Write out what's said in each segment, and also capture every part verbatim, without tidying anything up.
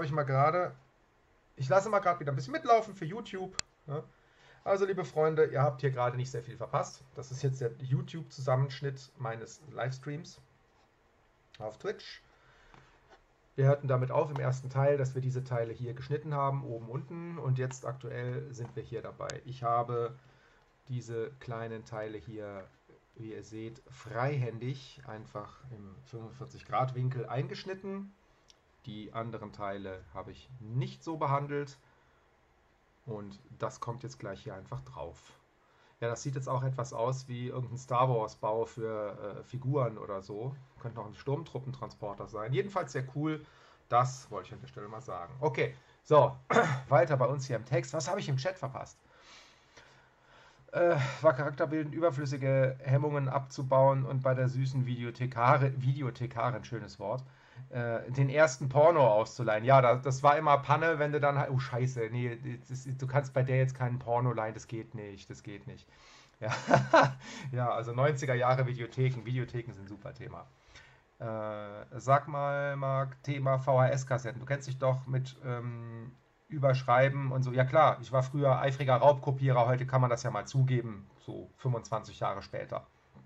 habe ich mal gerade, ich lasse mal gerade wieder ein bisschen mitlaufen für YouTube. Ja. Also liebe Freunde, ihr habt hier gerade nicht sehr viel verpasst. Das ist jetzt der YouTube-Zusammenschnitt meines Livestreams auf Twitch. Wir hörten damit auf im ersten Teil, dass wir diese Teile hier geschnitten haben, oben, unten. Und jetzt aktuell sind wir hier dabei. Ich habe diese kleinen Teile hier, wie ihr seht, freihändig einfach im fünfundvierzig Grad Winkel eingeschnitten. Die anderen Teile habe ich nicht so behandelt. Und das kommt jetzt gleich hier einfach drauf. Ja, das sieht jetzt auch etwas aus wie irgendein Star Wars Bau für äh, Figuren oder so. Könnte noch ein Sturmtruppentransporter sein. Jedenfalls sehr cool. Das wollte ich an der Stelle mal sagen. Okay, so, weiter bei uns hier im Text. Was habe ich im Chat verpasst? Äh, war charakterbildend, überflüssige Hemmungen abzubauen und bei der süßen Videothekare, Videothekarin, schönes Wort, äh, den ersten Porno auszuleihen. Ja, das, das war immer Panne, wenn du dann halt, oh scheiße, nee, das, du kannst bei der jetzt keinen Porno leihen, das geht nicht, das geht nicht. Ja, ja, also neunziger Jahre Videotheken, Videotheken sind ein super Thema. Äh, sag mal, Marc, Thema V H S-Kassetten. Du kennst dich doch mit ähm, Überschreiben und so. Ja klar, ich war früher eifriger Raubkopierer, heute kann man das ja mal zugeben, so fünfundzwanzig Jahre später.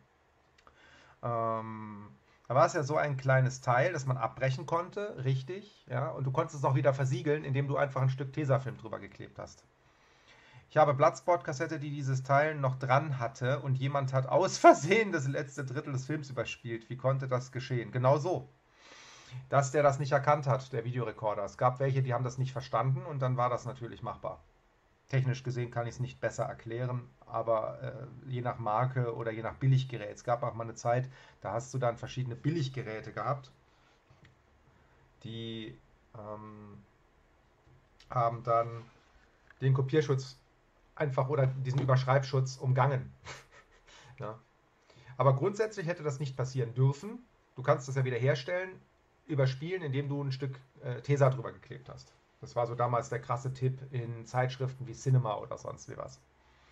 Ähm, da war es ja so ein kleines Teil, das man abbrechen konnte, richtig, ja, und du konntest es auch wieder versiegeln, indem du einfach ein Stück Tesafilm drüber geklebt hast. Ich habe Bloodsport-Kassette, die dieses Teil noch dran hatte und jemand hat aus Versehen das letzte Drittel des Films überspielt. Wie konnte das geschehen? Genau so. Dass der das nicht erkannt hat, der Videorekorder. Es gab welche, die haben das nicht verstanden und dann war das natürlich machbar. Technisch gesehen kann ich es nicht besser erklären, aber äh, je nach Marke oder je nach Billiggerät. Es gab auch mal eine Zeit, da hast du dann verschiedene Billiggeräte gehabt, die ähm, haben dann den Kopierschutz einfach oder diesen Überschreibschutz umgangen. Ja. Aber grundsätzlich hätte das nicht passieren dürfen. Du kannst das ja wieder herstellen, überspielen, indem du ein Stück äh, Tesa drüber geklebt hast. Das war so damals der krasse Tipp in Zeitschriften wie Cinema oder sonst wie was.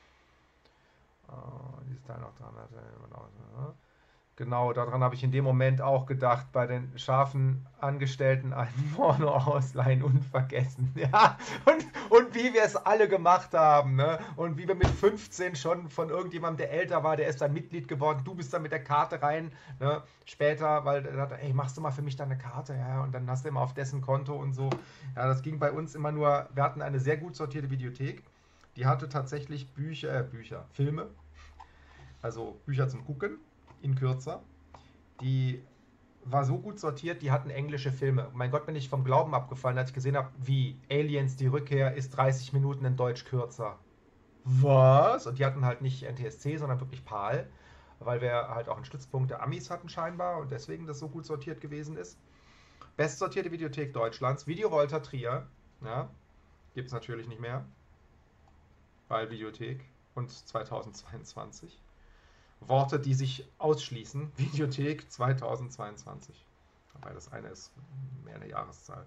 Uh, dieses Teil noch dran. Genau, daran habe ich in dem Moment auch gedacht, bei den scharfen Angestellten einen Porno ausleihen, unvergessen. Ja, und, und wie wir es alle gemacht haben, ne? Und wie wir mit fünfzehn schon von irgendjemandem, der älter war, der ist dann Mitglied geworden, du bist dann mit der Karte rein, ne? Später, weil er dachte, ey, machst du mal für mich deine Karte, ja, und dann hast du immer auf dessen Konto und so. Ja, das ging bei uns immer nur, wir hatten eine sehr gut sortierte Videothek, die hatte tatsächlich Bücher, äh, Bücher, Filme, also Bücher zum Gucken, in kürzer. Die war so gut sortiert, die hatten englische Filme. Mein Gott, bin ich vom Glauben abgefallen, als ich gesehen habe, wie Aliens, die Rückkehr ist dreißig Minuten in Deutsch kürzer. Was? Und die hatten halt nicht N T S C, sondern wirklich PAL, weil wir halt auch einen Stützpunkt der Amis hatten scheinbar und deswegen das so gut sortiert gewesen ist. Bestsortierte Videothek Deutschlands, Video Volta Trier, ja, gibt es natürlich nicht mehr, weil Videothek und zweitausendzweiundzwanzig. Worte, die sich ausschließen. Videothek zweitausendzweiundzwanzig. Wobei das eine ist mehr eine Jahreszahl.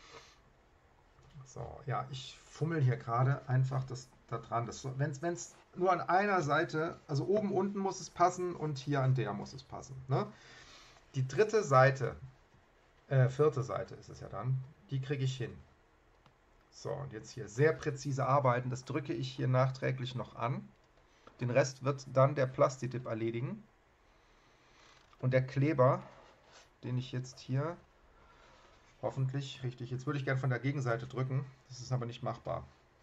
So, ja, ich fummel hier gerade einfach das da dran. Wenn es nur an einer Seite, also oben, unten muss es passen und hier an der muss es passen. Ne? Die dritte Seite, äh, vierte Seite ist es ja dann, die kriege ich hin. So, und jetzt hier sehr präzise arbeiten. Das drücke ich hier nachträglich noch an. Den Rest wird dann der Plastidip erledigen. Und der Kleber, den ich jetzt hier hoffentlich richtig, jetzt würde ich gerne von der Gegenseite drücken, das ist aber nicht machbar.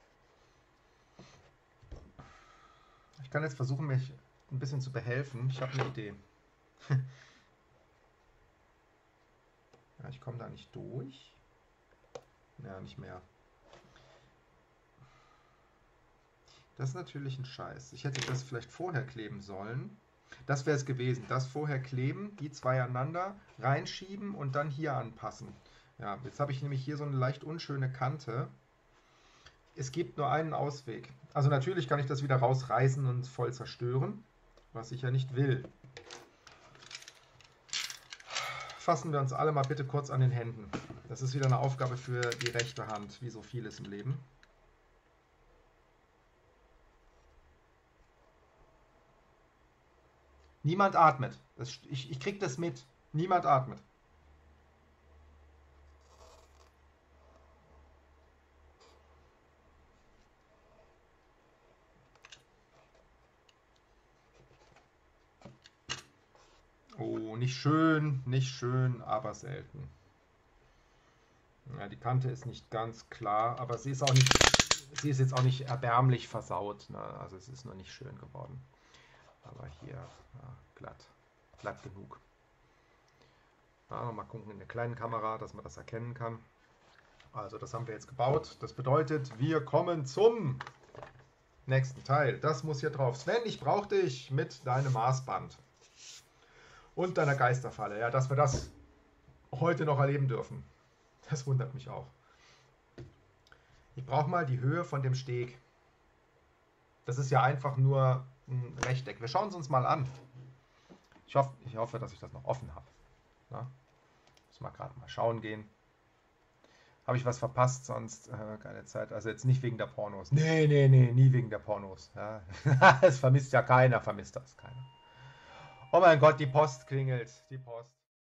Ich kann jetzt versuchen, mich ein bisschen zu behelfen. Ich habe eine Idee. Ja, ich komme da nicht durch. Ja, nicht mehr. Das ist natürlich ein Scheiß. Ich hätte das vielleicht vorher kleben sollen. Das wäre es gewesen. Das vorher kleben, die zwei aneinander reinschieben und dann hier anpassen. Ja, jetzt habe ich nämlich hier so eine leicht unschöne Kante. Es gibt nur einen Ausweg. Also natürlich kann ich das wieder rausreißen und voll zerstören, was ich ja nicht will. Fassen wir uns alle mal bitte kurz an den Händen. Das ist wieder eine Aufgabe für die rechte Hand, wie so vieles im Leben. Niemand atmet. Das, ich ich kriege das mit. Niemand atmet. So, nicht schön, nicht schön, aber selten. Ja, die Kante ist nicht ganz klar, aber sie ist auch nicht, sie ist jetzt auch nicht erbärmlich versaut. Ne? Also es ist noch nicht schön geworden. Aber hier ja, glatt, glatt genug. Ja, mal gucken in der kleinen Kamera, dass man das erkennen kann. Also das haben wir jetzt gebaut. Das bedeutet, wir kommen zum nächsten Teil. Das muss hier drauf. Sven, ich brauche dich mit deinem Maßband und deiner Geisterfalle. Ja, dass wir das heute noch erleben dürfen. Das wundert mich auch. Ich brauche mal die Höhe von dem Steg. Das ist ja einfach nur ein Rechteck. Wir schauen es uns mal an. Ich hoffe, ich hoffe, dass ich das noch offen habe. Na? Muss mal gerade mal schauen gehen. Habe ich was verpasst, sonst äh, keine Zeit. Also jetzt nicht wegen der Pornos. Nee, nee, nee, nie wegen der Pornos. Ja. Das vermisst ja keiner, vermisst das keiner. Oh mein Gott, die Post klingelt. Die Post.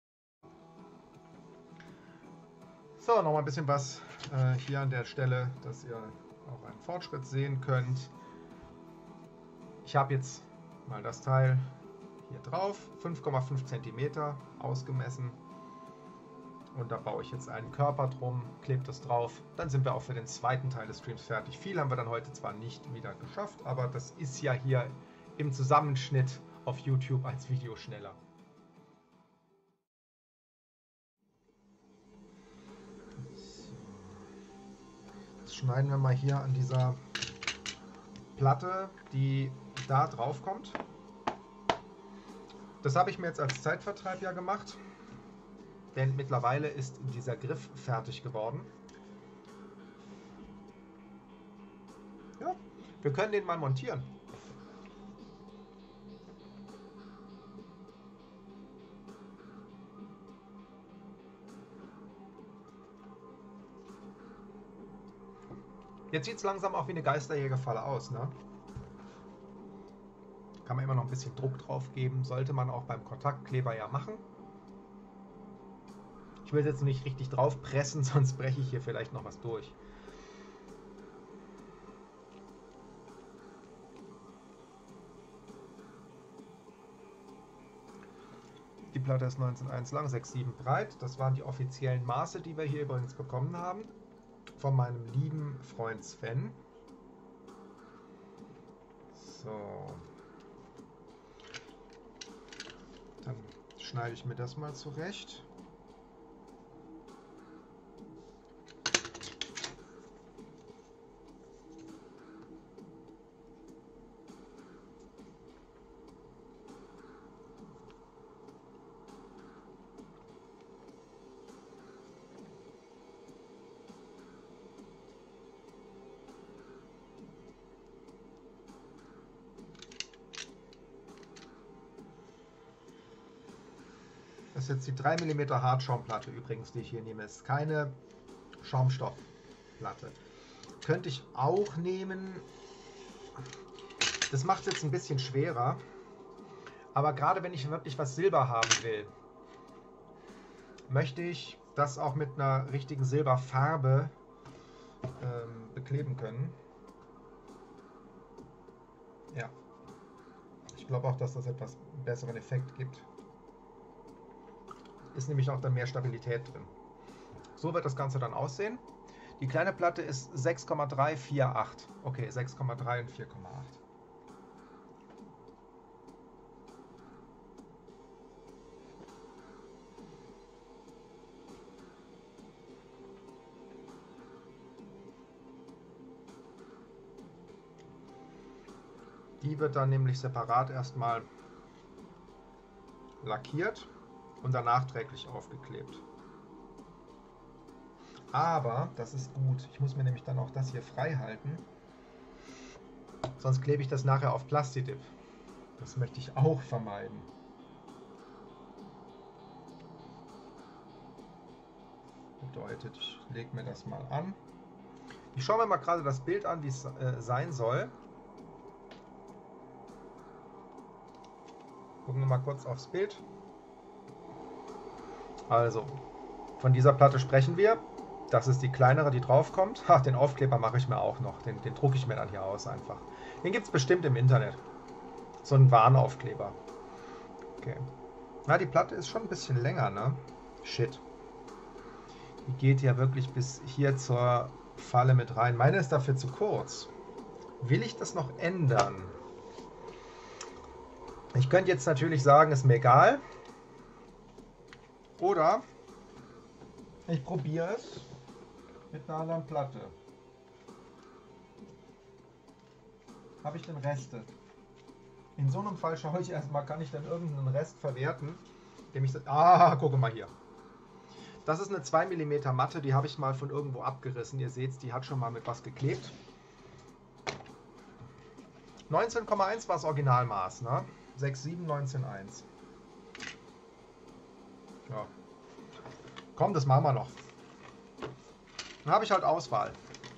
So, noch mal ein bisschen was äh, hier an der Stelle, dass ihr auch einen Fortschritt sehen könnt. Ich habe jetzt mal das Teil hier drauf, fünf Komma fünf Zentimeter ausgemessen. Und da baue ich jetzt einen Körper drum, klebe das drauf. Dann sind wir auch für den zweiten Teil des Streams fertig. Viel haben wir dann heute zwar nicht wieder geschafft, aber das ist ja hier im Zusammenschnitt auf YouTube als Video schneller. Jetzt schneiden wir mal hier an dieser Platte, die da drauf kommt. Das habe ich mir jetzt als Zeitvertreib ja gemacht. Denn mittlerweile ist dieser Griff fertig geworden. Ja, wir können den mal montieren. Jetzt sieht es langsam auch wie eine Geisterjägerfalle aus, ne? Kann man immer noch ein bisschen Druck drauf geben. Sollte man auch beim Kontaktkleber ja machen. Ich will jetzt nicht richtig drauf pressen, sonst breche ich hier vielleicht noch was durch. Die Platte ist neunzehn Komma eins lang, sechs Komma sieben breit. Das waren die offiziellen Maße, die wir hier übrigens bekommen haben. Von meinem lieben Freund Sven. So. Dann schneide ich mir das mal zurecht. Das ist jetzt die drei Millimeter Hartschaumplatte übrigens, die ich hier nehme. Das ist keine Schaumstoffplatte. Könnte ich auch nehmen. Das macht es jetzt ein bisschen schwerer. Aber gerade wenn ich wirklich was Silber haben will, möchte ich das auch mit einer richtigen Silberfarbe ähm, bekleben können. Ja. Ich glaube auch, dass das etwas besseren Effekt gibt. Ist nämlich auch dann mehr Stabilität drin. So wird das Ganze dann aussehen. Die kleine Platte ist sechs Komma drei vier acht. Okay, sechs Komma drei und vier Komma acht. Die wird dann nämlich separat erstmal lackiert und dann nachträglich aufgeklebt. Aber das ist gut. Ich muss mir nämlich dann auch das hier frei halten. Sonst klebe ich das nachher auf Plastidip. Das möchte ich auch vermeiden. Bedeutet, ich lege mir das mal an. Ich schaue mir mal gerade das Bild an, wie es äh, sein soll. Gucken wir mal kurz aufs Bild. Also, von dieser Platte sprechen wir. Das ist die kleinere, die drauf kommt. Ach, den Aufkleber mache ich mir auch noch. Den, den drucke ich mir dann hier aus einfach. Den gibt es bestimmt im Internet. So ein Warnaufkleber. Okay. Na, die Platte ist schon ein bisschen länger, ne? Shit. Die geht ja wirklich bis hier zur Falle mit rein. Meine ist dafür zu kurz. Will ich das noch ändern? Ich könnte jetzt natürlich sagen, ist mir egal. Oder ich probiere es mit einer anderen Platte. Habe ich denn Reste? In so einem Fall schaue ich erstmal, kann ich dann irgendeinen Rest verwerten, indem ich... Ah, gucke mal hier. Das ist eine zwei Millimeter Matte, die habe ich mal von irgendwo abgerissen. Ihr seht, die hat schon mal mit was geklebt. neunzehn Komma eins war das Originalmaß, ne? sechs sieben, neunzehn Komma eins. Ja. Komm, das machen wir noch. Dann habe ich halt Auswahl.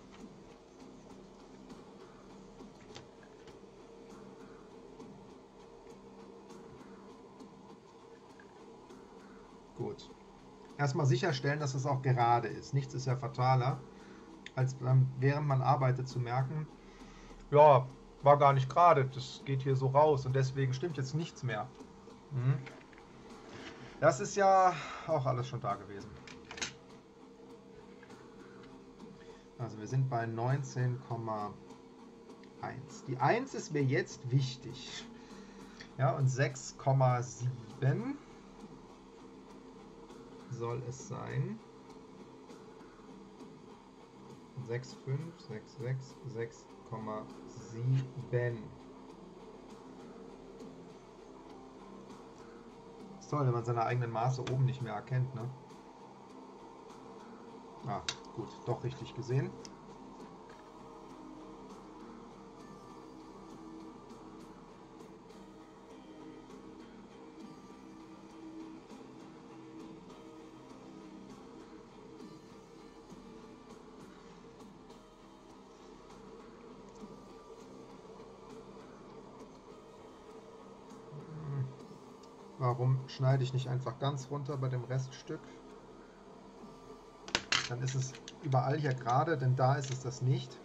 Gut. Erstmal sicherstellen, dass es auch gerade ist. Nichts ist ja fataler, als dann, während man arbeitet, zu merken, ja, war gar nicht gerade, das geht hier so raus und deswegen stimmt jetzt nichts mehr. Mhm. Das ist ja auch alles schon da gewesen. Also wir sind bei neunzehn Komma eins. Die eins ist mir jetzt wichtig. Ja, und sechs Komma sieben soll es sein. sechs Komma fünf, sechs Komma sechs, sechs Komma sieben. Ist toll, wenn man seine eigenen Maße oben nicht mehr erkennt, ne? Ah, gut, doch richtig gesehen. Warum schneide ich nicht einfach ganz runter bei dem Reststück? Dann ist es überall hier gerade, denn da ist es das nicht.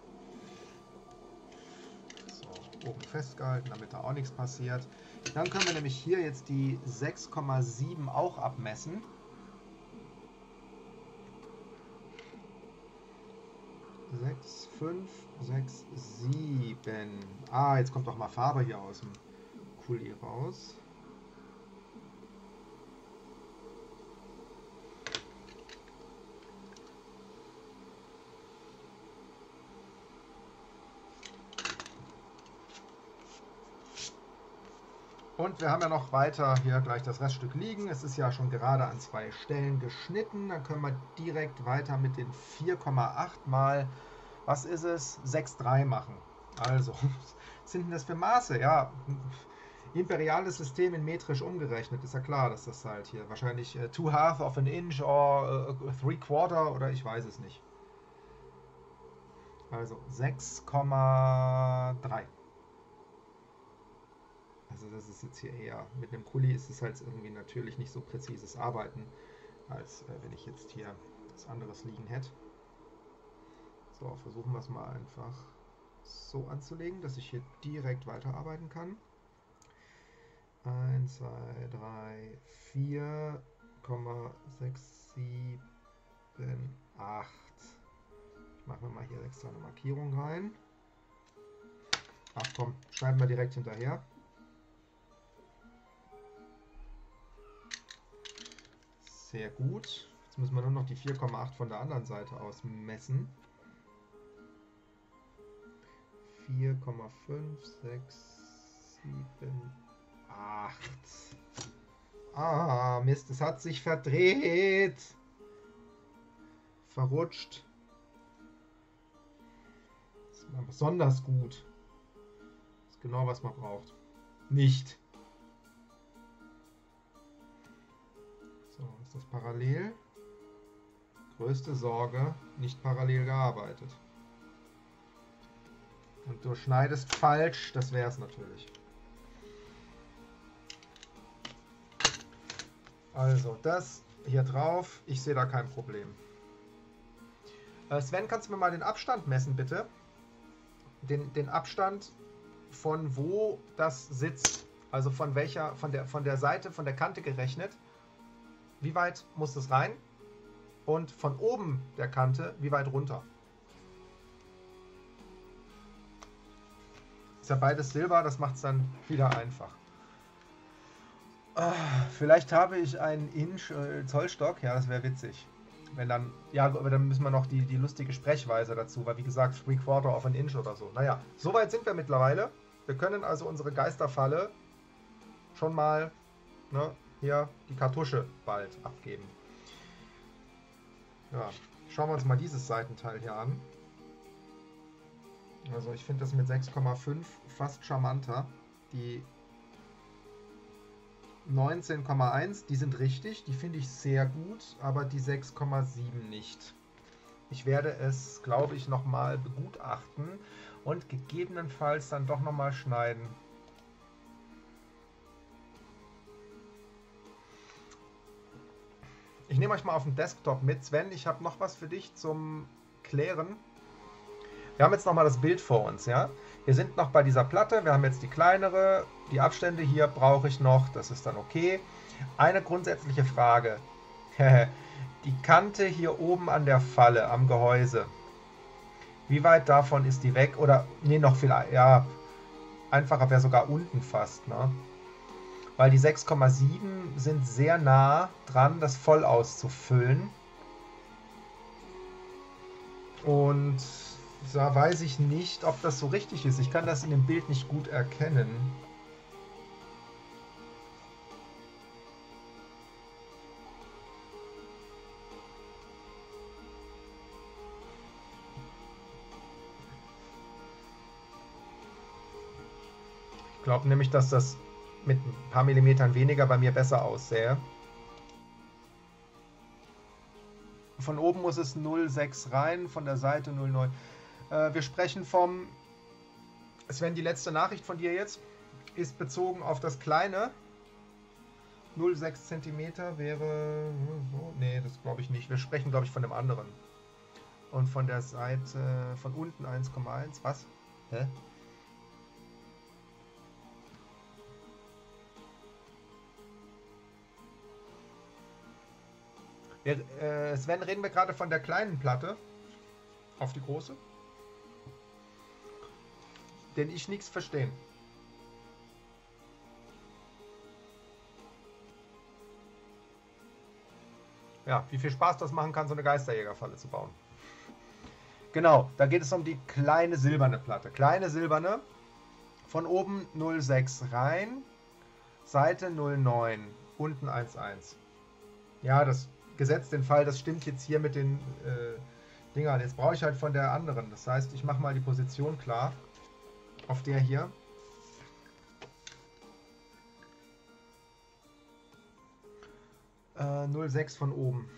So, oben festgehalten, damit da auch nichts passiert. Dann können wir nämlich hier jetzt die sechs Komma sieben auch abmessen. sechs, fünf, sechs, sieben. Ah, jetzt kommt doch mal Farbe hier aus dem Kuli raus. Und wir haben ja noch weiter hier gleich das Reststück liegen. Es ist ja schon gerade an zwei Stellen geschnitten. Dann können wir direkt weiter mit den vier Komma acht mal, was ist es, sechs Komma drei machen. Also, was sind denn das für Maße? Ja, imperiales System in metrisch umgerechnet. Ist ja klar, dass das halt hier wahrscheinlich uh, two half of an inch or uh, three quarter oder ich weiß es nicht. Also sechs Komma drei. Also das ist jetzt hier eher, mit einem Kuli ist es halt irgendwie natürlich nicht so präzises Arbeiten, als äh, wenn ich jetzt hier was anderes liegen hätte. So, versuchen wir es mal einfach so anzulegen, dass ich hier direkt weiterarbeiten kann. eins, zwei, drei, vier Komma sechs sieben acht. Ich mache mir mal hier extra eine Markierung rein. Ach komm, schneiden wir direkt hinterher. Sehr gut. Jetzt müssen wir nur noch die vier Komma acht von der anderen Seite aus messen. vier Komma fünf, sechs, sieben, acht. Ah, Mist, es hat sich verdreht. Verrutscht. Das ist mal besonders gut. Das ist genau, was man braucht. Nicht. So, ist das parallel? Größte Sorge, nicht parallel gearbeitet. Und du schneidest falsch, das wäre es natürlich. Also das hier drauf, ich sehe da kein Problem. Äh Sven, kannst du mir mal den Abstand messen, bitte? Den, den Abstand von wo das sitzt. Also von welcher, von der, von der Seite, von der Kante gerechnet, wie weit muss es rein? Und von oben der Kante, wie weit runter? Ist ja beides Silber, das macht es dann wieder einfach. Ah, vielleicht habe ich einen Inch äh, Zollstock, ja, das wäre witzig. Wenn dann, ja, aber dann müssen wir noch die, die lustige Sprechweise dazu, weil wie gesagt, Three Quarter of an Inch oder so. Naja, soweit sind wir mittlerweile. Wir können also unsere Geisterfalle schon mal, ne, hier die Kartusche bald abgeben. Ja, schauen wir uns mal dieses Seitenteil hier an. Also ich finde das mit sechs Komma fünf fast charmanter. Die neunzehn Komma eins, die sind richtig, die finde ich sehr gut, aber die sechs Komma sieben nicht. Ich werde es, glaube ich, nochmal begutachten und gegebenenfalls dann doch nochmal schneiden. Ich nehme euch mal auf den Desktop mit. Sven, ich habe noch was für dich zum Klären. Wir haben jetzt nochmal das Bild vor uns, ja? Wir sind noch bei dieser Platte, wir haben jetzt die kleinere, die Abstände hier brauche ich noch, das ist dann okay. Eine grundsätzliche Frage. Die Kante hier oben an der Falle, am Gehäuse, wie weit davon ist die weg? Oder, nee, noch viel, ja, einfacher wäre sogar unten fast, ne? Weil die sechs Komma sieben sind sehr nah dran, das voll auszufüllen. Und da weiß ich nicht, ob das so richtig ist. Ich kann das in dem Bild nicht gut erkennen. Ich glaube nämlich, dass das mit ein paar Millimetern weniger bei mir besser aussähe. Von oben muss es null Komma sechs rein, von der Seite null Komma neun. Äh, wir sprechen vom... Sven, die letzte Nachricht von dir jetzt ist bezogen auf das kleine. null Komma sechs Zentimeter wäre... So, nee, das glaube ich nicht. Wir sprechen, glaube ich, von dem anderen. Und von der Seite von unten eins Komma eins. Was? Hä? Wir, äh, Sven, reden wir gerade von der kleinen Platte auf die große? Denn ich nichts verstehen. Ja, wie viel Spaß das machen kann, so eine Geisterjägerfalle zu bauen. Genau, da geht es um die kleine silberne Platte. Kleine silberne, von oben null Komma sechs rein, Seite null Komma neun, unten eins Komma eins. Ja, das gesetzt den Fall, das stimmt jetzt hier mit den äh, Dingern. Jetzt brauche ich halt von der anderen. Das heißt, ich mache mal die Position klar. Auf der hier. Äh, null Komma sechs von oben.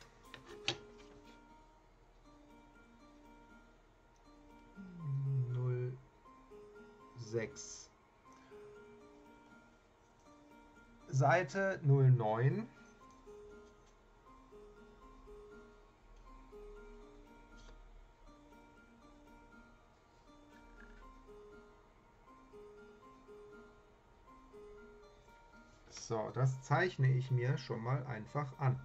null Komma sechs. Seite null Komma neun. So, das zeichne ich mir schon mal einfach an.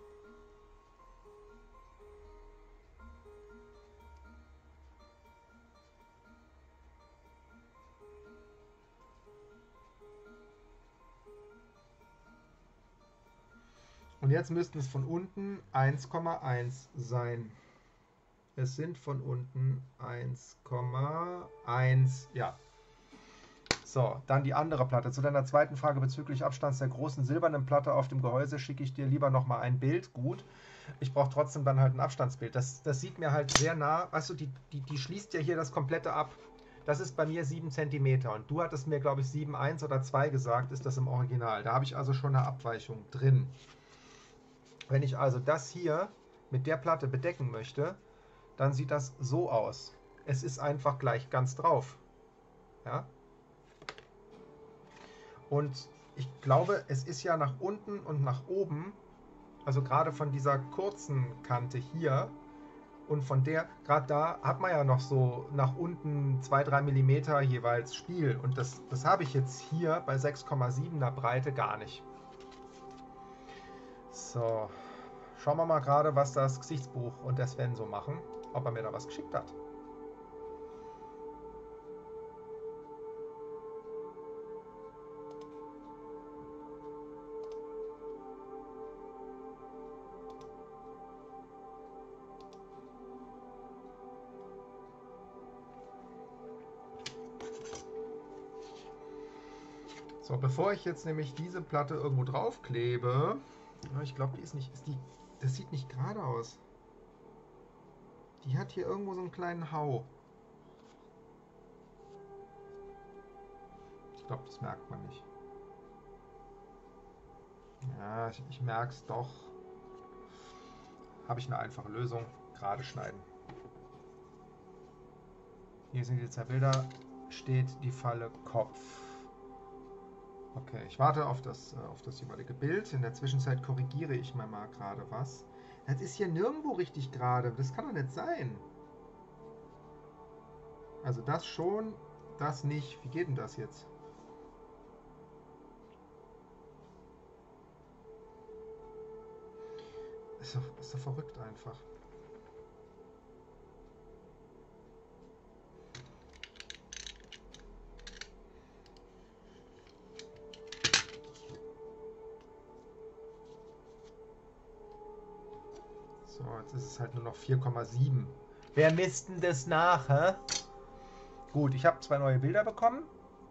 Und jetzt müssten es von unten eins Komma eins sein. Es sind von unten eins Komma eins, ja. So, dann die andere Platte. Zu deiner zweiten Frage bezüglich Abstands der großen silbernen Platte auf dem Gehäuse schicke ich dir lieber nochmal ein Bild. Gut, ich brauche trotzdem dann halt ein Abstandsbild. Das, das sieht mir halt sehr nah, weißt du, die, die, die schließt ja hier das komplette ab. Das ist bei mir sieben Zentimeter und du hattest mir, glaube ich, sieben Komma eins oder zwei gesagt, ist das im Original. Da habe ich also schon eine Abweichung drin. Wenn ich also das hier mit der Platte bedecken möchte, dann sieht das so aus. Es ist einfach gleich ganz drauf. Ja? Und ich glaube, es ist ja nach unten und nach oben, also gerade von dieser kurzen Kante hier, Und von der, gerade da hat man ja noch so nach unten zwei bis drei Millimeter jeweils Spiel. Und das, das habe ich jetzt hier bei sechs Komma siebener Breite gar nicht. So, schauen wir mal gerade, was das Gesichtsbuch und der Sven so machen. Ob er mir da was geschickt hat. So, bevor ich jetzt nämlich diese Platte irgendwo drauf klebe, ich glaube, die ist nicht, ist die, das sieht nicht gerade aus. Die hat hier irgendwo so einen kleinen Hau. Ich glaube, das merkt man nicht. Ja, ich, ich merke es doch. Habe ich eine einfache Lösung. Gerade schneiden. Hier sind die zwei Bilder. Steht die Falle Kopf. Okay, ich warte auf das, auf das jeweilige Bild. In der Zwischenzeit korrigiere ich mir mal gerade was. Das ist hier nirgendwo richtig gerade. Das kann doch nicht sein. Also das schon, das nicht. Wie geht denn das jetzt? Ist doch, ist doch verrückt einfach. So, jetzt ist es halt nur noch vier Komma sieben. Wer misst denn das nach, hä? Gut, ich habe zwei neue Bilder bekommen.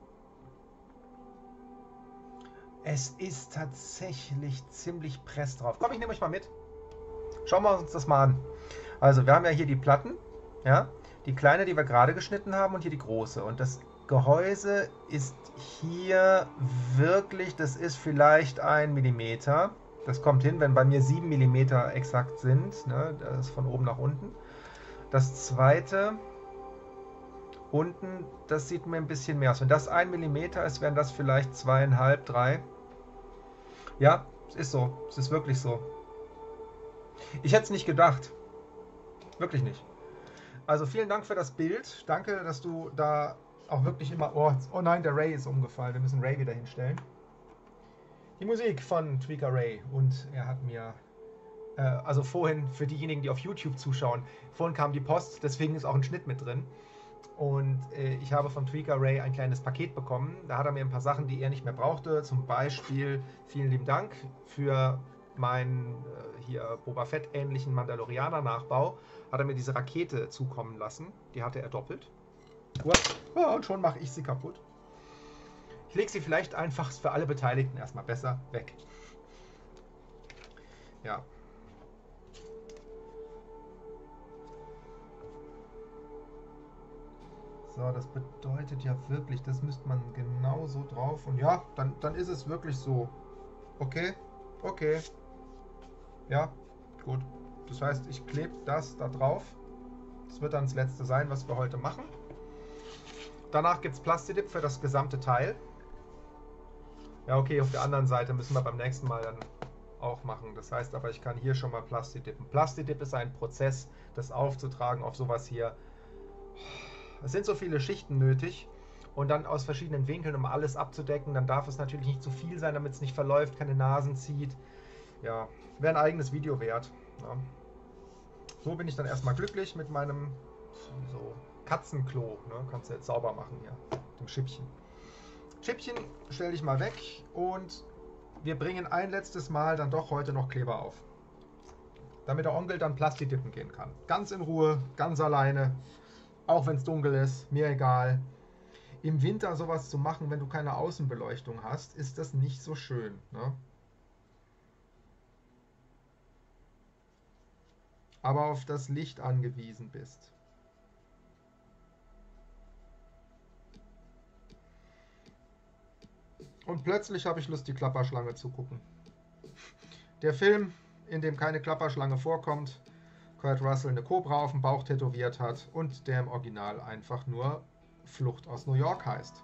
Es ist tatsächlich ziemlich press drauf. Komm, ich nehme euch mal mit. Schauen wir uns das mal an. Also, wir haben ja hier die Platten. Ja, die kleine, die wir gerade geschnitten haben, und hier die große. Und das Gehäuse ist hier wirklich, das ist vielleicht ein Millimeter. Das kommt hin, wenn bei mir sieben Millimeter exakt sind. Ne? Das ist von oben nach unten. Das zweite unten, das sieht mir ein bisschen mehr aus. Wenn das ein Millimeter ist, wären das vielleicht zweieinhalb, drei. Ja, es ist so. Es ist wirklich so. Ich hätte es nicht gedacht. Wirklich nicht. Also vielen Dank für das Bild. Danke, dass du da auch wirklich immer... Oh, oh nein, der Ray ist umgefallen. Wir müssen Ray wieder hinstellen. Die Musik von Tweaker Ray. Und er hat mir... Äh, also vorhin, für diejenigen, die auf YouTube zuschauen, vorhin kam die Post, deswegen ist auch ein Schnitt mit drin. Und äh, ich habe von Tweaker Ray ein kleines Paket bekommen. Da hat er mir ein paar Sachen, die er nicht mehr brauchte. Zum Beispiel, vielen lieben Dank für meinen äh, hier Boba Fett ähnlichen Mandalorianer Nachbau. Hat er mir diese Rakete zukommen lassen. Die hatte er doppelt. Oh, und schon mache ich sie kaputt. Ich lege sie vielleicht einfach für alle Beteiligten erstmal besser weg. Ja. So, das bedeutet ja wirklich, das müsste man genau so drauf. Und ja, dann, dann ist es wirklich so. Okay, okay. Ja, gut. Das heißt, ich klebe das da drauf. Das wird dann das letzte sein, was wir heute machen. Danach gibt es Plastidip für das gesamte Teil. Ja, okay, auf der anderen Seite müssen wir beim nächsten Mal dann auch machen. Das heißt aber, ich kann hier schon mal Plastidippen. Plastidip ist ein Prozess, das aufzutragen auf sowas hier. Es sind so viele Schichten nötig und dann aus verschiedenen Winkeln, um alles abzudecken. Dann darf es natürlich nicht zu viel sein, damit es nicht verläuft, keine Nasen zieht. Ja, wäre ein eigenes Video wert. Ja. So bin ich dann erstmal glücklich mit meinem so Katzenklo. Ne? Kannst du jetzt sauber machen hier, mit dem Schippchen. Schippchen stelle ich mal weg und wir bringen ein letztes Mal dann doch heute noch Kleber auf. Damit der Onkel dann Plastidippen gehen kann. Ganz in Ruhe, ganz alleine. Auch wenn es dunkel ist, mir egal. Im Winter sowas zu machen, wenn du keine Außenbeleuchtung hast, ist das nicht so schön. Ne? Aber auf das Licht angewiesen bist. Und plötzlich habe ich Lust, die Klapperschlange zu gucken. Der Film, in dem keine Klapperschlange vorkommt, Kurt Russell eine Kobra auf dem Bauch tätowiert hat und der im Original einfach nur Flucht aus New York heißt.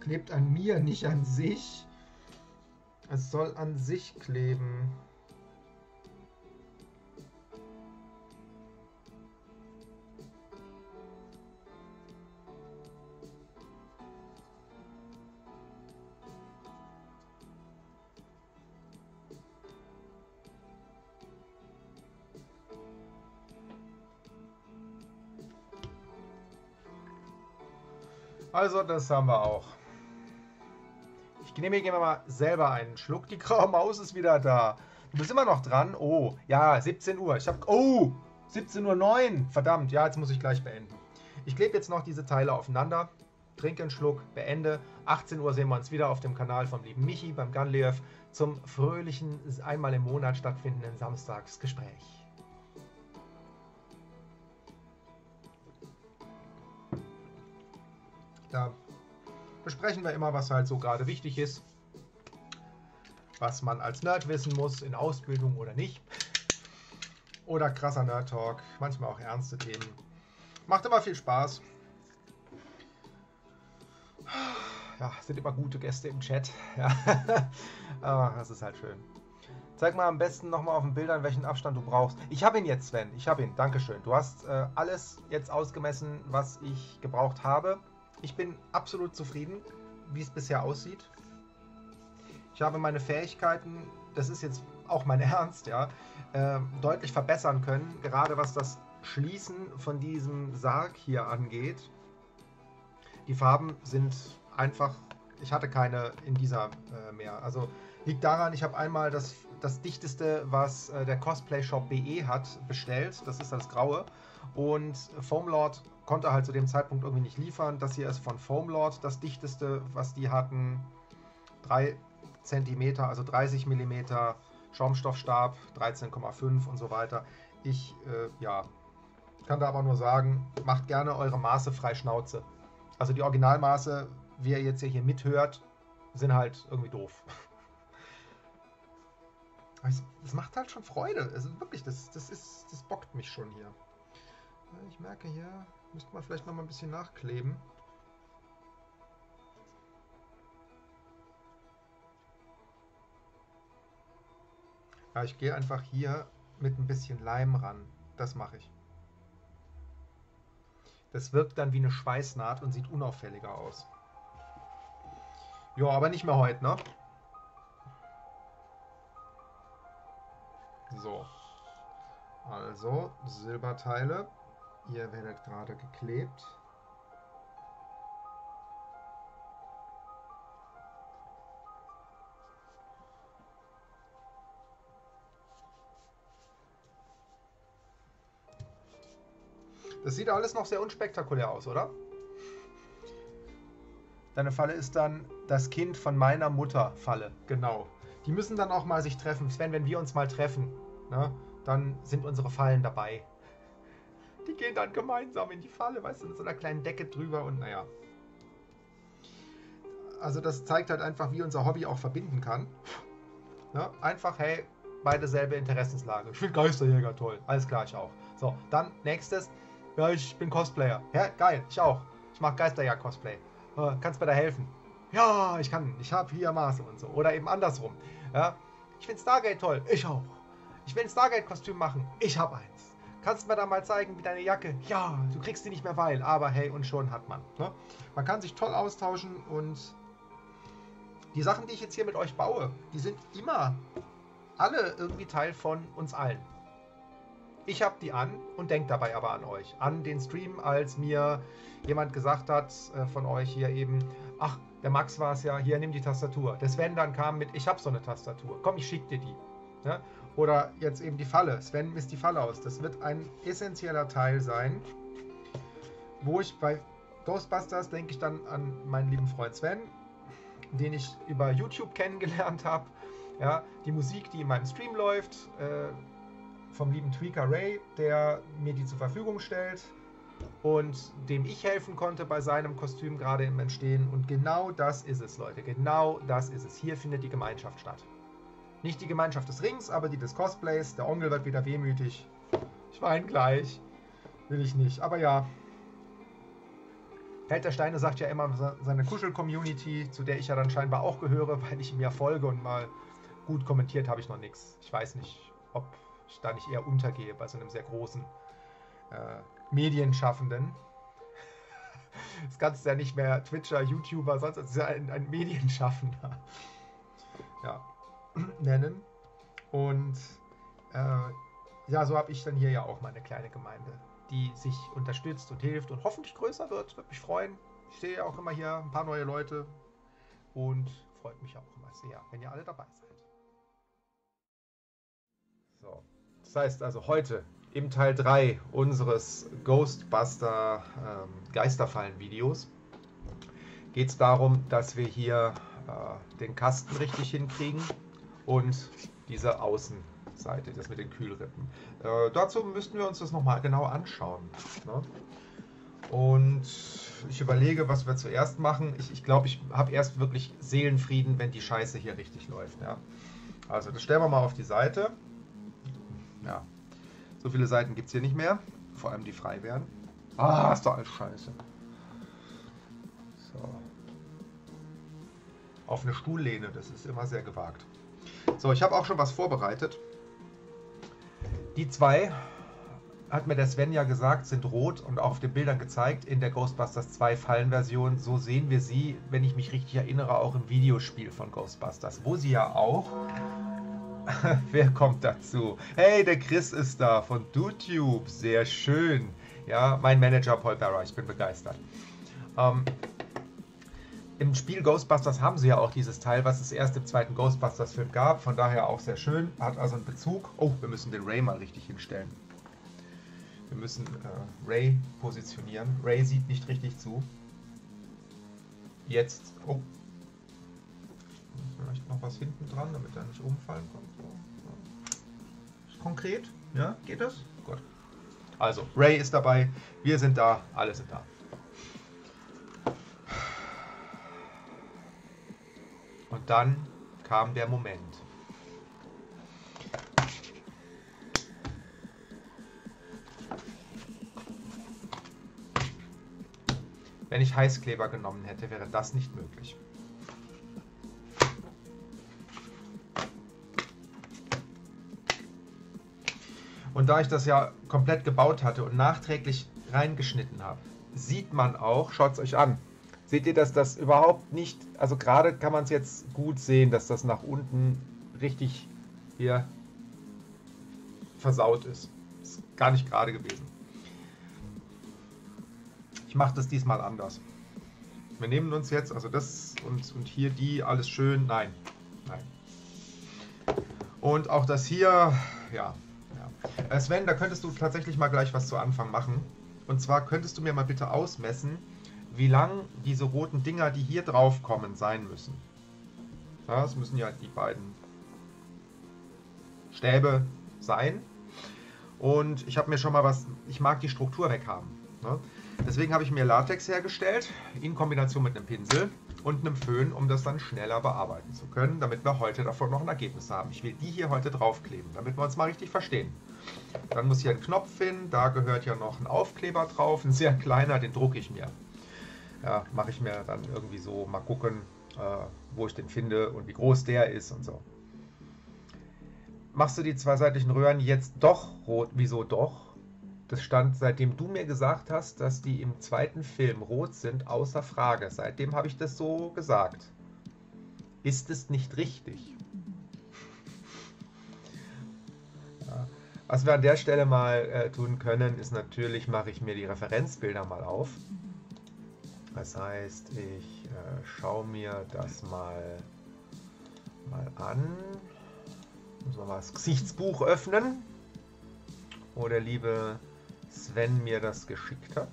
klebt an mir, nicht an sich. Es soll an sich kleben. Also, das haben wir auch. Ich genehmige mir mal selber einen Schluck. Die graue Maus ist wieder da. Du bist immer noch dran. Oh, ja, siebzehn Uhr. Ich habe. Oh, siebzehn Uhr neun. Verdammt, ja, jetzt muss ich gleich beenden. Ich klebe jetzt noch diese Teile aufeinander. Trinke einen Schluck, beende. achtzehn Uhr sehen wir uns wieder auf dem Kanal vom lieben Michi beim Gunlev zum fröhlichen, einmal im Monat stattfindenden Samstagsgespräch. Da besprechen wir immer, was halt so gerade wichtig ist, was man als Nerd wissen muss, in Ausbildung oder nicht. Oder krasser Nerd-Talk, manchmal auch ernste Themen. Macht immer viel Spaß. Ja, sind immer gute Gäste im Chat. Ja. Aber das ist halt schön. Zeig mal am besten nochmal auf den Bildern, welchen Abstand du brauchst. Ich habe ihn jetzt, Sven. Ich habe ihn. Dankeschön. Du hast äh, alles jetzt ausgemessen, was ich gebraucht habe. Ich bin absolut zufrieden, wie es bisher aussieht. Ich habe meine Fähigkeiten, das ist jetzt auch mein Ernst, ja, äh, deutlich verbessern können, gerade was das Schließen von diesem Sarg hier angeht. Die Farben sind einfach, ich hatte keine in dieser äh, mehr. Also liegt daran, ich habe einmal das, das dichteste, was äh, der Cosplay Shop B E hat, bestellt. Das ist das Graue. Und Foamlord konnte halt zu dem Zeitpunkt irgendwie nicht liefern. Das hier ist von Foamlord das dichteste, was die hatten. drei Zentimeter, also dreißig Millimeter Schaumstoffstab, dreizehn Komma fünf und so weiter. Ich, äh, ja, kann da aber nur sagen, macht gerne eure Maße frei Schnauze. Also die Originalmaße, wie ihr jetzt hier mithört, sind halt irgendwie doof. Es, es macht halt schon Freude. Also wirklich, das, das, ist, das bockt mich schon hier. Ich merke hier, müsste man vielleicht noch mal ein bisschen nachkleben. Ja, ich gehe einfach hier mit ein bisschen Leim ran. Das mache ich. Das wirkt dann wie eine Schweißnaht und sieht unauffälliger aus. Ja, aber nicht mehr heute, ne? So. Also, Silberteile. Ihr werdet gerade geklebt. Das sieht alles noch sehr unspektakulär aus, oder? Deine Falle ist dann das Kind von meiner Mutter Falle. Genau. Die müssen dann auch mal sich treffen. Sven, wenn wir uns mal treffen, ne, dann sind unsere Fallen dabei. Die gehen dann gemeinsam in die Falle, weißt du, mit so einer kleinen Decke drüber und naja. Also das zeigt halt einfach, wie unser Hobby auch verbinden kann. Ne? Einfach, hey, beide selbe Interessenslage. Ich finde Geisterjäger toll. Alles klar, ich auch. So, dann nächstes. Ja, ich bin Cosplayer. Ja, geil, ich auch. Ich mache Geisterjäger-Cosplay. Äh, kannst mir da helfen? Ja, ich kann. Ich habe hier Maße und so. Oder eben andersrum. Ja, ich finde Stargate toll. Ich auch. Ich will ein Stargate-Kostüm machen. Ich habe eins. Kannst du mir da mal zeigen, wie deine Jacke? Ja, du kriegst die nicht mehr weil. Aber hey, und schon hat man. Ne? Man kann sich toll austauschen und die Sachen, die ich jetzt hier mit euch baue, die sind immer alle irgendwie Teil von uns allen. Ich habe die an und denke dabei aber an euch. An den Stream, als mir jemand gesagt hat, äh, von euch hier eben, ach, der Max war es ja, hier, nimm die Tastatur. Der Sven dann kam mit, ich habe so eine Tastatur, komm, ich schicke dir die. Ja? Oder jetzt eben die Falle, Sven misst die Falle aus. Das wird ein essentieller Teil sein, wo ich bei Ghostbusters denke ich dann an meinen lieben Freund Sven, den ich über YouTube kennengelernt habe. Ja? Die Musik, die in meinem Stream läuft, äh, vom lieben Tweaker Ray, der mir die zur Verfügung stellt und dem ich helfen konnte bei seinem Kostüm gerade im Entstehen. Und genau das ist es, Leute. Genau das ist es. Hier findet die Gemeinschaft statt. Nicht die Gemeinschaft des Rings, aber die des Cosplays. Der Onkel wird wieder wehmütig. Ich weine gleich. Will ich nicht. Aber ja. Held der Steine sagt ja immer seine Kuschel-Community, zu der ich ja dann scheinbar auch gehöre, weil ich ihm ja folge und mal gut kommentiert habe ich noch nichts. Ich weiß nicht, ob ich da nicht eher untergehe bei so einem sehr großen äh, Medienschaffenden. Das kannst du ja nicht mehr Twitcher, YouTuber, sonst ist ja ein, ein Medienschaffender ja, nennen. Und äh, ja, so habe ich dann hier ja auch meine kleine Gemeinde, die sich unterstützt und hilft und hoffentlich größer wird. Würde mich freuen. Ich sehe ja auch immer hier ein paar neue Leute und freut mich auch immer sehr, wenn ihr alle dabei seid. So, das heißt also heute im Teil drei unseres Ghostbuster ähm, Geisterfallen-Videos geht es darum, dass wir hier äh, den Kasten richtig hinkriegen und diese Außenseite, das mit den Kühlrippen. Äh, dazu müssten wir uns das nochmal genau anschauen. Ne? Und ich überlege, was wir zuerst machen. Ich, ich glaube, ich habe erst wirklich Seelenfrieden, wenn die Scheiße hier richtig läuft. Ja? Also das stellen wir mal auf die Seite. Ja. So viele Seiten gibt es hier nicht mehr. Vor allem die frei werden. Ah, ist doch alles scheiße. So. Auf eine Stuhllehne, das ist immer sehr gewagt. So, ich habe auch schon was vorbereitet. Die zwei, hat mir der Sven ja gesagt, sind rot und auch auf den Bildern gezeigt in der Ghostbusters zwei Fallenversion. So sehen wir sie, wenn ich mich richtig erinnere, auch im Videospiel von Ghostbusters, wo sie ja auch... Wer kommt dazu? Hey, der Chris ist da von DoTube. Sehr schön. Ja, mein Manager Paul Barra. Ich bin begeistert. Ähm, Im Spiel Ghostbusters haben sie ja auch dieses Teil, was es erst im zweiten Ghostbusters-Film gab. Von daher auch sehr schön. Hat also einen Bezug. Oh, wir müssen den Ray mal richtig hinstellen. Wir müssen äh, Ray positionieren. Ray sieht nicht richtig zu. Jetzt. Oh. Vielleicht noch was hinten dran, damit er nicht umfallen kommt. So. Ist konkret? Ja, geht das? Gut. Also, Ray ist dabei, wir sind da, alle sind da. Und dann kam der Moment. Wenn ich Heißkleber genommen hätte, wäre das nicht möglich. Und da ich das ja komplett gebaut hatte und nachträglich reingeschnitten habe, sieht man auch, schaut es euch an, seht ihr, dass das überhaupt nicht, also gerade kann man es jetzt gut sehen, dass das nach unten richtig hier versaut ist. Ist gar nicht gerade gewesen. Ich mache das diesmal anders. Wir nehmen uns jetzt, also das und, und hier die, alles schön, nein, nein. Und auch das hier, ja. Ja. Sven, da könntest du tatsächlich mal gleich was zu Anfang machen. Und zwar könntest du mir mal bitte ausmessen, wie lang diese roten Dinger, die hier drauf kommen, sein müssen. Ja, das müssen ja die beiden Stäbe sein. Und ich habe mir schon mal was, ich mag die Struktur weghaben. Ne? Deswegen habe ich mir Latex hergestellt, in Kombination mit einem Pinsel und einem Föhn, um das dann schneller bearbeiten zu können, damit wir heute davon noch ein Ergebnis haben. Ich will die hier heute draufkleben, damit wir uns mal richtig verstehen. Dann muss hier ein Knopf hin, da gehört ja noch ein Aufkleber drauf, ein sehr kleiner, den drucke ich mir. Ja, mache ich mir dann irgendwie so, mal gucken, äh, wo ich den finde und wie groß der ist und so. Machst du die zweiseitigen Röhren jetzt doch rot? Wieso doch? Das stand, seitdem du mir gesagt hast, dass die im zweiten Film rot sind, außer Frage. Seitdem habe ich das so gesagt. Ist es nicht richtig? Ja. Was wir an der Stelle mal äh, tun können, ist natürlich, mache ich mir die Referenzbilder mal auf. Das heißt, ich äh, schaue mir das mal, mal an. Muss man mal das Gesichtsbuch öffnen, wo der liebe Sven mir das geschickt hat.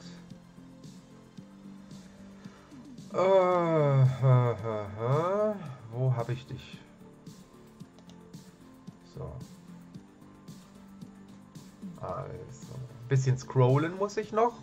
Äh, äh, äh, äh. Wo habe ich dich? So. Also, ein bisschen scrollen muss ich noch.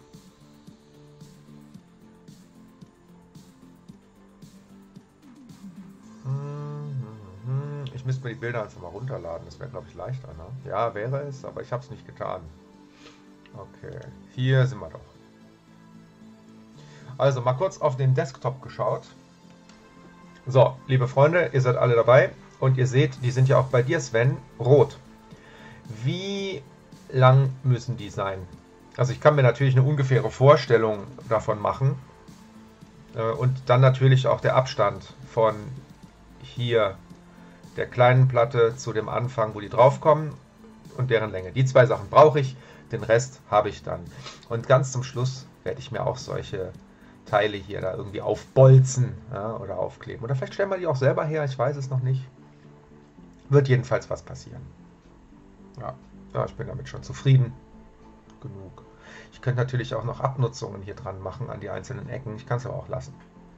Ich müsste mir die Bilder einfach mal runterladen. Das wäre, glaube ich, leichter. Ne? Ja, wäre es, aber ich habe es nicht getan. Okay, hier sind wir doch. Also mal kurz auf den Desktop geschaut. So, liebe Freunde, ihr seid alle dabei und ihr seht, die sind ja auch bei dir, Sven, rot. Wie lang müssen die sein? Also ich kann mir natürlich eine ungefähre Vorstellung davon machen und dann natürlich auch der Abstand von hier der kleinen Platte zu dem Anfang, wo die draufkommen und deren Länge. Die zwei Sachen brauche ich, den Rest habe ich dann. Und ganz zum Schluss werde ich mir auch solche Teile hier da irgendwie aufbolzen, ja, oder aufkleben. Oder vielleicht stellen wir die auch selber her, ich weiß es noch nicht. Wird jedenfalls was passieren. Ja, ja, ich bin damit schon zufrieden. Genug. Ich könnte natürlich auch noch Abnutzungen hier dran machen an die einzelnen Ecken. Ich kann es aber auch lassen.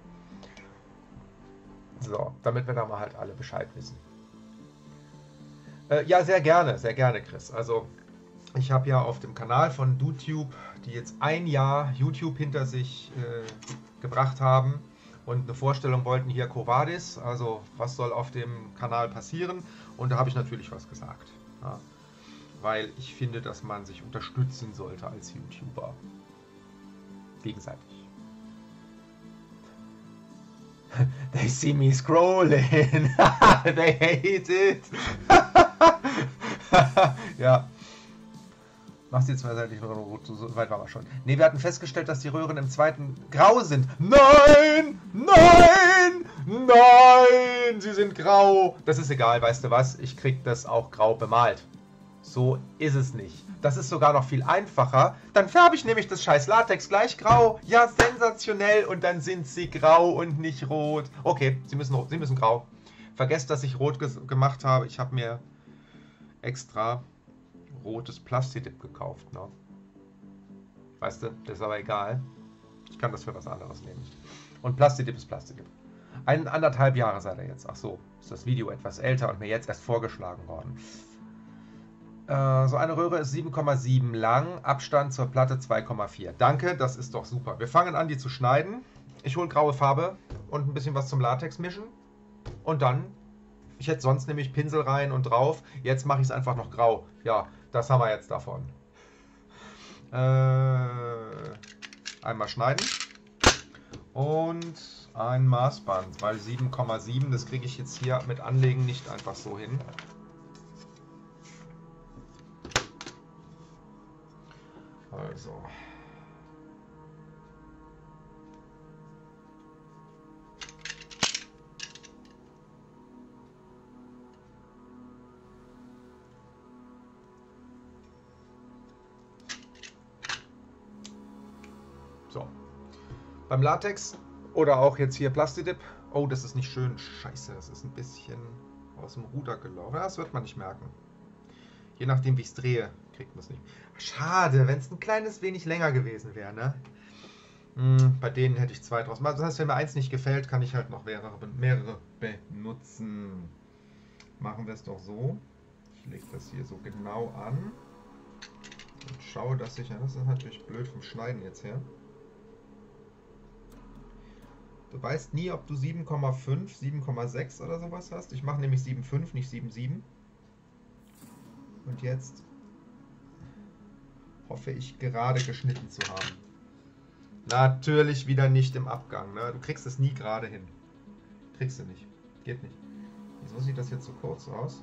So, damit wir da mal halt alle Bescheid wissen. Äh, ja, sehr gerne, sehr gerne, Chris. Also, ich habe ja auf dem Kanal von DoTube, die jetzt ein Jahr YouTube hinter sich äh, gebracht haben und eine Vorstellung wollten hier Quo Vadis, also was soll auf dem Kanal passieren, und da habe ich natürlich was gesagt. Ja, weil ich finde, dass man sich unterstützen sollte als YouTuber. Gegenseitig. They see me scrolling. They hate it. Ja. Machst die zweiseitigen Röhren, so weit waren wir schon. Ne, wir hatten festgestellt, dass die Röhren im zweiten grau sind. Nein! Nein! Nein! Sie sind grau. Das ist egal, weißt du was? Ich krieg das auch grau bemalt. So ist es nicht. Das ist sogar noch viel einfacher. Dann färbe ich nämlich das scheiß Latex gleich grau. Ja, sensationell. Und dann sind sie grau und nicht rot. Okay, sie müssen, sie müssen grau. Vergesst, dass ich rot gemacht habe. Ich habe mir extra rotes Plastidip gekauft. Ne? Weißt du, das ist aber egal. Ich kann das für was anderes nehmen. Und Plastidip ist Plastidip. Ein, anderthalb Jahre seid ihr jetzt. Ach so, ist das Video etwas älter und mir jetzt erst vorgeschlagen worden. Äh, so eine Röhre ist sieben Komma sieben lang, Abstand zur Platte zwei Komma vier. Danke, das ist doch super. Wir fangen an, die zu schneiden. Ich hole graue Farbe und ein bisschen was zum Latex mischen. Und dann, ich hätte sonst nämlich Pinsel rein und drauf. Jetzt mache ich es einfach noch grau. Ja, das haben wir jetzt davon. Äh, einmal schneiden. Und ein Maßband, weil sieben Komma sieben, das kriege ich jetzt hier mit Anlegen nicht einfach so hin. Also. So. Beim Latex oder auch jetzt hier Plastidip. Oh, das ist nicht schön. Scheiße, das ist ein bisschen aus dem Ruder gelaufen. Das wird man nicht merken. Je nachdem, wie ich es drehe, kriegt man es nicht. Schade, wenn es ein kleines wenig länger gewesen wäre, ne? Hm, bei denen hätte ich zwei draus. Das heißt, wenn mir eins nicht gefällt, kann ich halt noch mehrere, mehrere benutzen. Machen wir es doch so. Ich lege das hier so genau an. Und schaue, dass ich... Ja, das ist natürlich blöd vom Schneiden jetzt her. Du weißt nie, ob du sieben Komma fünf, sieben Komma sechs oder sowas hast. Ich mache nämlich sieben Komma fünf, nicht sieben Komma sieben. Und jetzt hoffe ich, gerade geschnitten zu haben. Natürlich wieder nicht im Abgang. Ne? Du kriegst es nie gerade hin. Kriegst du nicht. Geht nicht. Wieso sieht das jetzt so kurz aus?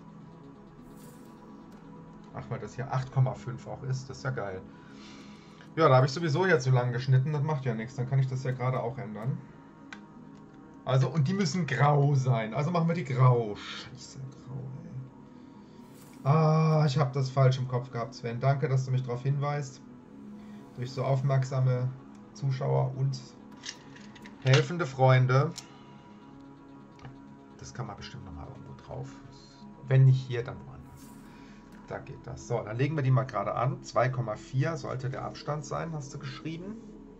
Ach, weil das hier acht Komma fünf auch ist. Das ist ja geil. Ja, da habe ich sowieso jetzt so lang geschnitten. Das macht ja nichts. Dann kann ich das ja gerade auch ändern. Also, und die müssen grau sein. Also machen wir die grau. Scheiße, grau, ey. Ah, ich habe das falsch im Kopf gehabt, Sven. Danke, dass du mich darauf hinweist. Durch so aufmerksame Zuschauer und helfende Freunde. Das kann man bestimmt nochmal irgendwo drauf. Wenn nicht hier, dann woanders. Da geht das. So, dann legen wir die mal gerade an. zwei Komma vier sollte der Abstand sein, hast du geschrieben.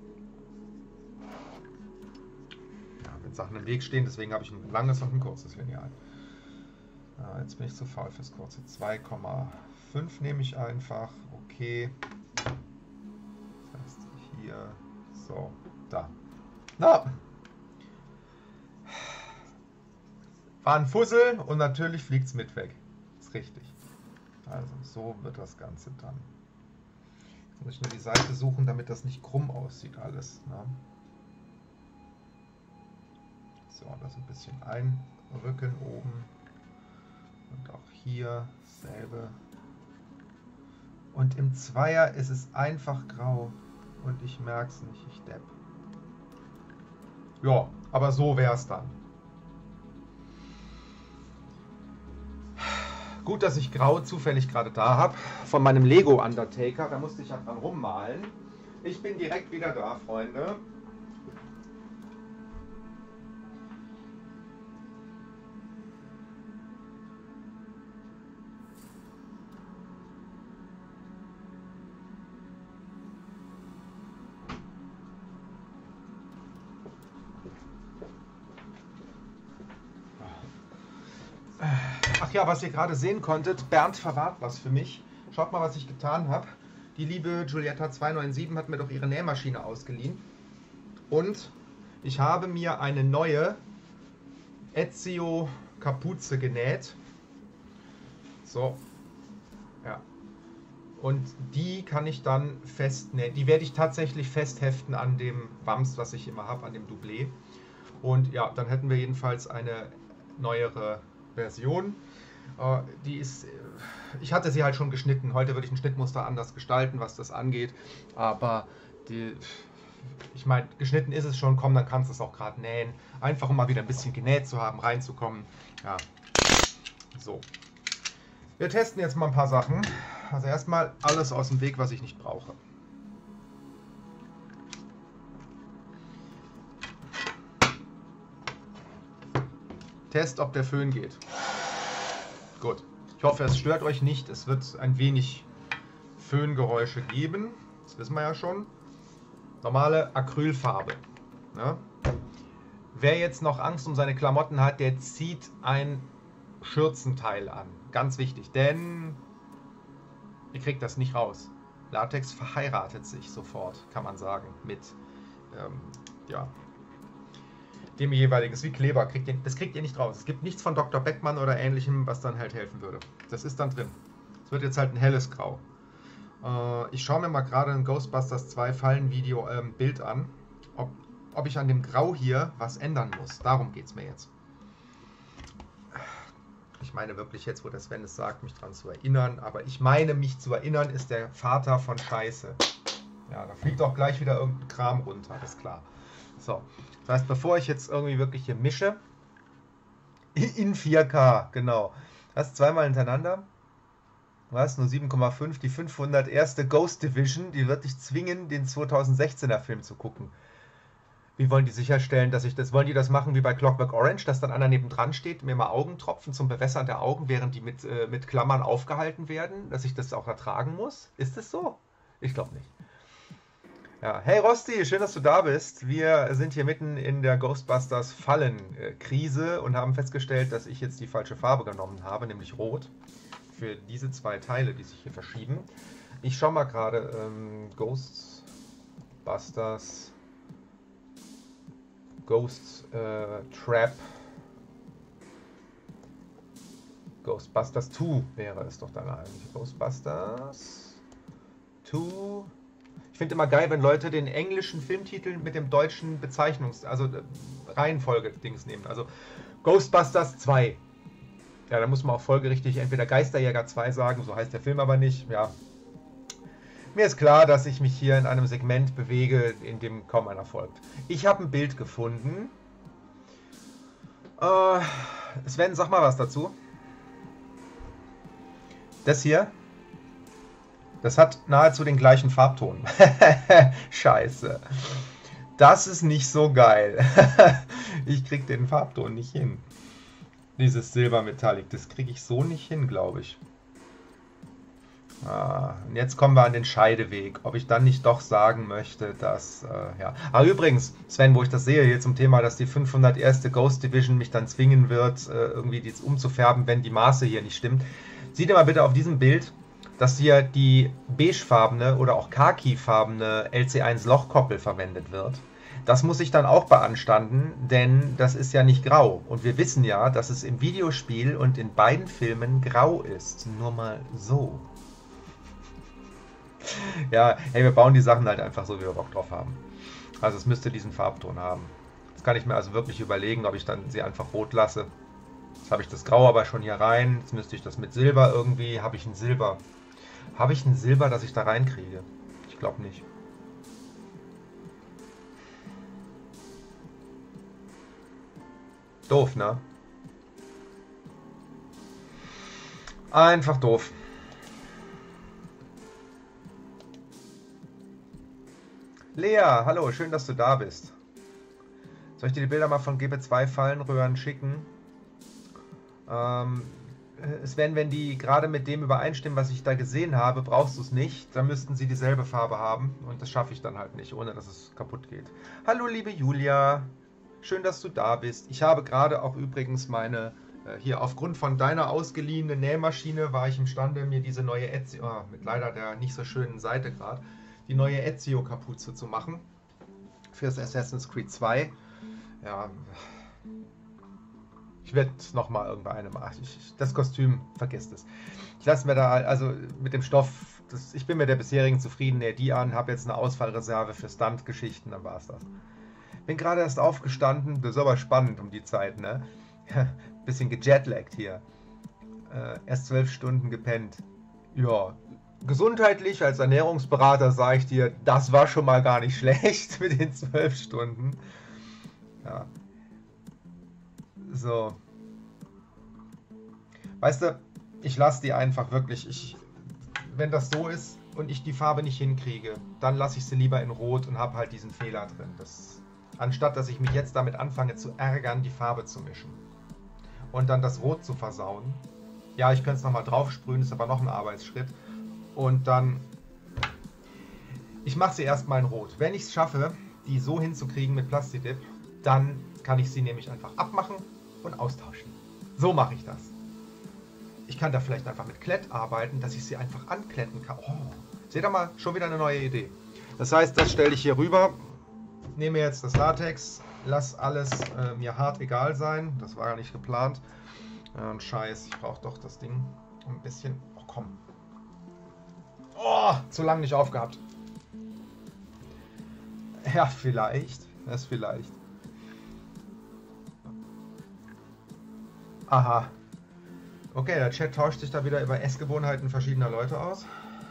Ja, wenn Sachen im Weg stehen, deswegen habe ich ein langes und ein kurzes Lineal. Ja, jetzt bin ich zu faul fürs kurze. zwei Komma fünf nehme ich einfach. Okay. Das heißt hier. So, da. Na! War ein Fussel und natürlich fliegt es mit weg. Ist richtig. Also, so wird das Ganze dann. Jetzt muss ich nur die Seite suchen, damit das nicht krumm aussieht alles. Ne? So, das ein bisschen einrücken oben. Und auch hier dasselbe. Und im Zweier ist es einfach grau. Und ich merke es nicht, ich depp. Ja, aber so wäre es dann. Gut, dass ich grau zufällig gerade da habe. Von meinem Lego Undertaker. Da musste ich ja dran rummalen. Ich bin direkt wieder da, Freunde. Ach ja, was ihr gerade sehen konntet, Bernd verwahrt was für mich. Schaut mal, was ich getan habe. Die liebe Giulietta zwei neun sieben hat mir doch ihre Nähmaschine ausgeliehen. Und ich habe mir eine neue Ezio Kapuze genäht. So. Ja. Und die kann ich dann festnähen. Die werde ich tatsächlich festheften an dem Wams, was ich immer habe, an dem Doublé. Und ja, dann hätten wir jedenfalls eine neuere Version. Uh, die ist, ich hatte sie halt schon geschnitten. Heute würde ich ein Schnittmuster anders gestalten, was das angeht. Aber die, ich meine, geschnitten ist es schon. Komm, dann kannst du es auch gerade nähen. Einfach um mal wieder ein bisschen genäht zu haben, reinzukommen. Ja, so. Wir testen jetzt mal ein paar Sachen. Also erstmal alles aus dem Weg, was ich nicht brauche. Test, ob der Föhn geht. Gut. Ich hoffe, es stört euch nicht. Es wird ein wenig Föhngeräusche geben. Das wissen wir ja schon. Normale Acrylfarbe. Ja. Wer jetzt noch Angst um seine Klamotten hat, der zieht ein Schürzenteil an. Ganz wichtig, denn ihr kriegt das nicht raus. Latex verheiratet sich sofort, kann man sagen, mit ähm, ja, dem jeweiligen. Das ist wie Kleber, kriegt ihr, das kriegt ihr nicht raus. Es gibt nichts von Doktor Beckmann oder ähnlichem, was dann halt helfen würde. Das ist dann drin. Es wird jetzt halt ein helles Grau. Äh, ich schaue mir mal gerade ein Ghostbusters zwei Fallen-Video ähm, Bild an, ob, ob ich an dem Grau hier was ändern muss. Darum geht es mir jetzt. Ich meine wirklich jetzt, wo der Sven es sagt, mich daran zu erinnern. Aber ich meine, mich zu erinnern, ist der Vater von Scheiße. Ja, da fliegt auch gleich wieder irgendein Kram runter, ist klar. So, das heißt, bevor ich jetzt irgendwie wirklich hier mische, in vier K, genau. Das zweimal hintereinander. Du hast nur sieben Komma fünf, die fünfhundert erste Ghost Division, die wird dich zwingen, den zweitausendsechzehner Film zu gucken. Wie wollen die sicherstellen, dass ich das, wollen die das machen wie bei Clockwork Orange, dass dann einer nebendran steht, mir mal Augentropfen zum Bewässern der Augen, während die mit, äh, mit Klammern aufgehalten werden, dass ich das auch ertragen muss? Ist das so? Ich glaube nicht. Ja. Hey Rosti, schön, dass du da bist. Wir sind hier mitten in der Ghostbusters Fallen-Krise und haben festgestellt, dass ich jetzt die falsche Farbe genommen habe, nämlich Rot, für diese zwei Teile, die sich hier verschieben. Ich schaue mal gerade, ähm, Ghostbusters Ghost äh, Trap Ghostbusters zwei wäre es doch dann eigentlich. Ghostbusters zwei. Ich finde immer geil, wenn Leute den englischen Filmtitel mit dem deutschen Bezeichnungs-, also äh, Reihenfolge-Dings nehmen. Also Ghostbusters zwei. Ja, da muss man auch folgerichtig entweder Geisterjäger zwei sagen, so heißt der Film aber nicht. Ja. Mir ist klar, dass ich mich hier in einem Segment bewege, in dem kaum einer folgt. Ich habe ein Bild gefunden. Äh, Sven, sag mal was dazu. Das hier, das hat nahezu den gleichen Farbton. Scheiße. Das ist nicht so geil. Ich krieg den Farbton nicht hin. Dieses Silbermetallic, das kriege ich so nicht hin, glaube ich. Ah, und jetzt kommen wir an den Scheideweg, ob ich dann nicht doch sagen möchte, dass, äh, ja. Aber übrigens, Sven, wo ich das sehe, hier zum Thema, dass die fünfhundert erste Ghost Division mich dann zwingen wird, äh, irgendwie die jetzt umzufärben, wenn die Maße hier nicht stimmt. Seht ihr mal bitte auf diesem Bild, dass hier die beigefarbene oder auch khakifarbene L C eins Lochkoppel verwendet wird. Das muss ich dann auch beanstanden, denn das ist ja nicht grau. Und wir wissen ja, dass es im Videospiel und in beiden Filmen grau ist. Nur mal so. Ja, hey, wir bauen die Sachen halt einfach so, wie wir Bock drauf haben. Also es müsste diesen Farbton haben. kann ich mir also wirklich überlegen, ob ich dann sie einfach rot lasse. Jetzt habe ich das Grau aber schon hier rein. Jetzt müsste ich das mit Silber irgendwie. Habe ich ein Silber? Habe ich ein Silber, das ich da reinkriege? Ich glaube nicht. Doof, ne? Einfach doof. Lea, hallo, schön, dass du da bist. Soll ich dir die Bilder mal von G B zwei Fallenröhren schicken? Ähm, Sven, wenn die gerade mit dem übereinstimmen, was ich da gesehen habe, brauchst du es nicht. Dann müssten sie dieselbe Farbe haben und das schaffe ich dann halt nicht, ohne dass es kaputt geht. Hallo, liebe Julia. Schön, dass du da bist. Ich habe gerade auch übrigens meine, äh, hier aufgrund von deiner ausgeliehenen Nähmaschine, war ich imstande, mir diese neue Ezio, oh, mit leider der nicht so schönen Seite gerade, die neue Ezio-Kapuze zu machen. Fürs Assassin's Creed zwei. Ja, ich werde nochmal irgendwann eine machen. Ich, das Kostüm, vergesst es. Ich lasse mir da, also mit dem Stoff, das, ich bin mit der bisherigen zufrieden, nähe die an, habe jetzt eine Ausfallreserve für Stunt-Geschichten, dann war es das. Bin gerade erst aufgestanden, das ist aber spannend um die Zeit, ne? Bisschen gejetlaggt hier. Äh, erst zwölf Stunden gepennt. Ja, gesundheitlich als Ernährungsberater sage ich dir, das war schon mal gar nicht schlecht mit den zwölf Stunden. Ja. So. Weißt du, ich lasse die einfach wirklich, ich, wenn das so ist und ich die Farbe nicht hinkriege, dann lasse ich sie lieber in Rot und habe halt diesen Fehler drin. Das, anstatt dass ich mich jetzt damit anfange zu ärgern, die Farbe zu mischen und dann das Rot zu versauen. Ja, ich könnte es nochmal drauf sprühen, ist aber noch ein Arbeitsschritt. Und dann, ich mache sie erstmal in Rot. Wenn ich es schaffe, die so hinzukriegen mit Plastidip, dann kann ich sie nämlich einfach abmachen und austauschen. So mache ich das. Ich kann da vielleicht einfach mit Klett arbeiten, dass ich sie einfach ankletten kann. Oh, seht ihr mal, schon wieder eine neue Idee. Das heißt, das stelle ich hier rüber, nehme jetzt das Latex, lasse alles äh, mir hart egal sein. Das war ja nicht geplant. Ja, und Scheiß, ich brauche doch das Ding ein bisschen. Oh, komm. Oh, zu lange nicht aufgehabt. Ja, vielleicht. Das vielleicht. Aha. Okay, der Chat tauscht sich da wieder über Essgewohnheiten verschiedener Leute aus.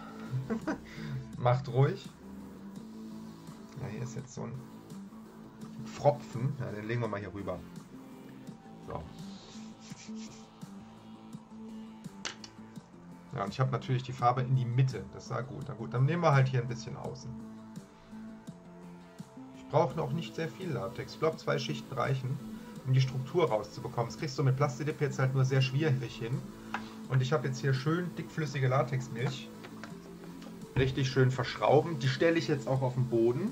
Macht ruhig. Ja, hier ist jetzt so ein Pfropfen. Ja, den legen wir mal hier rüber. So. Ja, und ich habe natürlich die Farbe in die Mitte. Das sah gut. Na gut, dann nehmen wir halt hier ein bisschen außen. Ich brauche noch nicht sehr viel Latex. Ich glaube, zwei Schichten reichen, um die Struktur rauszubekommen. Das kriegst du mit Plastidip jetzt halt nur sehr schwierig hin. Und ich habe jetzt hier schön dickflüssige Latexmilch. Richtig schön verschrauben. Die stelle ich jetzt auch auf den Boden,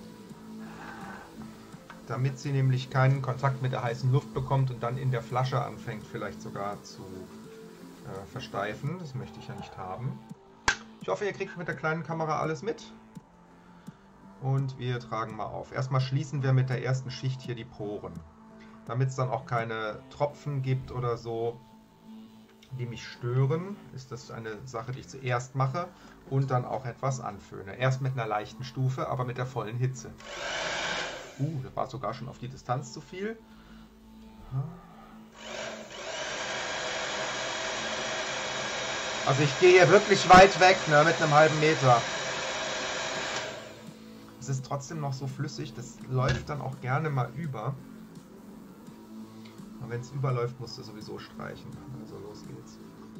damit sie nämlich keinen Kontakt mit der heißen Luft bekommt und dann in der Flasche anfängt vielleicht sogar zu äh, versteifen. Das möchte ich ja nicht haben. Ich hoffe, ihr kriegt mit der kleinen Kamera alles mit. Und wir tragen mal auf. Erstmal schließen wir mit der ersten Schicht hier die Poren, damit es dann auch keine Tropfen gibt oder so, die mich stören. Ist das eine Sache, die ich zuerst mache und dann auch etwas anföhne. Erst mit einer leichten Stufe, aber mit der vollen Hitze. Uh, das war sogar schon auf die Distanz zu viel. Also ich gehe hier wirklich weit weg, ne, mit einem halben Meter. Es ist trotzdem noch so flüssig, das läuft dann auch gerne mal über. Aber wenn es überläuft, musst du sowieso streichen. Also los geht's.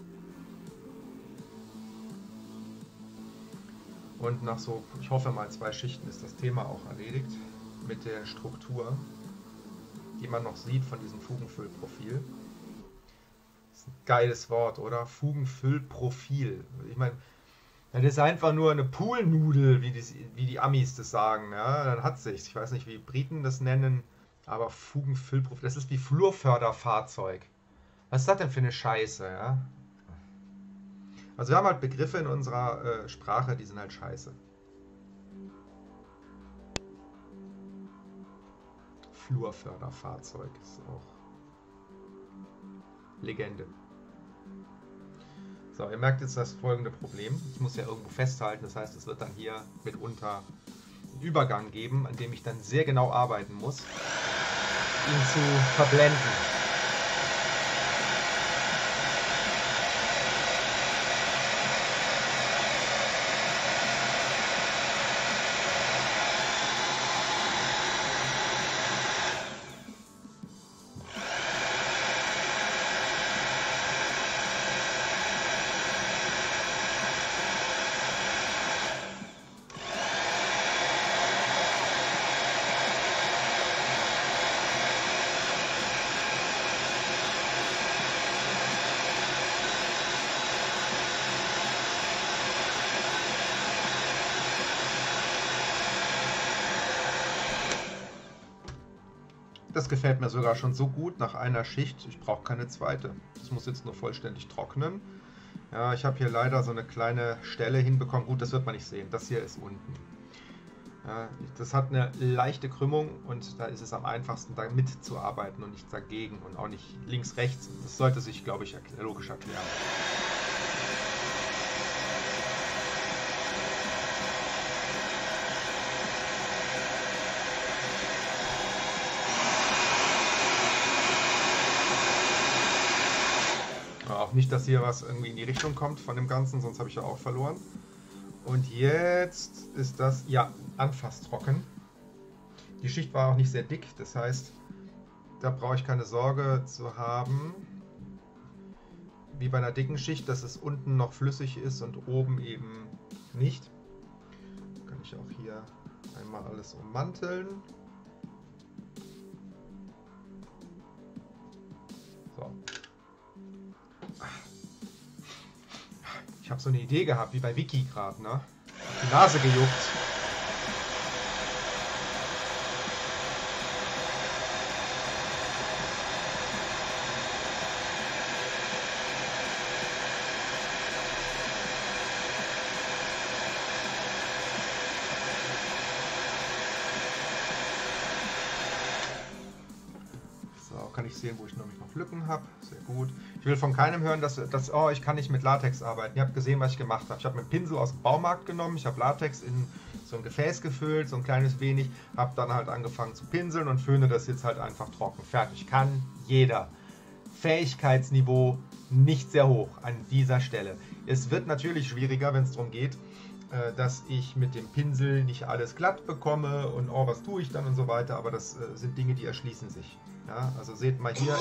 Und nach so, ich hoffe mal zwei Schichten ist das Thema auch erledigt. Mit der Struktur, die man noch sieht von diesem Fugenfüllprofil. Das ist ein geiles Wort, oder? Fugenfüllprofil. Ich meine, das ist einfach nur eine Poolnudel, wie die, wie die Amis das sagen. Ja, dann hat sich's. Ich weiß nicht, wie Briten das nennen, aber Fugenfüllprofil, das ist wie Flurförderfahrzeug. Was ist das denn für eine Scheiße, ja? Also wir haben halt Begriffe in unserer äh, Sprache, die sind halt scheiße. Flurförderfahrzeug ist auch Legende. So, ihr merkt jetzt das folgende Problem. Ich muss ja irgendwo festhalten, das heißt, es wird dann hier mitunter einen Übergang geben, an dem ich dann sehr genau arbeiten muss. ihn zu verblenden. Das gefällt mir sogar schon so gut nach einer Schicht. Ich brauche keine zweite. Das muss jetzt nur vollständig trocknen. Ja, ich habe hier leider so eine kleine Stelle hinbekommen. Gut, das wird man nicht sehen. Das hier ist unten. Ja, das hat eine leichte Krümmung und da ist es am einfachsten, da mitzuarbeiten und nicht dagegen und auch nicht links, rechts. Das sollte sich, glaube ich, logisch erklären. Auch nicht, dass hier was irgendwie in die Richtung kommt von dem Ganzen, sonst habe ich ja auch verloren. Und jetzt ist das, ja, anfasstrocken. Die Schicht war auch nicht sehr dick, das heißt, da brauche ich keine Sorge zu haben, wie bei einer dicken Schicht, dass es unten noch flüssig ist und oben eben nicht. Kann ich auch hier einmal alles ummanteln. So. Ich habe so eine Idee gehabt, wie bei Wiki gerade, ne? Die Nase gejuckt. Kann ich sehen, wo ich nämlich noch Lücken habe. Sehr gut. Ich will von keinem hören, dass, dass oh, ich kann nicht mit Latex arbeiten. Ihr habt gesehen, was ich gemacht habe. Ich habe einen Pinsel aus dem Baumarkt genommen, ich habe Latex in so ein Gefäß gefüllt, so ein kleines wenig, habe dann halt angefangen zu pinseln und föhne das jetzt halt einfach trocken. Fertig. Kann jeder. Fähigkeitsniveau nicht sehr hoch an dieser Stelle. Es wird natürlich schwieriger, wenn es darum geht, dass ich mit dem Pinsel nicht alles glatt bekomme und oh, was tue ich dann und so weiter, aber das äh, sind Dinge, die erschließen sich. Ja, also seht mal hier.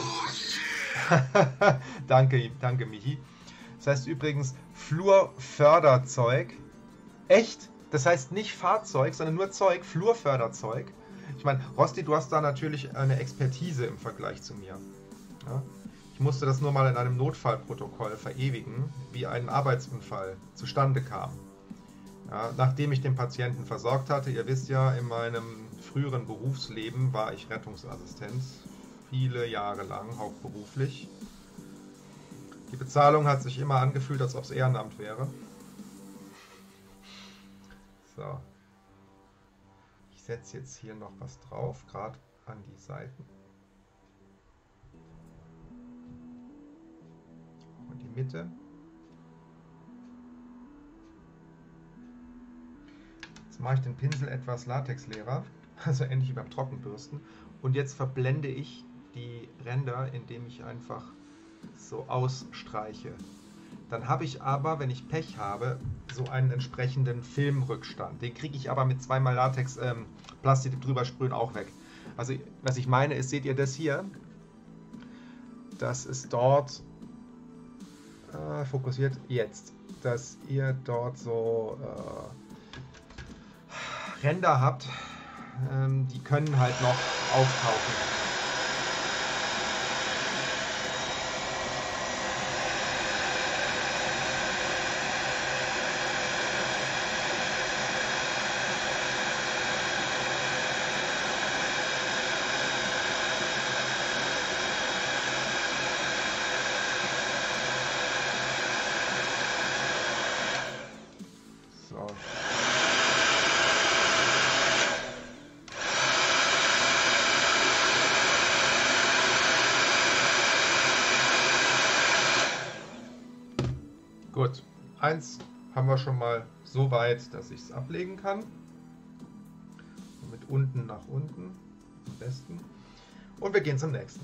danke, danke Michi. Das heißt übrigens Flurförderzeug. Echt? Das heißt nicht Fahrzeug, sondern nur Zeug, Flurförderzeug. Ich meine, Rosti, du hast da natürlich eine Expertise im Vergleich zu mir. Ja? Ich musste das nur mal in einem Notfallprotokoll verewigen, wie ein Arbeitsunfall zustande kam. Ja, nachdem ich den Patienten versorgt hatte, ihr wisst ja, in meinem früheren Berufsleben war ich Rettungsassistent, viele Jahre lang, hauptberuflich. Die Bezahlung hat sich immer angefühlt, als ob es Ehrenamt wäre. So. Ich setze jetzt hier noch was drauf, gerade an die Seiten. Und die Mitte. Jetzt mache ich den Pinsel etwas latexleerer, also ähnlich wie beim Trockenbürsten. Und jetzt verblende ich die Ränder, indem ich einfach so ausstreiche. Dann habe ich aber, wenn ich Pech habe, so einen entsprechenden Filmrückstand. Den kriege ich aber mit zweimal Latex ähm, Plastik drüber sprühen auch weg. Also was ich meine ist, seht ihr das hier? Das ist dort äh, fokussiert jetzt, dass ihr dort so äh, Ränder habt, ähm, die können halt noch auftauchen. So. Gut, eins haben wir schon mal so weit, dass ich es ablegen kann. Mit unten nach unten am besten. Und wir gehen zum nächsten.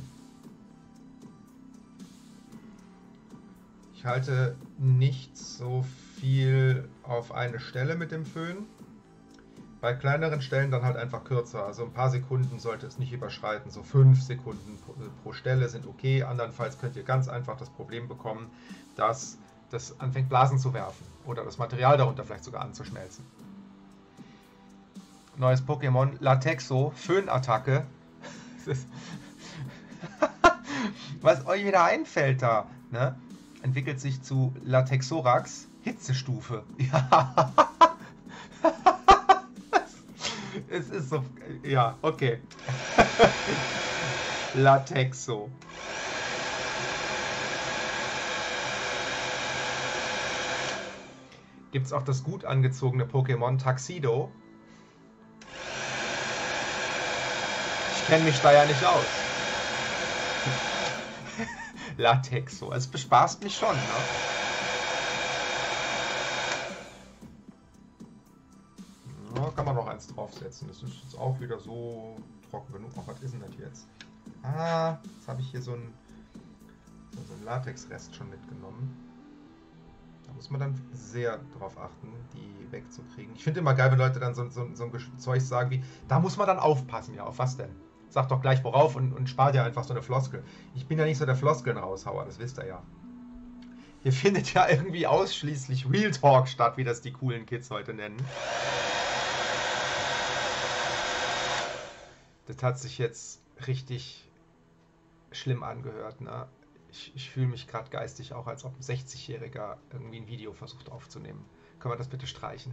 Ich halte nicht so viel auf eine Stelle mit dem Föhn. Bei kleineren Stellen dann halt einfach kürzer. Also ein paar Sekunden sollte es nicht überschreiten. So fünf Sekunden pro Stelle sind okay. Andernfalls könnt ihr ganz einfach das Problem bekommen, dass das anfängt Blasen zu werfen. Oder das Material darunter vielleicht sogar anzuschmelzen. Neues Pokémon, Latexo, Föhnattacke. Was euch wieder einfällt da, ne? Entwickelt sich zu Latexorax, Hitzestufe. Ja. Es ist so, ja, okay. Latexo. Gibt es auch das gut angezogene Pokémon Tuxedo? Ich kenne mich da ja nicht aus. Latexo, es bespaßt mich schon, ne? Ja, kann man noch eins draufsetzen. Das ist jetzt auch wieder so trocken genug. Ach, was ist denn das jetzt? Ah, jetzt habe ich hier so einen, so einen Latexrest schon mitgenommen. Da muss man dann sehr drauf achten, die wegzukriegen. Ich finde immer geil, wenn Leute dann so, so, so ein Zeug sagen wie, da muss man dann aufpassen. Ja, auf was denn? Sagt doch gleich worauf und, und spart ja einfach so eine Floskel. Ich bin ja nicht so der Floskeln-Raushauer, das wisst ihr ja. Hier findet ja irgendwie ausschließlich Real Talk statt, wie das die coolen Kids heute nennen. Das hat sich jetzt richtig schlimm angehört, ne? Ich, ich fühle mich gerade geistig auch, als ob ein sechzigjähriger irgendwie ein Video versucht aufzunehmen. Können wir das bitte streichen?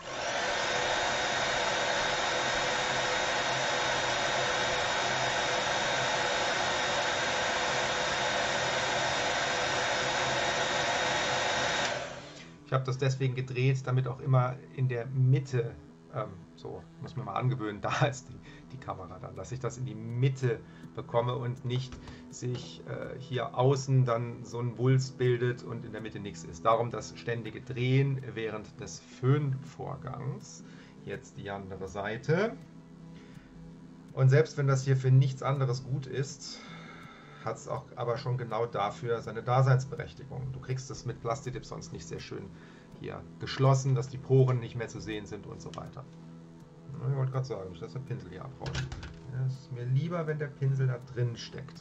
Ich habe das deswegen gedreht, damit auch immer in der Mitte, ähm, so, muss man mal angewöhnen, da ist die, die Kamera dann, dass ich das in die Mitte bekomme und nicht sich äh, hier außen dann so ein Wulst bildet und in der Mitte nichts ist. Darum das ständige Drehen während des Föhnvorgangs. Jetzt die andere Seite. Und selbst wenn das hier für nichts anderes gut ist, hat es auch aber schon genau dafür seine Daseinsberechtigung. Du kriegst es mit Plastidip sonst nicht sehr schön hier geschlossen, dass die Poren nicht mehr zu sehen sind und so weiter. Ich wollte gerade sagen, ich lasse den Pinsel hier abrollen. Es ist mir lieber, wenn der Pinsel da drin steckt.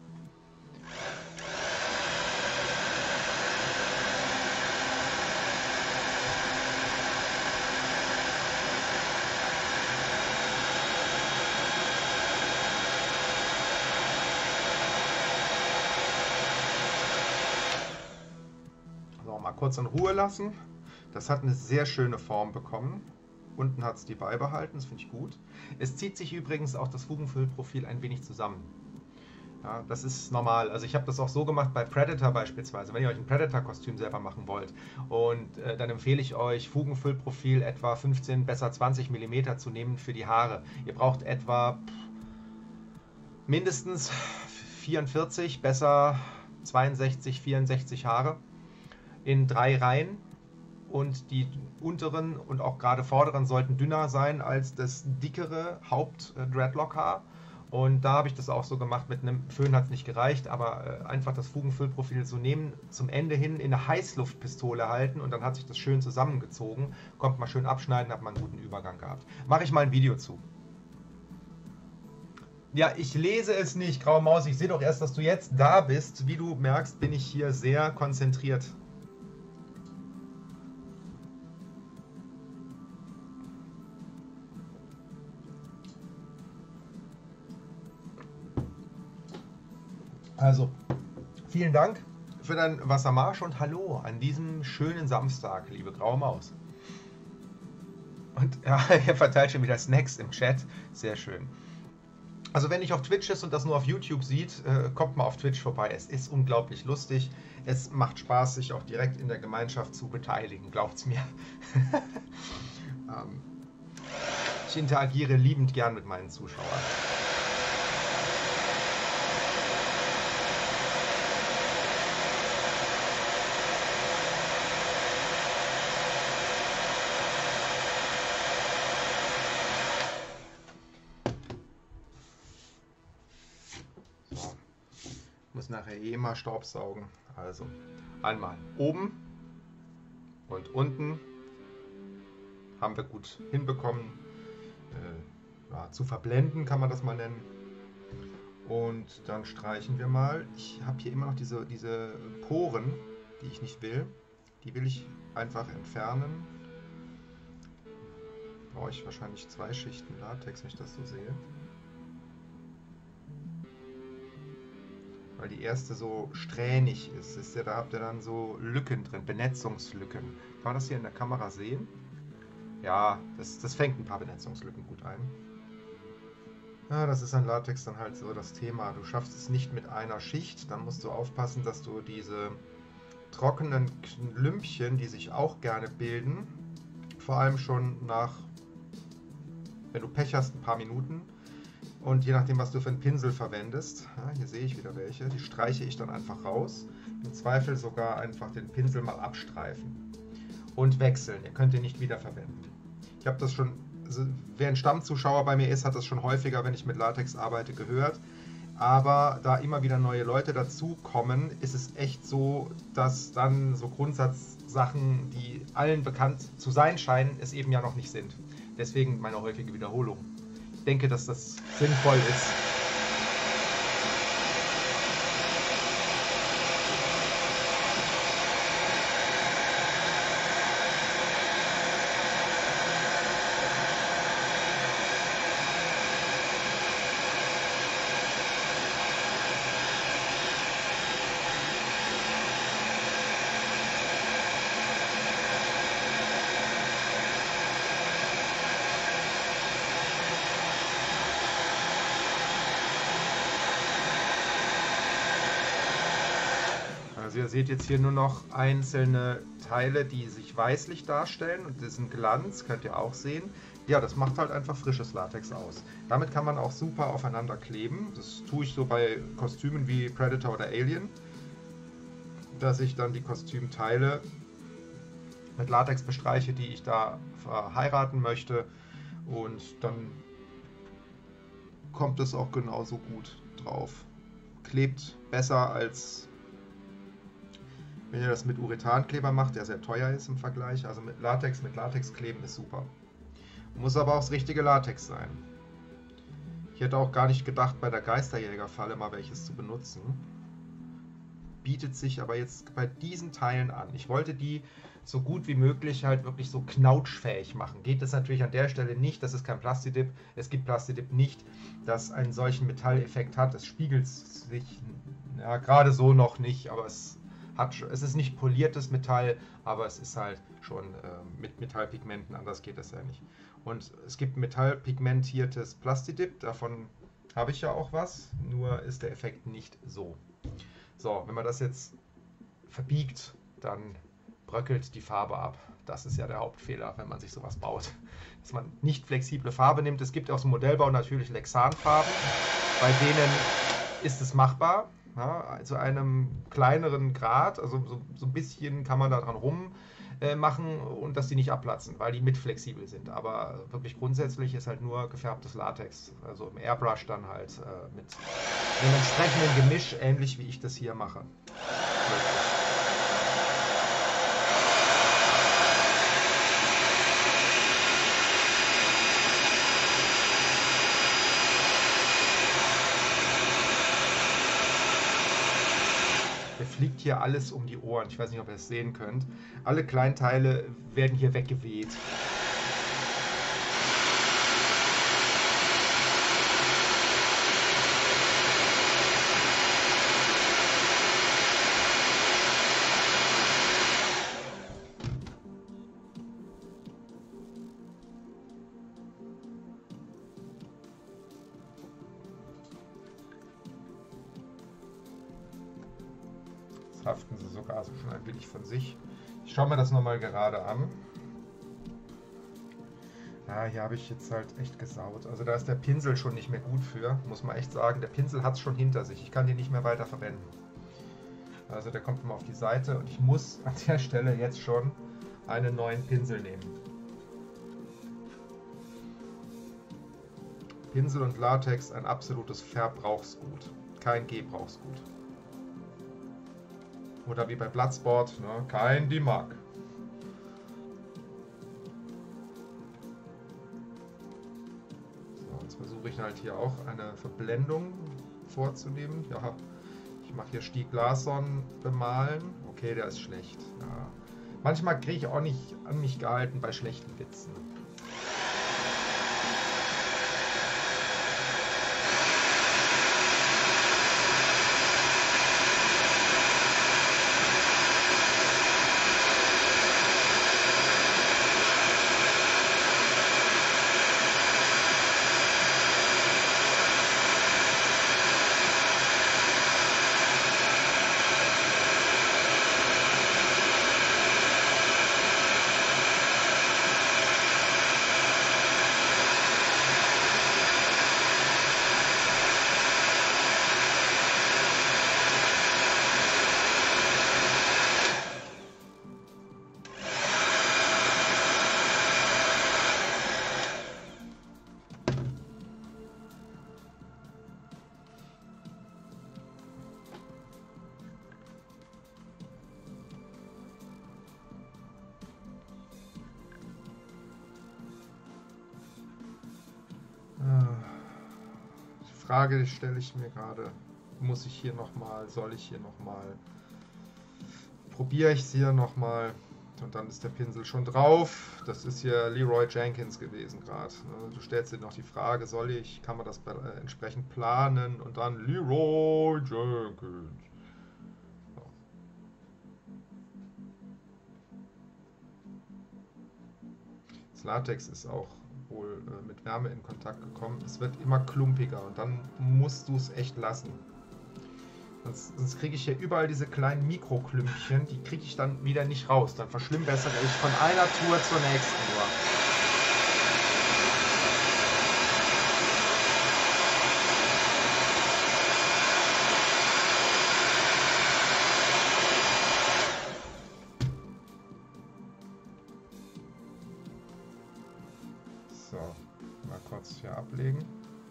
Kurz in Ruhe lassen. Das hat eine sehr schöne Form bekommen. Unten hat es die beibehalten, das finde ich gut. Es zieht sich übrigens auch das Fugenfüllprofil ein wenig zusammen. Ja, das ist normal. Also ich habe das auch so gemacht bei Predator beispielsweise, wenn ihr euch ein Predator-Kostüm selber machen wollt. Und äh, dann empfehle ich euch, Fugenfüllprofil etwa fünfzehn, besser zwanzig Millimeter zu nehmen für die Haare. Ihr braucht etwa pff, mindestens vierundvierzig, besser zweiundsechzig, vierundsechzig Haare in drei Reihen. Und die unteren und auch gerade vorderen sollten dünner sein als das dickere Haupt-Dreadlock-Haar. Und da habe ich das auch so gemacht, mit einem Föhn hat es nicht gereicht, aber einfach das Fugenfüllprofil so nehmen, zum Ende hin in eine Heißluftpistole halten und dann hat sich das schön zusammengezogen. Kommt mal schön abschneiden, hat man einen guten Übergang gehabt. Mache ich mal ein Video zu. Ja, ich lese es nicht, graue Maus. Ich sehe doch erst, dass du jetzt da bist. Wie du merkst, bin ich hier sehr konzentriert. Also, vielen Dank für dein Wassermarsch und hallo an diesem schönen Samstag, liebe graue Maus. Und ja, ihr verteilt schon wieder Snacks im Chat. Sehr schön. Also wenn ich auf Twitch ist und das nur auf YouTube sieht, äh, kommt mal auf Twitch vorbei. Es ist unglaublich lustig. Es macht Spaß, sich auch direkt in der Gemeinschaft zu beteiligen. Glaubt's mir. ähm, ich interagiere liebend gern mit meinen Zuschauern. muss nachher eh immer Staubsaugen. Also einmal oben und unten haben wir gut hinbekommen. Äh, ja, zu verblenden kann man das mal nennen. Und dann streichen wir mal. Ich habe hier immer noch diese, diese Poren, die ich nicht will. Die will ich einfach entfernen. Brauche ich wahrscheinlich zwei Schichten Latex, wenn ich das so sehe. Weil die erste so strähnig ist. ist ja, da habt ihr dann so Lücken drin, Benetzungslücken. Kann man das hier in der Kamera sehen? Ja, das, das fängt ein paar Benetzungslücken gut ein. Ja, das ist an Latex dann halt so das Thema. Du schaffst es nicht mit einer Schicht, dann musst du aufpassen, dass du diese trockenen Klümpchen, die sich auch gerne bilden, vor allem schon nach, wenn du Pech hast, ein paar Minuten, und je nachdem, was du für einen Pinsel verwendest, ja, hier sehe ich wieder welche, die streiche ich dann einfach raus. Im Zweifel sogar einfach den Pinsel mal abstreifen und wechseln. Ihr könnt ihn nicht wiederverwenden. Ich habe das schon, also wer ein Stammzuschauer bei mir ist, hat das schon häufiger, wenn ich mit Latex arbeite, gehört. Aber da immer wieder neue Leute dazukommen, ist es echt so, dass dann so Grundsatzsachen, die allen bekannt zu sein scheinen, es eben ja noch nicht sind. Deswegen meine häufige Wiederholung. Ich denke, dass das sinnvoll ist. Also ihr seht jetzt hier nur noch einzelne Teile, die sich weißlich darstellen, und diesen Glanz könnt ihr auch sehen. Ja, das macht halt einfach frisches Latex aus. Damit kann man auch super aufeinander kleben. Das tue ich so bei Kostümen wie Predator oder Alien, dass ich dann die Kostümteile mit Latex bestreiche, die ich da verheiraten möchte, und dann kommt es auch genauso gut drauf. Klebt besser, als wenn ihr das mit Urethankleber macht, der sehr teuer ist im Vergleich. Also mit Latex, mit Latex kleben ist super. Muss aber auch das richtige Latex sein. Ich hätte auch gar nicht gedacht, bei der Geisterjägerfalle mal welches zu benutzen. Bietet sich aber jetzt bei diesen Teilen an. Ich wollte die so gut wie möglich halt wirklich so knautschfähig machen. Geht es natürlich an der Stelle nicht, das ist kein Plastidip. Es gibt Plastidip nicht, das einen solchen Metalleffekt hat. Es spiegelt sich ja, gerade so noch nicht, aber es hat, es ist nicht poliertes Metall, aber es ist halt schon äh, mit Metallpigmenten, anders geht das ja nicht. Und es gibt metallpigmentiertes Plastidip, davon habe ich ja auch was, nur ist der Effekt nicht so. So, wenn man das jetzt verbiegt, dann bröckelt die Farbe ab. Das ist ja der Hauptfehler, wenn man sich sowas baut. Dass man nicht flexible Farbe nimmt. Es gibt aus dem Modellbau natürlich Lexanfarben, bei denen ist es machbar. Ja, zu einem kleineren Grad, also so, so ein bisschen kann man da dran rum äh, machen, und dass die nicht abplatzen, weil die mit flexibel sind. Aber wirklich grundsätzlich ist halt nur gefärbtes Latex, also im Airbrush dann halt äh, mit einem entsprechenden Gemisch, ähnlich wie ich das hier mache. Fliegt hier alles um die Ohren. Ich weiß nicht, ob ihr es sehen könnt. Alle Kleinteile werden hier weggeweht. Haften sie sogar so schon ein wenig von sich. Ich schaue mir das nochmal gerade an. Ja, hier habe ich jetzt halt echt gesaut. Also da ist der Pinsel schon nicht mehr gut für, muss man echt sagen. Der Pinsel hat es schon hinter sich. Ich kann den nicht mehr weiter verwenden. Also der kommt immer auf die Seite, und ich muss an der Stelle jetzt schon einen neuen Pinsel nehmen. Pinsel und Latex, ein absolutes Verbrauchsgut. Kein Gebrauchsgut. Oder wie bei Bloodsport, ne? Kein D-Mark. So, jetzt versuche ich halt hier auch eine Verblendung vorzunehmen. Ja, ich mache hier Stieg Larsson bemalen. Okay, der ist schlecht. Ja. Manchmal kriege ich auch nicht an mich gehalten bei schlechten Witzen. Frage stelle ich mir gerade, muss ich hier nochmal, soll ich hier nochmal, probiere ich es hier nochmal und dann ist der Pinsel schon drauf. Das ist hier Leroy Jenkins gewesen gerade. Du stellst dir noch die Frage, soll ich, kann man das äh, entsprechend planen und dann Leroy Jenkins. So. Das Latex ist auch wohl äh, mit Wärme in Kontakt gekommen. Es wird immer klumpiger und dann musst du es echt lassen. Sonst, sonst kriege ich hier überall diese kleinen Mikroklümpchen, die kriege ich dann wieder nicht raus. Dann verschlimmbessere ich von einer Tour zur nächsten nur. So, mal kurz hier ablegen.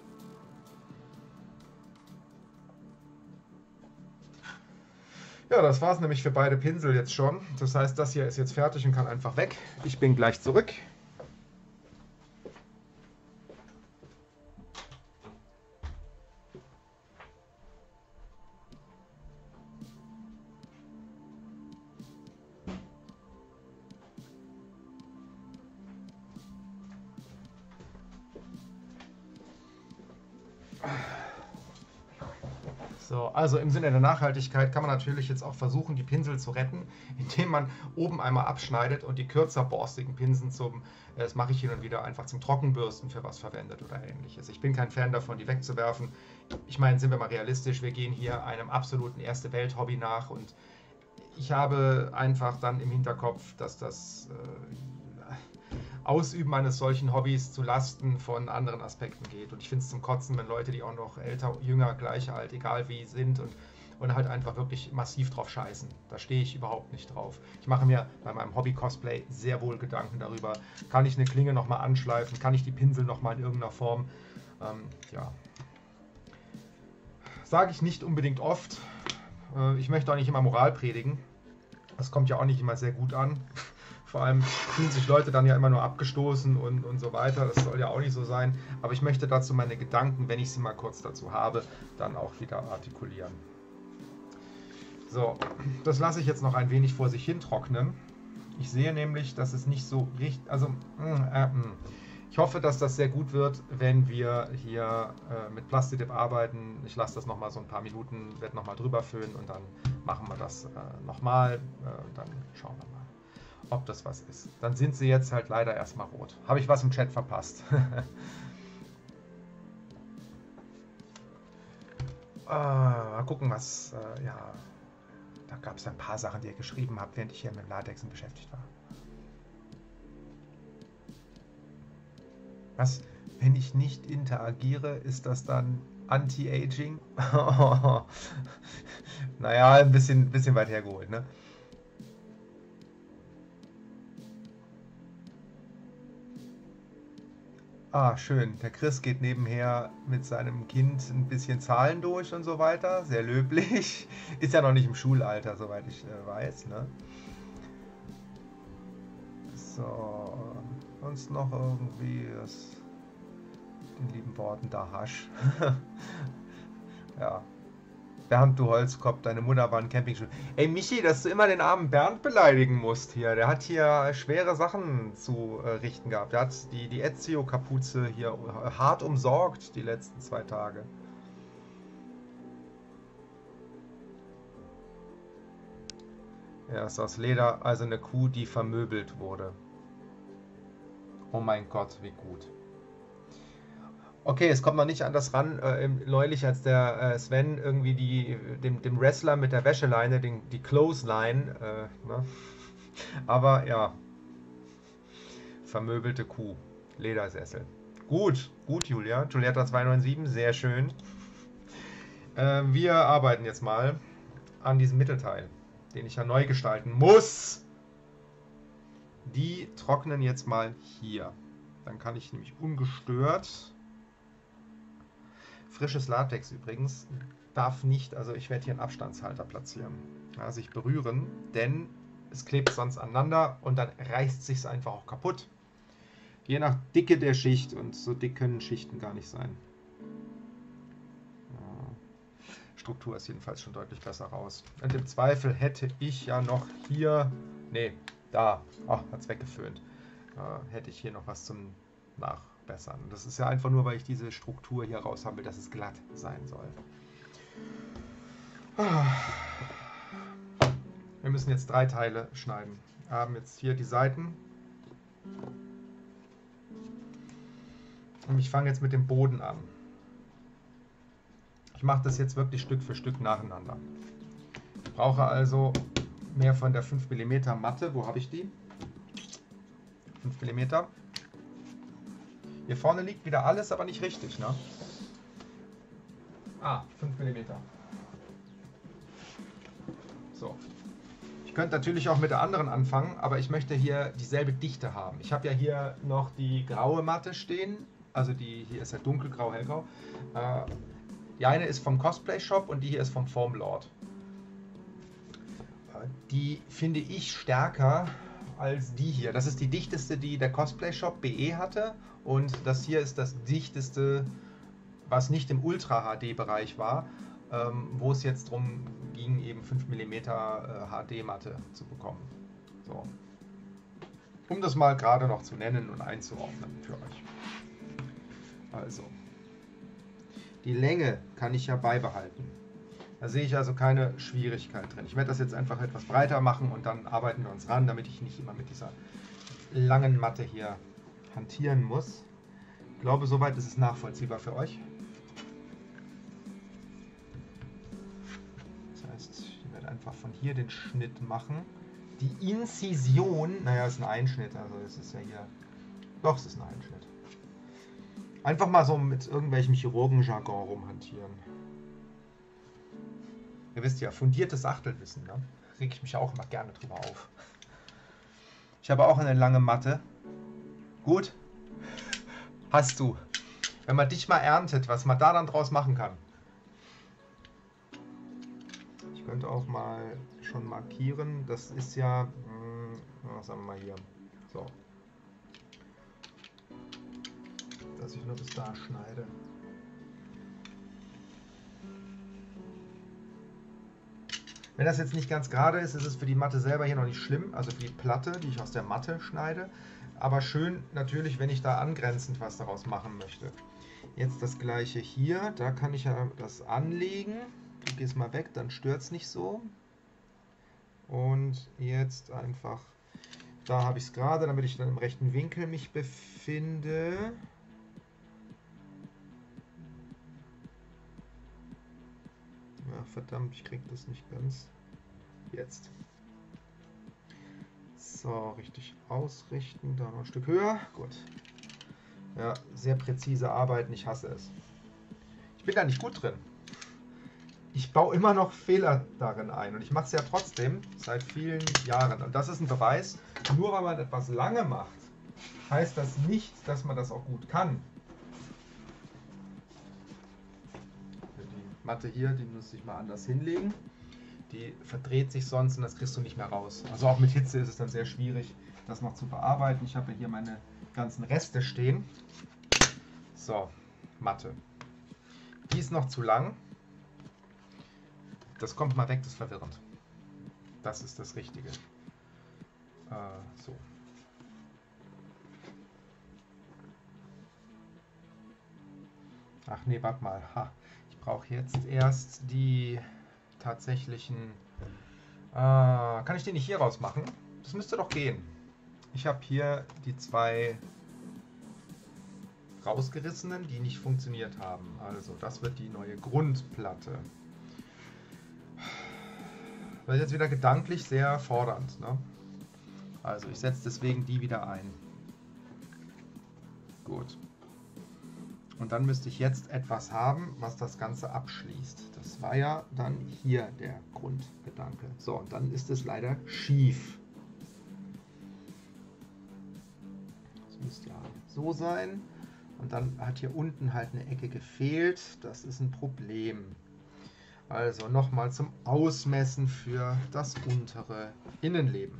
Ja, das war es nämlich für beide Pinsel jetzt schon. Das heißt, das hier ist jetzt fertig und kann einfach weg. Ich bin gleich zurück. So, also im Sinne der Nachhaltigkeit kann man natürlich jetzt auch versuchen, die Pinsel zu retten, indem man oben einmal abschneidet und die kürzer borstigen Pinsel zum, das mache ich hin und wieder, einfach zum Trockenbürsten für was verwendet oder ähnliches. Ich bin kein Fan davon, die wegzuwerfen. Ich meine, sind wir mal realistisch, wir gehen hier einem absoluten Erste-Welt-Hobby nach und ich habe einfach dann im Hinterkopf, dass das äh, Ausüben eines solchen Hobbys zu Lasten von anderen Aspekten geht. Und ich finde es zum Kotzen, wenn Leute, die auch noch älter, jünger, gleich alt, egal wie sind und, und halt einfach wirklich massiv drauf scheißen. Da stehe ich überhaupt nicht drauf. Ich mache mir bei meinem Hobby-Cosplay sehr wohl Gedanken darüber, kann ich eine Klinge nochmal anschleifen, kann ich die Pinsel nochmal in irgendeiner Form, ähm, ja. Sage ich nicht unbedingt oft. Äh, ich möchte auch nicht immer Moral predigen. Das kommt ja auch nicht immer sehr gut an. Vor allem fühlen sich Leute dann ja immer nur abgestoßen und, und so weiter. Das soll ja auch nicht so sein. Aber ich möchte dazu meine Gedanken, wenn ich sie mal kurz dazu habe, dann auch wieder artikulieren. So, das lasse ich jetzt noch ein wenig vor sich hin trocknen. Ich sehe nämlich, dass es nicht so richtig... Also, äh, äh, ich hoffe, dass das sehr gut wird, wenn wir hier äh, mit Plastidip arbeiten. Ich lasse das nochmal so ein paar Minuten, werde nochmal drüber füllen und dann machen wir das äh, nochmal. Äh, dann schauen wir mal, ob das was ist. Dann sind sie jetzt halt leider erstmal rot. Habe ich was im Chat verpasst? äh, mal gucken, was... Äh, ja, da gab es ein paar Sachen, die ihr geschrieben habt, während ich hier mit Latexen beschäftigt war. Was, wenn ich nicht interagiere, ist das dann Anti-Aging? Naja, ein bisschen, bisschen weit hergeholt, ne? Ah, schön. Der Chris geht nebenher mit seinem Kind ein bisschen Zahlen durch und so weiter. Sehr löblich. Ist ja noch nicht im Schulalter, soweit ich äh, weiß. Ne? So. Sonst noch irgendwie was. Den lieben Worten da Hasch. Ja. Bernd, du Holzkopf, deine Mutter war ein Campingstuhl. Ey, Michi, dass du immer den armen Bernd beleidigen musst hier. Der hat hier schwere Sachen zu äh, richten gehabt. Der hat die, die Ezio-Kapuze hier hart umsorgt die letzten zwei Tage. Ja, ist aus Leder, also eine Kuh, die vermöbelt wurde. Oh mein Gott, wie gut. Okay, es kommt noch nicht an das ran. Äh, neulich, als der äh, Sven irgendwie die, dem, dem Wrestler mit der Wäscheleine, den, die Clothesline, äh, ne? Aber ja, vermöbelte Kuh, Ledersessel. Gut, gut, Julia. Julietta zwei neun sieben, sehr schön. Äh, wir arbeiten jetzt mal an diesem Mittelteil, den ich ja neu gestalten muss. Die trocknen jetzt mal hier. Dann kann ich nämlich ungestört. Frisches Latex übrigens darf nicht, also ich werde hier einen Abstandshalter platzieren. Ja, sich berühren, denn es klebt sonst aneinander und dann reißt sich es einfach auch kaputt. Je nach Dicke der Schicht, und so dick können Schichten gar nicht sein. Ja. Struktur ist jedenfalls schon deutlich besser raus. Und im Zweifel hätte ich ja noch hier, nee, da, ach, hat es weggeföhnt, äh, hätte ich hier noch was zum Nachbessern. Das ist ja einfach nur, weil ich diese Struktur hier raus haben will, dass es glatt sein soll. Wir müssen jetzt drei Teile schneiden. Wir haben jetzt hier die Seiten. Und ich fange jetzt mit dem Boden an. Ich mache das jetzt wirklich Stück für Stück nacheinander. Ich brauche also mehr von der fünf Millimeter Matte. Wo habe ich die? fünf Millimeter. Hier vorne liegt wieder alles, aber nicht richtig, ne? Ah, fünf Millimeter. So. Ich könnte natürlich auch mit der anderen anfangen, aber ich möchte hier dieselbe Dichte haben. Ich habe ja hier noch die graue Matte stehen. Also die hier ist ja dunkelgrau, hellgrau. Äh, die eine ist vom Cosplay Shop und die hier ist vom Foam Lord. Äh, die finde ich stärker als die hier. Das ist die dichteste, die der Cosplay Shop B E hatte. Und das hier ist das dichteste, was nicht im Ultra H D Bereich war, ähm, wo es jetzt darum ging, eben fünf Millimeter äh, H D Matte zu bekommen. So. Um das mal gerade noch zu nennen und einzuordnen für euch. Also, die Länge kann ich ja beibehalten. Da sehe ich also keine Schwierigkeit drin. Ich werde das jetzt einfach etwas breiter machen und dann arbeiten wir uns ran, damit ich nicht immer mit dieser langen Matte hier hantieren muss. Ich glaube, soweit ist es nachvollziehbar für euch. Das heißt, ich werde einfach von hier den Schnitt machen. Die Inzision, naja, ist ein Einschnitt, also es ist ja hier, doch, es ist ein Einschnitt. Einfach mal so mit irgendwelchem Chirurgenjargon rumhantieren. Ihr wisst ja, fundiertes Achtelwissen, ne? Reg ich mich auch immer gerne drüber auf. Ich habe auch eine lange Matte. Gut, hast du. Wenn man dich mal erntet, was man da dann draus machen kann. Ich könnte auch mal schon markieren. Das ist ja, mh, was sagen wir mal hier. So. Dass ich nur bis da schneide. Wenn das jetzt nicht ganz gerade ist, ist es für die Matte selber hier noch nicht schlimm, also für die Platte, die ich aus der Matte schneide. Aber schön natürlich, wenn ich da angrenzend was daraus machen möchte. Jetzt das gleiche hier, da kann ich ja das anlegen. Du gehst mal weg, dann stört es nicht so. Und jetzt einfach, da habe ich es gerade, damit ich dann im rechten Winkel mich befinde. Ja, verdammt, ich kriege das nicht ganz. Jetzt. So, richtig ausrichten. Da noch ein Stück höher. Gut. Ja, sehr präzise arbeiten. Ich hasse es. Ich bin da nicht gut drin. Ich baue immer noch Fehler darin ein. Und ich mache es ja trotzdem seit vielen Jahren. Und das ist ein Beweis, nur weil man etwas lange macht, heißt das nicht, dass man das auch gut kann. Die Matte hier, die muss ich mal anders hinlegen. Die verdreht sich sonst und das kriegst du nicht mehr raus. Also auch mit Hitze ist es dann sehr schwierig, das noch zu bearbeiten. Ich habe hier meine ganzen Reste stehen. So, Matte. Die ist noch zu lang. Das kommt mal weg, das ist verwirrend. Das ist das Richtige. Äh, so. Ach nee, warte mal. Ha. Ich brauche jetzt erst die tatsächlichen... Äh, kann ich den nicht hier raus machen? Das müsste doch gehen. Ich habe hier die zwei rausgerissenen, die nicht funktioniert haben. Also das wird die neue Grundplatte. Das ist jetzt wieder gedanklich sehr fordernd, ne? Also ich setze deswegen die wieder ein. Gut. Und dann müsste ich jetzt etwas haben, was das Ganze abschließt. Das war ja dann hier der Grundgedanke. So, und dann ist es leider schief. Das müsste ja so sein. Und dann hat hier unten halt eine Ecke gefehlt. Das ist ein Problem. Also nochmal zum Ausmessen für das untere Innenleben.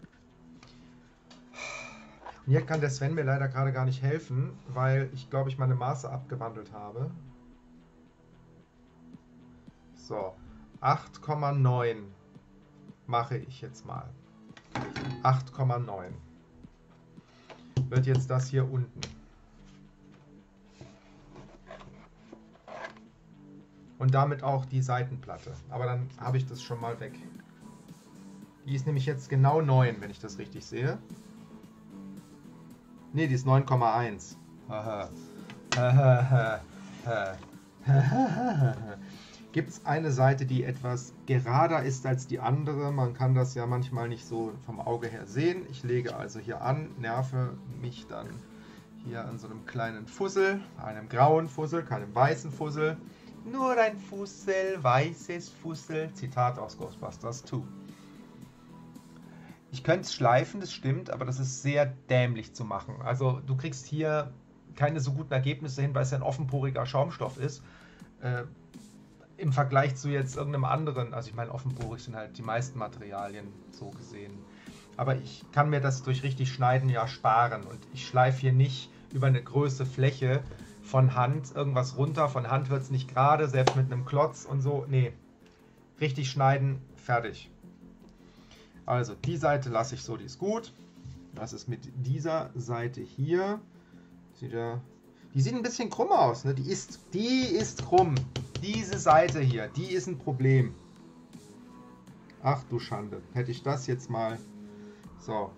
Und hier kann der Sven mir leider gerade gar nicht helfen, weil ich glaube, ich meine Maße abgewandelt habe. So, acht Komma neun mache ich jetzt mal. acht Komma neun wird jetzt das hier unten. Und damit auch die Seitenplatte. Aber dann habe ich das schon mal weg. Die ist nämlich jetzt genau neun, wenn ich das richtig sehe. Ne, die ist neun Komma eins. Gibt es eine Seite, die etwas gerader ist als die andere? Man kann das ja manchmal nicht so vom Auge her sehen. Ich lege also hier an, nerve mich dann hier an so einem kleinen Fussel, einem grauen Fussel, keinem weißen Fussel. Nur ein Fussel, weißes Fussel. Zitat aus Ghostbusters zwei. Ich könnte es schleifen, das stimmt, aber das ist sehr dämlich zu machen. Also du kriegst hier keine so guten Ergebnisse hin, weil es ja ein offenporiger Schaumstoff ist. Äh, Im Vergleich zu jetzt irgendeinem anderen, also ich meine, offenporig sind halt die meisten Materialien so gesehen. Aber ich kann mir das durch richtig Schneiden ja sparen. Und ich schleife hier nicht über eine große Fläche von Hand irgendwas runter. Von Hand wird es nicht gerade, selbst mit einem Klotz und so. Nee, richtig schneiden, fertig. Also die Seite lasse ich so, die ist gut. Was ist mit dieser Seite hier? Sieht ja, die sieht ein bisschen krumm aus, ne? Die ist, die ist krumm. Diese Seite hier, die ist ein Problem. Ach du Schande. Hätte ich das jetzt mal... So.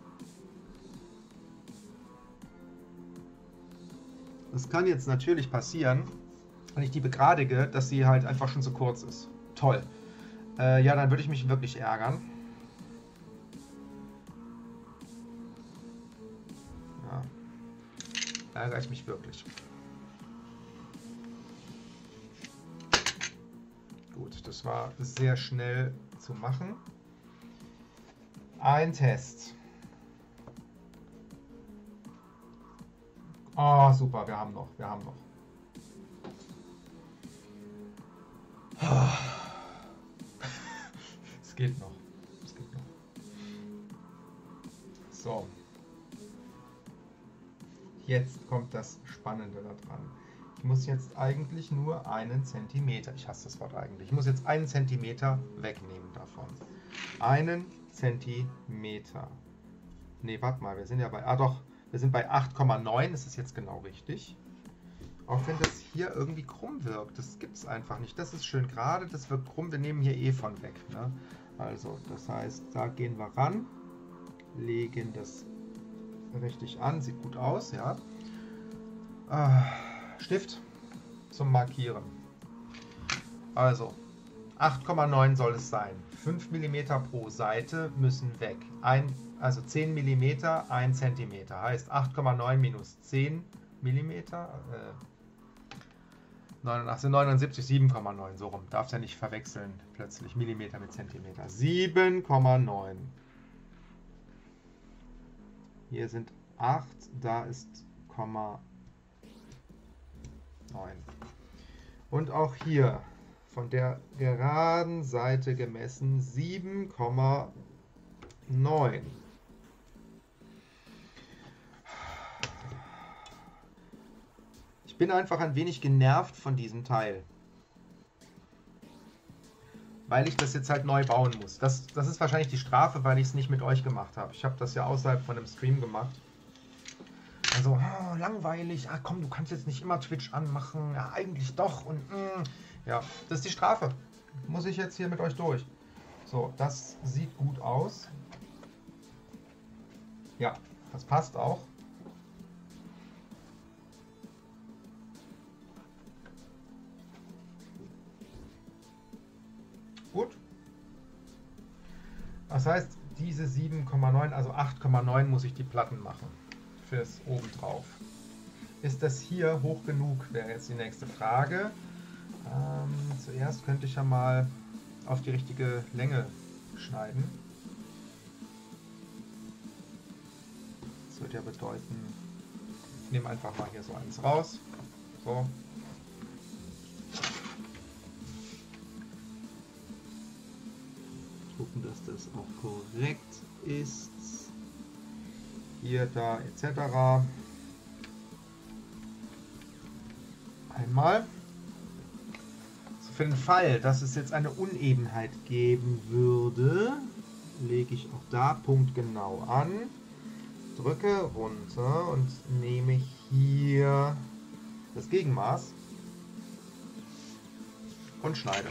Es kann jetzt natürlich passieren, wenn ich die begradige, dass sie halt einfach schon zu kurz ist. Toll. Äh, ja, dann würde ich mich wirklich ärgern. Ja. Ärgere ich mich wirklich. Gut, das war sehr schnell zu machen. Ein Test. Oh, super, wir haben noch, wir haben noch. Es geht noch. Es geht noch. So. Jetzt kommt das Spannende da dran. Ich muss jetzt eigentlich nur einen Zentimeter, ich hasse das Wort eigentlich, ich muss jetzt einen Zentimeter wegnehmen davon. Einen Zentimeter. Ne, warte mal, wir sind ja bei, ah doch, wir sind bei acht Komma neun, das ist jetzt genau richtig. Auch wenn das hier irgendwie krumm wirkt, das gibt es einfach nicht. Das ist schön gerade, das wirkt krumm, wir nehmen hier eh von weg. Ne? Also, das heißt, da gehen wir ran, legen das richtig an, sieht gut aus, ja. Ah, Stift zum Markieren. Also, acht Komma neun soll es sein. fünf Millimeter pro Seite müssen weg. Ein, also zehn Millimeter, ein Zentimeter. Heißt acht Komma neun minus zehn Millimeter. Äh, neunundachtzig, neunundsiebzig, sieben Komma neun. So rum. Darfst ja nicht verwechseln plötzlich Millimeter mit Zentimeter. sieben Komma neun. Hier sind acht, da ist Komma neun. Und auch hier von der geraden Seite gemessen sieben Komma neun. Ich bin einfach ein wenig genervt von diesem Teil, weil ich das jetzt halt neu bauen muss. Das, das ist wahrscheinlich die Strafe, weil ich es nicht mit euch gemacht habe. Ich habe das ja außerhalb von einem Stream gemacht. Also, oh, langweilig, ah komm, du kannst jetzt nicht immer Twitch anmachen, ja eigentlich doch und mm. Ja, das ist die Strafe. Muss ich jetzt hier mit euch durch. So, das sieht gut aus. Ja, das passt auch. Gut. Das heißt, diese sieben Komma neun, also acht Komma neun muss ich die Platten machen. Fürs obendrauf. Ist das hier hoch genug, wäre jetzt die nächste Frage. Ähm, zuerst könnte ich ja mal auf die richtige Länge schneiden. Das wird ja bedeuten, ich nehme einfach mal hier so eins raus. So. Gucken, dass das auch korrekt ist. Hier, da, et cetera. Einmal. So, für den Fall, dass es jetzt eine Unebenheit geben würde, lege ich auch da punktgenau an, drücke runter und nehme hier das Gegenmaß und schneide.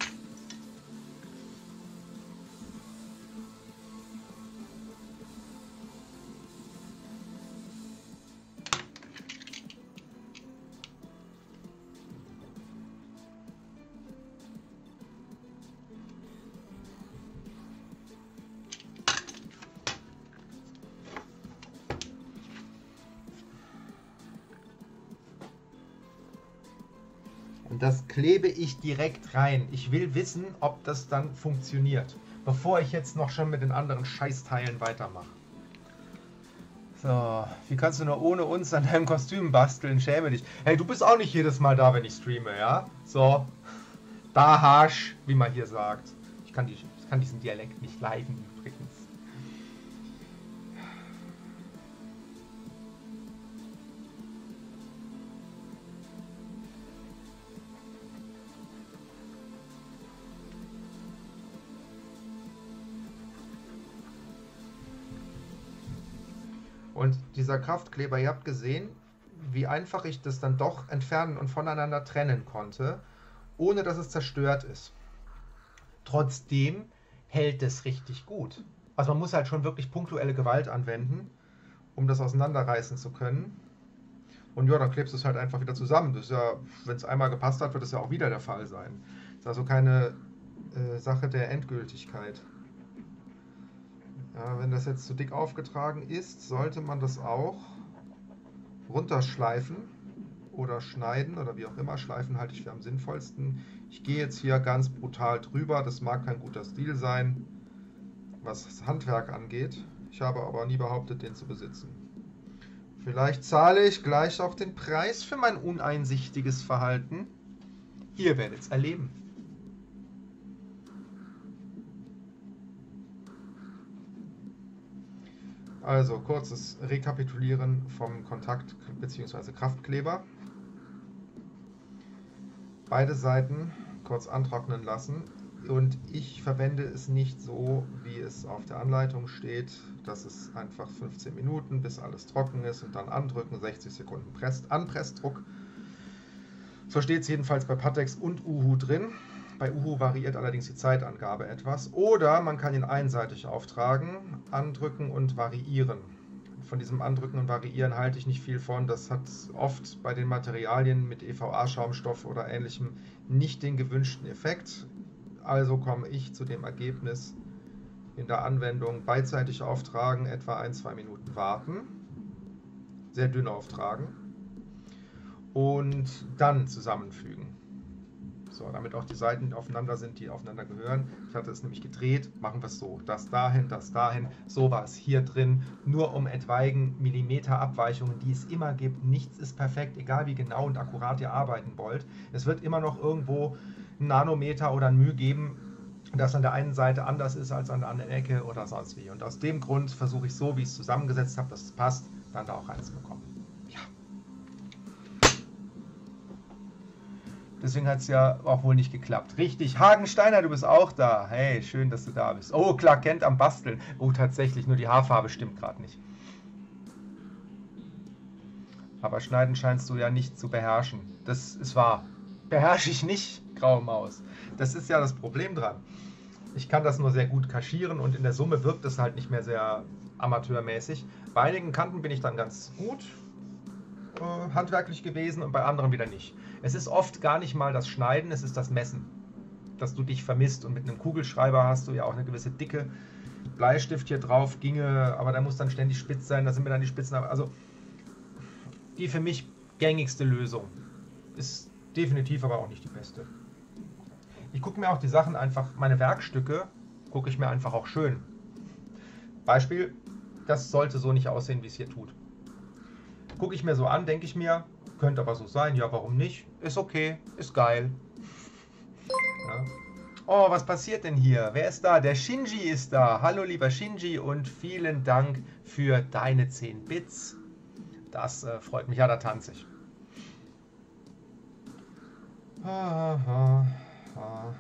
Das klebe ich direkt rein. Ich will wissen, ob das dann funktioniert, bevor ich jetzt noch schon mit den anderen Scheißteilen weitermache. So, wie kannst du nur ohne uns an deinem Kostüm basteln? Schäme dich. Hey, du bist auch nicht jedes Mal da, wenn ich streame, ja? So, da harsch, wie man hier sagt. Ich kann, die, ich kann diesen Dialekt nicht leiden übrigens. Und dieser Kraftkleber, ihr habt gesehen, wie einfach ich das dann doch entfernen und voneinander trennen konnte, ohne dass es zerstört ist. Trotzdem hält es richtig gut. Also man muss halt schon wirklich punktuelle Gewalt anwenden, um das auseinanderreißen zu können. Und ja, dann klebst du es halt einfach wieder zusammen. Das ist ja, wenn es einmal gepasst hat, wird es ja auch wieder der Fall sein. Das ist also keine äh, Sache der Endgültigkeit. Ja, wenn das jetzt zu dick aufgetragen ist, sollte man das auch runterschleifen oder schneiden oder wie auch immer. Schleifen halte ich für am sinnvollsten. Ich gehe jetzt hier ganz brutal drüber. Das mag kein guter Stil sein, was das Handwerk angeht. Ich habe aber nie behauptet, den zu besitzen. Vielleicht zahle ich gleich auch den Preis für mein uneinsichtiges Verhalten. Ihr werdet es erleben. Also kurzes Rekapitulieren vom Kontakt- bzw. Kraftkleber. Beide Seiten kurz antrocknen lassen. Und ich verwende es nicht so, wie es auf der Anleitung steht, dass es einfach fünfzehn Minuten, bis alles trocken ist und dann andrücken, sechzig Sekunden Press, Anpressdruck. So steht es jedenfalls bei Pattex und Uhu drin. Bei Uhu variiert allerdings die Zeitangabe etwas. Oder man kann ihn einseitig auftragen, andrücken und variieren. Von diesem Andrücken und Variieren halte ich nicht viel von. Das hat oft bei den Materialien mit E V A-Schaumstoff oder ähnlichem nicht den gewünschten Effekt. Also komme ich zu dem Ergebnis in der Anwendung beidseitig auftragen, etwa ein bis zwei Minuten warten, sehr dünn auftragen und dann zusammenfügen. So, damit auch die Seiten aufeinander sind, die aufeinander gehören. Ich hatte es nämlich gedreht, machen wir es so. Das dahin, das dahin, so war es hier drin. Nur um etwaigen Millimeter Abweichungen, die es immer gibt. Nichts ist perfekt, egal wie genau und akkurat ihr arbeiten wollt. Es wird immer noch irgendwo ein Nanometer oder ein μ geben, das an der einen Seite anders ist als an der anderen Ecke oder sonst wie. Und aus dem Grund versuche ich so, wie ich es zusammengesetzt habe, dass es passt, dann da auch reinzubekommen. Ja. Deswegen hat es ja auch wohl nicht geklappt. Richtig, Hagen Steiner, du bist auch da. Hey, schön, dass du da bist. Oh, Clark Kent am Basteln. Oh, tatsächlich, nur die Haarfarbe stimmt gerade nicht. Aber Schneiden scheinst du ja nicht zu beherrschen. Das ist wahr. Beherrsche ich nicht, graue Maus. Das ist ja das Problem dran. Ich kann das nur sehr gut kaschieren und in der Summe wirkt es halt nicht mehr sehr amateurmäßig. Bei einigen Kanten bin ich dann ganz gut äh, handwerklich gewesen und bei anderen wieder nicht. Es ist oft gar nicht mal das Schneiden, es ist das Messen, dass du dich vermisst. Und mit einem Kugelschreiber hast du ja auch eine gewisse Dicke. Bleistift hier drauf ginge, aber der muss dann ständig spitz sein, da sind mir dann die Spitzen. Also die für mich gängigste Lösung ist definitiv aber auch nicht die beste. Ich gucke mir auch die Sachen einfach, meine Werkstücke gucke ich mir einfach auch schön. Beispiel, das sollte so nicht aussehen, wie es hier tut. Gucke ich mir so an, denke ich mir, könnte aber so sein, ja warum nicht, ist okay, ist geil. Ja. Oh, was passiert denn hier? Wer ist da? Der Shinji ist da. Hallo lieber Shinji und vielen Dank für deine zehn Bits. Das äh, freut mich, ja, da tanze ich. Ah, ah, ah.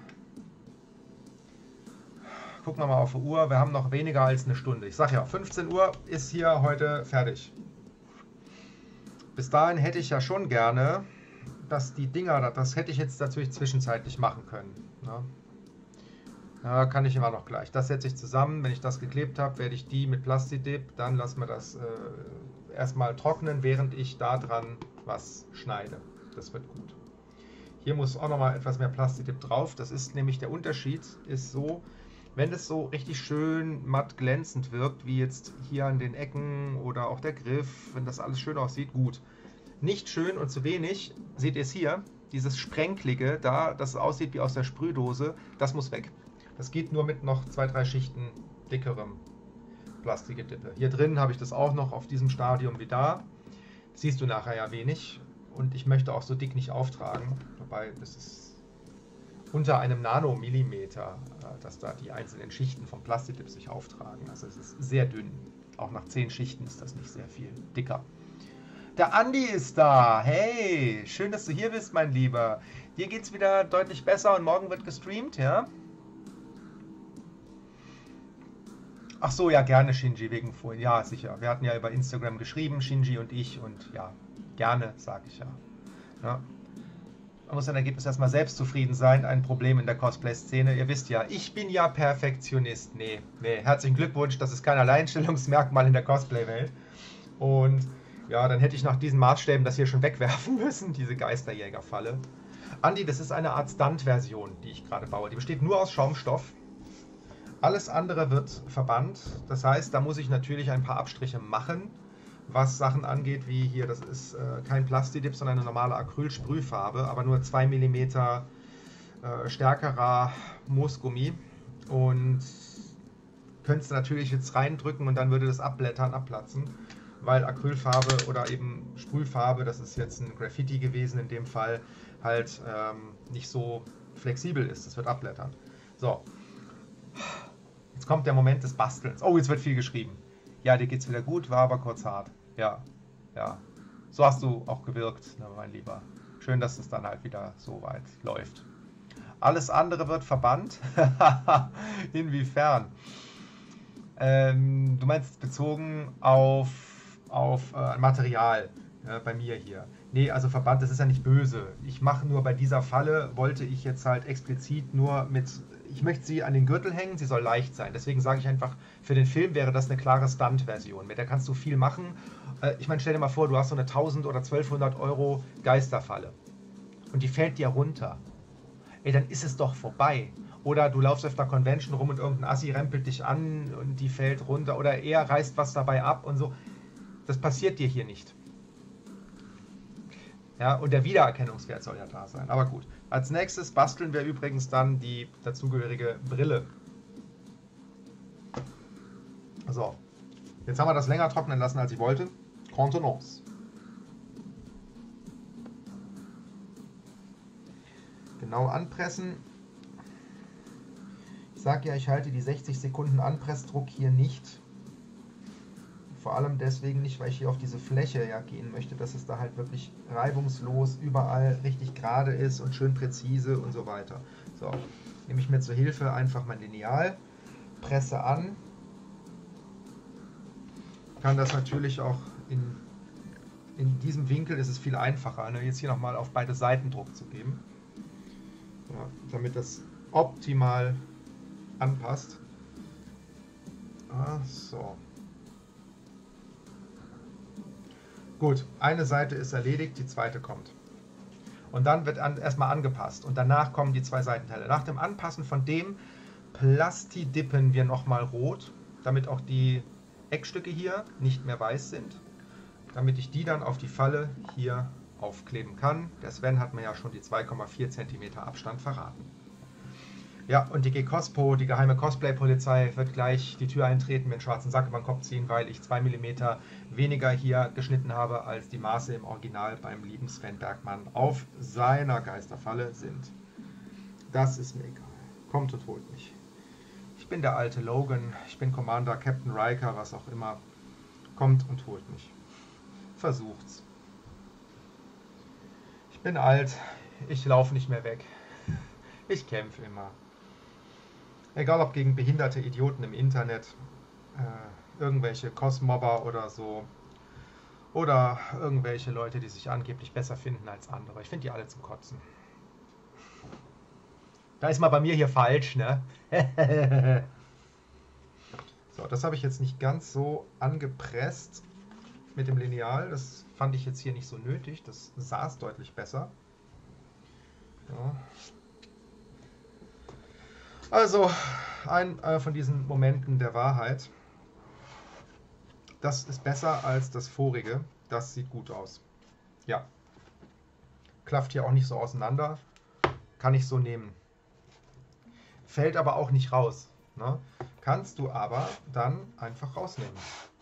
Gucken wir mal auf die Uhr, wir haben noch weniger als eine Stunde. Ich sage ja, fünfzehn Uhr ist hier heute fertig. Bis dahin hätte ich ja schon gerne, dass die Dinger, das hätte ich jetzt natürlich zwischenzeitlich machen können. Ne? Ja, kann ich immer noch gleich. Das setze ich zusammen, wenn ich das geklebt habe, werde ich die mit Plastidip, dann lassen wir das äh, erstmal trocknen, während ich da dran was schneide. Das wird gut. Hier muss auch noch mal etwas mehr Plastidip drauf. Das ist nämlich der Unterschied, ist so, wenn es so richtig schön matt glänzend wirkt, wie jetzt hier an den Ecken oder auch der Griff, wenn das alles schön aussieht, gut. Nicht schön und zu wenig, seht ihr es hier, dieses Sprenklige da, das aussieht wie aus der Sprühdose, das muss weg. Das geht nur mit noch zwei, drei Schichten dickerem Plastikgedippe. Hier drin habe ich das auch noch auf diesem Stadium wie da. Siehst du nachher ja wenig und ich möchte auch so dick nicht auftragen, wobei das ist unter einem Nanomillimeter, dass da die einzelnen Schichten vom Plastidip sich auftragen. Also es ist sehr dünn. Auch nach zehn Schichten ist das nicht sehr viel dicker. Der Andi ist da. Hey, schön, dass du hier bist, mein Lieber. Dir geht es wieder deutlich besser und morgen wird gestreamt, ja? Ach so, ja, gerne, Shinji, wegen vorhin. Ja, sicher. Wir hatten ja über Instagram geschrieben, Shinji und ich. Und ja, gerne, sage ich ja. Ja. Man muss ein Ergebnis erstmal selbst zufrieden sein, ein Problem in der Cosplay-Szene. Ihr wisst ja, ich bin ja Perfektionist. Nee, nee, herzlichen Glückwunsch, das ist kein Alleinstellungsmerkmal in der Cosplay-Welt. Und ja, dann hätte ich nach diesen Maßstäben das hier schon wegwerfen müssen, diese Geisterjägerfalle. Andi, das ist eine Art Stunt-Version, die ich gerade baue. Die besteht nur aus Schaumstoff. Alles andere wird verbannt. Das heißt, da muss ich natürlich ein paar Abstriche machen, was Sachen angeht, wie hier, das ist äh, kein Plastidip, sondern eine normale Acrylsprühfarbe, aber nur zwei Millimeter äh, stärkerer Moosgummi. Und könntest du natürlich jetzt reindrücken und dann würde das abblättern, abplatzen, weil Acrylfarbe oder eben Sprühfarbe, das ist jetzt ein Graffiti gewesen in dem Fall, halt ähm, nicht so flexibel ist. Das wird abblättern. So, jetzt kommt der Moment des Bastelns. Oh, jetzt wird viel geschrieben. Ja, dir geht's wieder gut, war aber kurz hart. Ja, ja. So hast du auch gewirkt, ne, mein Lieber. Schön, dass es dann halt wieder so weit läuft. Alles andere wird verbannt. Inwiefern? Ähm, du meinst bezogen auf, auf äh, Material äh, bei mir hier. Nee, also verbannt, das ist ja nicht böse. Ich mache nur bei dieser Falle, wollte ich jetzt halt explizit nur mit... Ich möchte sie an den Gürtel hängen, sie soll leicht sein. Deswegen sage ich einfach, für den Film wäre das eine klare Stunt-Version. Mit der kannst du viel machen. Ich meine, stell dir mal vor, du hast so eine tausend oder zwölfhundert Euro Geisterfalle. Und die fällt dir runter. Ey, dann ist es doch vorbei. Oder du laufst auf der Convention rum und irgendein Assi rempelt dich an und die fällt runter. Oder er reißt was dabei ab und so. Das passiert dir hier nicht. Ja, und der Wiedererkennungswert soll ja da sein. Aber gut. Als nächstes basteln wir übrigens dann die dazugehörige Brille. So, jetzt haben wir das länger trocknen lassen, als ich wollte. Contenance. Genau anpressen. Ich sage ja, ich halte die sechzig Sekunden Anpressdruck hier nicht. Vor allem deswegen nicht, weil ich hier auf diese Fläche ja gehen möchte, dass es da halt wirklich reibungslos überall richtig gerade ist und schön präzise und so weiter. So, nehme ich mir zur Hilfe einfach mein Lineal, presse an. Kann das natürlich auch in, in diesem Winkel ist es viel einfacher, ne, jetzt hier nochmal auf beide Seiten Druck zu geben, ja, damit das optimal anpasst. Ah, so. Gut, eine Seite ist erledigt, die zweite kommt. Und dann wird an, erstmal angepasst und danach kommen die zwei Seitenteile. Nach dem Anpassen von dem Plastidippen wir nochmal rot, damit auch die Eckstücke hier nicht mehr weiß sind, damit ich die dann auf die Falle hier aufkleben kann. Der Sven hat mir ja schon die zwei Komma vier Zentimeter Abstand verraten. Ja, und die G-Cospo, die geheime Cosplay-Polizei, wird gleich die Tür eintreten, mir einen schwarzen Sack über den Kopf ziehen, weil ich zwei Millimeter weniger hier geschnitten habe, als die Maße im Original beim lieben Sven Bergmann auf seiner Geisterfalle sind. Das ist mir egal. Kommt und holt mich. Ich bin der alte Logan, ich bin Commander, Captain Riker, was auch immer. Kommt und holt mich. Versucht's. Ich bin alt, ich laufe nicht mehr weg. Ich kämpfe immer. Egal ob gegen behinderte Idioten im Internet, äh, irgendwelche Cosmobber oder so, oder irgendwelche Leute, die sich angeblich besser finden als andere. Ich finde die alle zum Kotzen. Da ist mal bei mir hier falsch, ne? So, das habe ich jetzt nicht ganz so angepresst mit dem Lineal. Das fand ich jetzt hier nicht so nötig. Das saß deutlich besser. Ja. Also, ein äh, von diesen Momenten der Wahrheit. Das ist besser als das vorige. Das sieht gut aus. Ja. Klafft hier auch nicht so auseinander. Kann ich so nehmen. Fällt aber auch nicht raus. Ne? Kannst du aber dann einfach rausnehmen.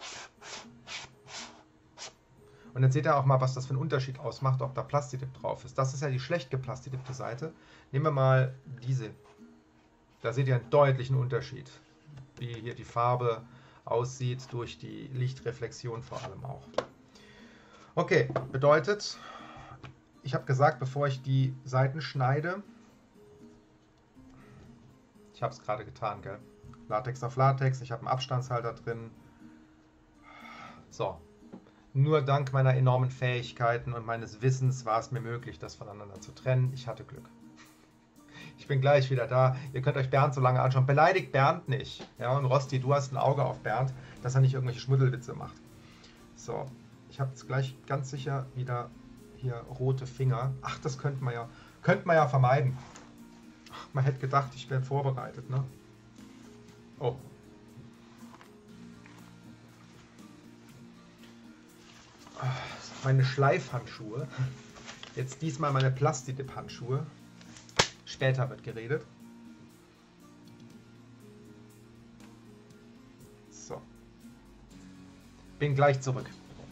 Und jetzt seht ihr auch mal, was das für einen Unterschied ausmacht, ob da Plastidip drauf ist. Das ist ja die schlecht geplastidipte Seite. Nehmen wir mal diese. Da seht ihr einen deutlichen Unterschied, wie hier die Farbe aussieht, durch die Lichtreflexion vor allem auch. Okay, bedeutet, ich habe gesagt, bevor ich die Seiten schneide, ich habe es gerade getan, gell? Latex auf Latex, ich habe einen Abstandshalter drin. So, nur dank meiner enormen Fähigkeiten und meines Wissens war es mir möglich, das voneinander zu trennen. Ich hatte Glück. Ich bin gleich wieder da. Ihr könnt euch Bernd so lange anschauen. Beleidigt Bernd nicht. Ja, und Rosti, du hast ein Auge auf Bernd, dass er nicht irgendwelche Schmuddelwitze macht. So, ich habe jetzt gleich ganz sicher wieder hier rote Finger. Ach, das könnte man ja, könnte man ja vermeiden. Ach, man hätte gedacht, ich wäre vorbereitet, ne? Oh. Meine Schleifhandschuhe. Jetzt diesmal meine Plastidip-Handschuhe. Später wird geredet. So. Bin gleich zurück.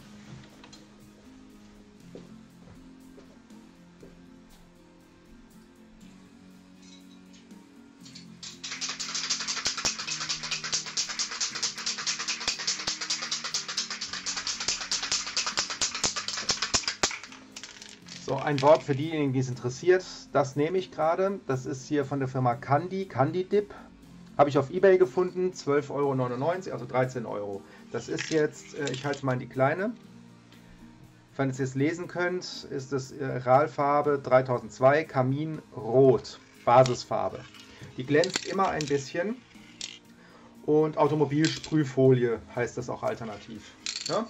So, ein Wort für diejenigen, die es interessiert. Das nehme ich gerade. Das ist hier von der Firma Candy, Candy Dip. Habe ich auf eBay gefunden, zwölf Euro neunundneunzig, also dreizehn Euro. Das ist jetzt, ich halte es mal in die kleine. Wenn ihr es jetzt lesen könnt, ist das RAL-Farbe dreitausendzwei Kaminrot, Basisfarbe. Die glänzt immer ein bisschen und Automobilsprühfolie heißt das auch alternativ. Ja?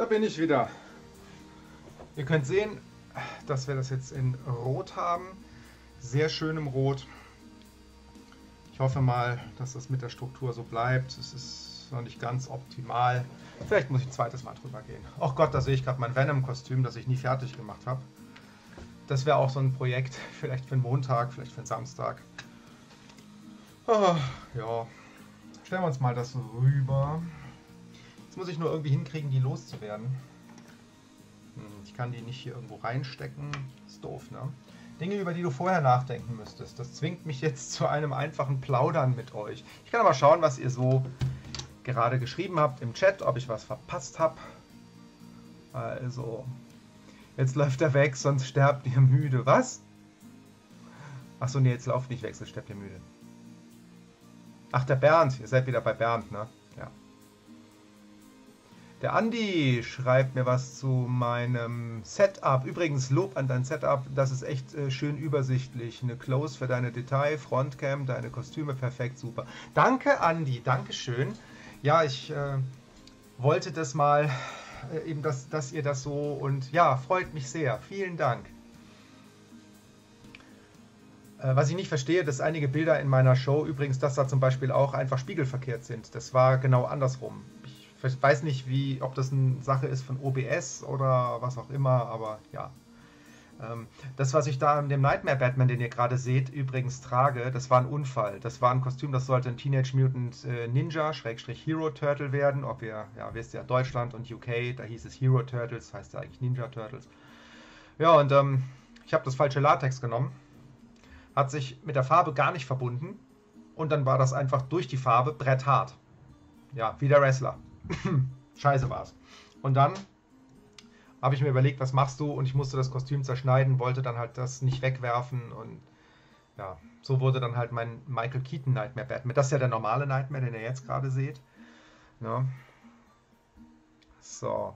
Da bin ich wieder. Ihr könnt sehen, dass wir das jetzt in Rot haben. Sehr schönem Rot. Ich hoffe mal, dass das mit der Struktur so bleibt. Es ist noch nicht ganz optimal. Vielleicht muss ich ein zweites Mal drüber gehen. Ach Gott, da sehe ich gerade mein Venom-Kostüm, das ich nie fertig gemacht habe. Das wäre auch so ein Projekt, vielleicht für einen Montag, vielleicht für einen Samstag. Oh, ja, stellen wir uns mal das so rüber. Jetzt muss ich nur irgendwie hinkriegen, die loszuwerden. Hm, ich kann die nicht hier irgendwo reinstecken. Ist doof, ne? Dinge, über die du vorher nachdenken müsstest. Das zwingt mich jetzt zu einem einfachen Plaudern mit euch. Ich kann aber schauen, was ihr so gerade geschrieben habt im Chat, ob ich was verpasst habe. Also, jetzt läuft er weg, sonst sterbt ihr müde. Was? Achso, nee, jetzt lauft nicht weg, sonst sterbt ihr müde. Ach, der Bernd. Ihr seid wieder bei Bernd, ne? Ja. Der Andi schreibt mir was zu meinem Setup. Übrigens, Lob an dein Setup. Das ist echt äh, schön übersichtlich. Eine Close für deine Detail, Frontcam, deine Kostüme, perfekt, super. Danke, Andi. Dankeschön. Ja, ich äh, wollte das mal, äh, eben, dass, dass ihr das so und ja, freut mich sehr. Vielen Dank. Äh, was ich nicht verstehe, dass einige Bilder in meiner Show, übrigens, dass da zum Beispiel auch einfach spiegelverkehrt sind. Das war genau andersrum. Ich weiß nicht, wie, ob das eine Sache ist von O B S oder was auch immer, aber ja. Ähm, das, was ich da in dem Nightmare Batman, den ihr gerade seht, übrigens trage, das war ein Unfall. Das war ein Kostüm, das sollte ein Teenage Mutant äh, Ninja, Schrägstrich Hero Turtle werden. Ob ihr, ja, wisst ja, Deutschland und U K, da hieß es Hero Turtles, heißt ja eigentlich Ninja Turtles. Ja, und ähm, ich habe das falsche Latex genommen, hat sich mit der Farbe gar nicht verbunden und dann war das einfach durch die Farbe bretthart. Ja, wie der Wrestler. Scheiße war's. Und dann habe ich mir überlegt, was machst du? Und ich musste das Kostüm zerschneiden, wollte dann halt das nicht wegwerfen. Und ja, so wurde dann halt mein Michael Keaton Nightmare Batman. Das ist ja der normale Nightmare, den ihr jetzt gerade seht. Ja. So.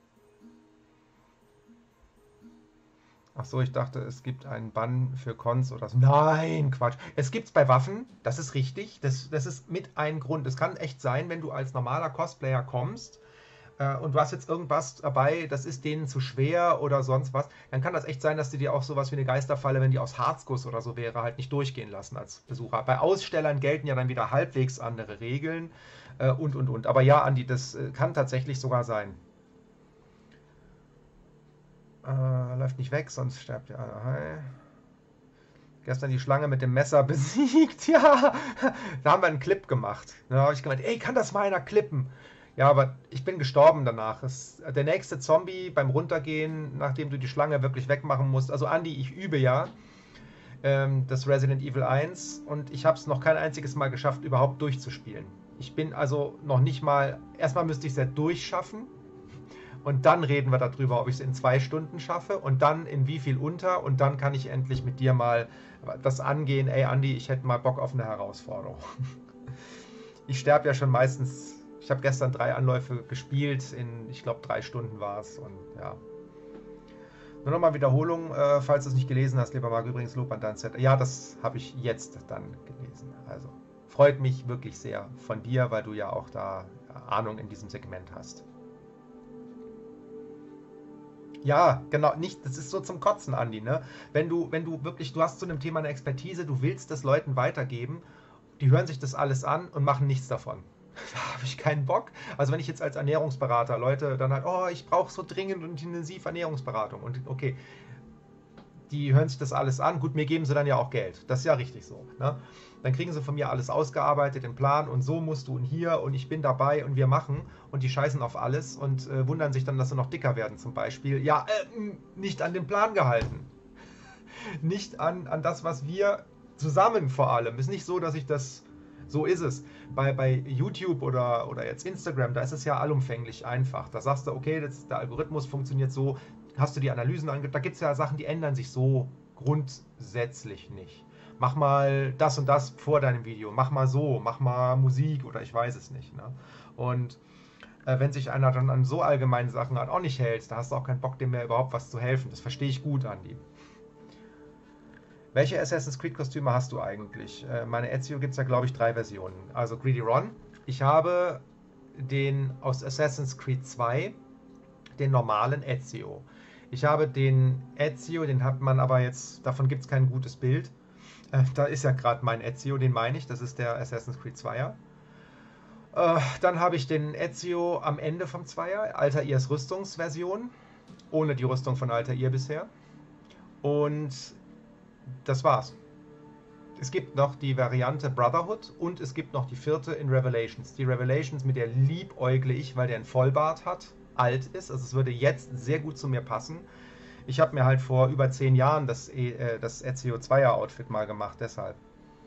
Ach so, ich dachte, es gibt einen Bann für Cons oder so. Nein, Quatsch. Es gibt's bei Waffen, das ist richtig. Das, das ist mit ein Grund. Es kann echt sein, wenn du als normaler Cosplayer kommst äh, und du hast jetzt irgendwas dabei, das ist denen zu schwer oder sonst was, dann kann das echt sein, dass die dir auch sowas wie eine Geisterfalle, wenn die aus Harzguss oder so wäre, halt nicht durchgehen lassen als Besucher. Bei Ausstellern gelten ja dann wieder halbwegs andere Regeln äh, und, und, und. Aber ja, Andi, das äh, kann tatsächlich sogar sein. Äh, läuft nicht weg, sonst sterbt ihr alle. Hi. Gestern die Schlange mit dem Messer besiegt. Ja, da haben wir einen Clip gemacht. Da habe ich gemeint, ey, kann das mal einer klippen? Ja, aber ich bin gestorben danach. Es, der nächste Zombie beim Runtergehen, nachdem du die Schlange wirklich wegmachen musst. Also Andi, ich übe ja ähm, das Resident Evil eins und ich habe es noch kein einziges Mal geschafft, überhaupt durchzuspielen. Ich bin also noch nicht mal, erstmal müsste ich es ja durchschaffen. Und dann reden wir darüber, ob ich es in zwei Stunden schaffe und dann in wie viel unter und dann kann ich endlich mit dir mal das angehen. Ey Andi, ich hätte mal Bock auf eine Herausforderung. Ich sterbe ja schon meistens, ich habe gestern drei Anläufe gespielt, in ich glaube drei Stunden war es und ja. Nur nochmal Wiederholung, äh, falls du es nicht gelesen hast, lieber Marc, übrigens Lob an dein Set. Ja, das habe ich jetzt dann gelesen. Also freut mich wirklich sehr von dir, weil du ja auch da Ahnung in diesem Segment hast. Ja, genau, nicht, das ist so zum Kotzen, Andi, ne? Wenn du, wenn du wirklich, du hast zu einem Thema eine Expertise, du willst das Leuten weitergeben, die hören sich das alles an und machen nichts davon. Da habe ich keinen Bock. Also wenn ich jetzt als Ernährungsberater Leute dann halt, oh, ich brauche so dringend und intensiv Ernährungsberatung und okay, die hören sich das alles an, gut, mir geben sie dann ja auch Geld, das ist ja richtig so, ne? Dann kriegen sie von mir alles ausgearbeitet, den Plan und so musst du und hier und ich bin dabei und wir machen und die scheißen auf alles und äh, wundern sich dann, dass sie noch dicker werden zum Beispiel. Ja, äh, nicht an den Plan gehalten. Nicht an, an das, was wir zusammen vor allem. Ist nicht so, dass ich das, so ist es. Bei, bei YouTube oder, oder jetzt Instagram, da ist es ja allumfänglich einfach. Da sagst du, okay, das, der Algorithmus funktioniert so, hast du die Analysen angeguckt, da gibt es ja Sachen, die ändern sich so grundsätzlich nicht. Mach mal das und das vor deinem Video, mach mal so, mach mal Musik oder ich weiß es nicht. Ne? Und äh, wenn sich einer dann an so allgemeinen Sachen halt auch nicht hält, da hast du auch keinen Bock, dem mehr überhaupt was zu helfen. Das verstehe ich gut, Andi. Welche Assassin's Creed Kostüme hast du eigentlich? Äh, meine Ezio gibt es ja, glaube ich, drei Versionen. Also Greedy Ron. Ich habe den aus Assassin's Creed zwei den normalen Ezio. Ich habe den Ezio, den hat man aber jetzt, davon gibt es kein gutes Bild. Äh, da ist ja gerade mein Ezio, den meine ich, das ist der Assassin's Creed Zweier. Äh, dann habe ich den Ezio am Ende vom Zweier, Altaïrs Rüstungsversion, ohne die Rüstung von Altaïr bisher. Und das war's. Es gibt noch die Variante Brotherhood und es gibt noch die vierte in Revelations. Die Revelations, mit der liebäugle ich, weil der einen Vollbart hat, alt ist. Also es würde jetzt sehr gut zu mir passen. Ich habe mir halt vor über zehn Jahren das, äh, das Ezio Zweier Outfit mal gemacht, deshalb.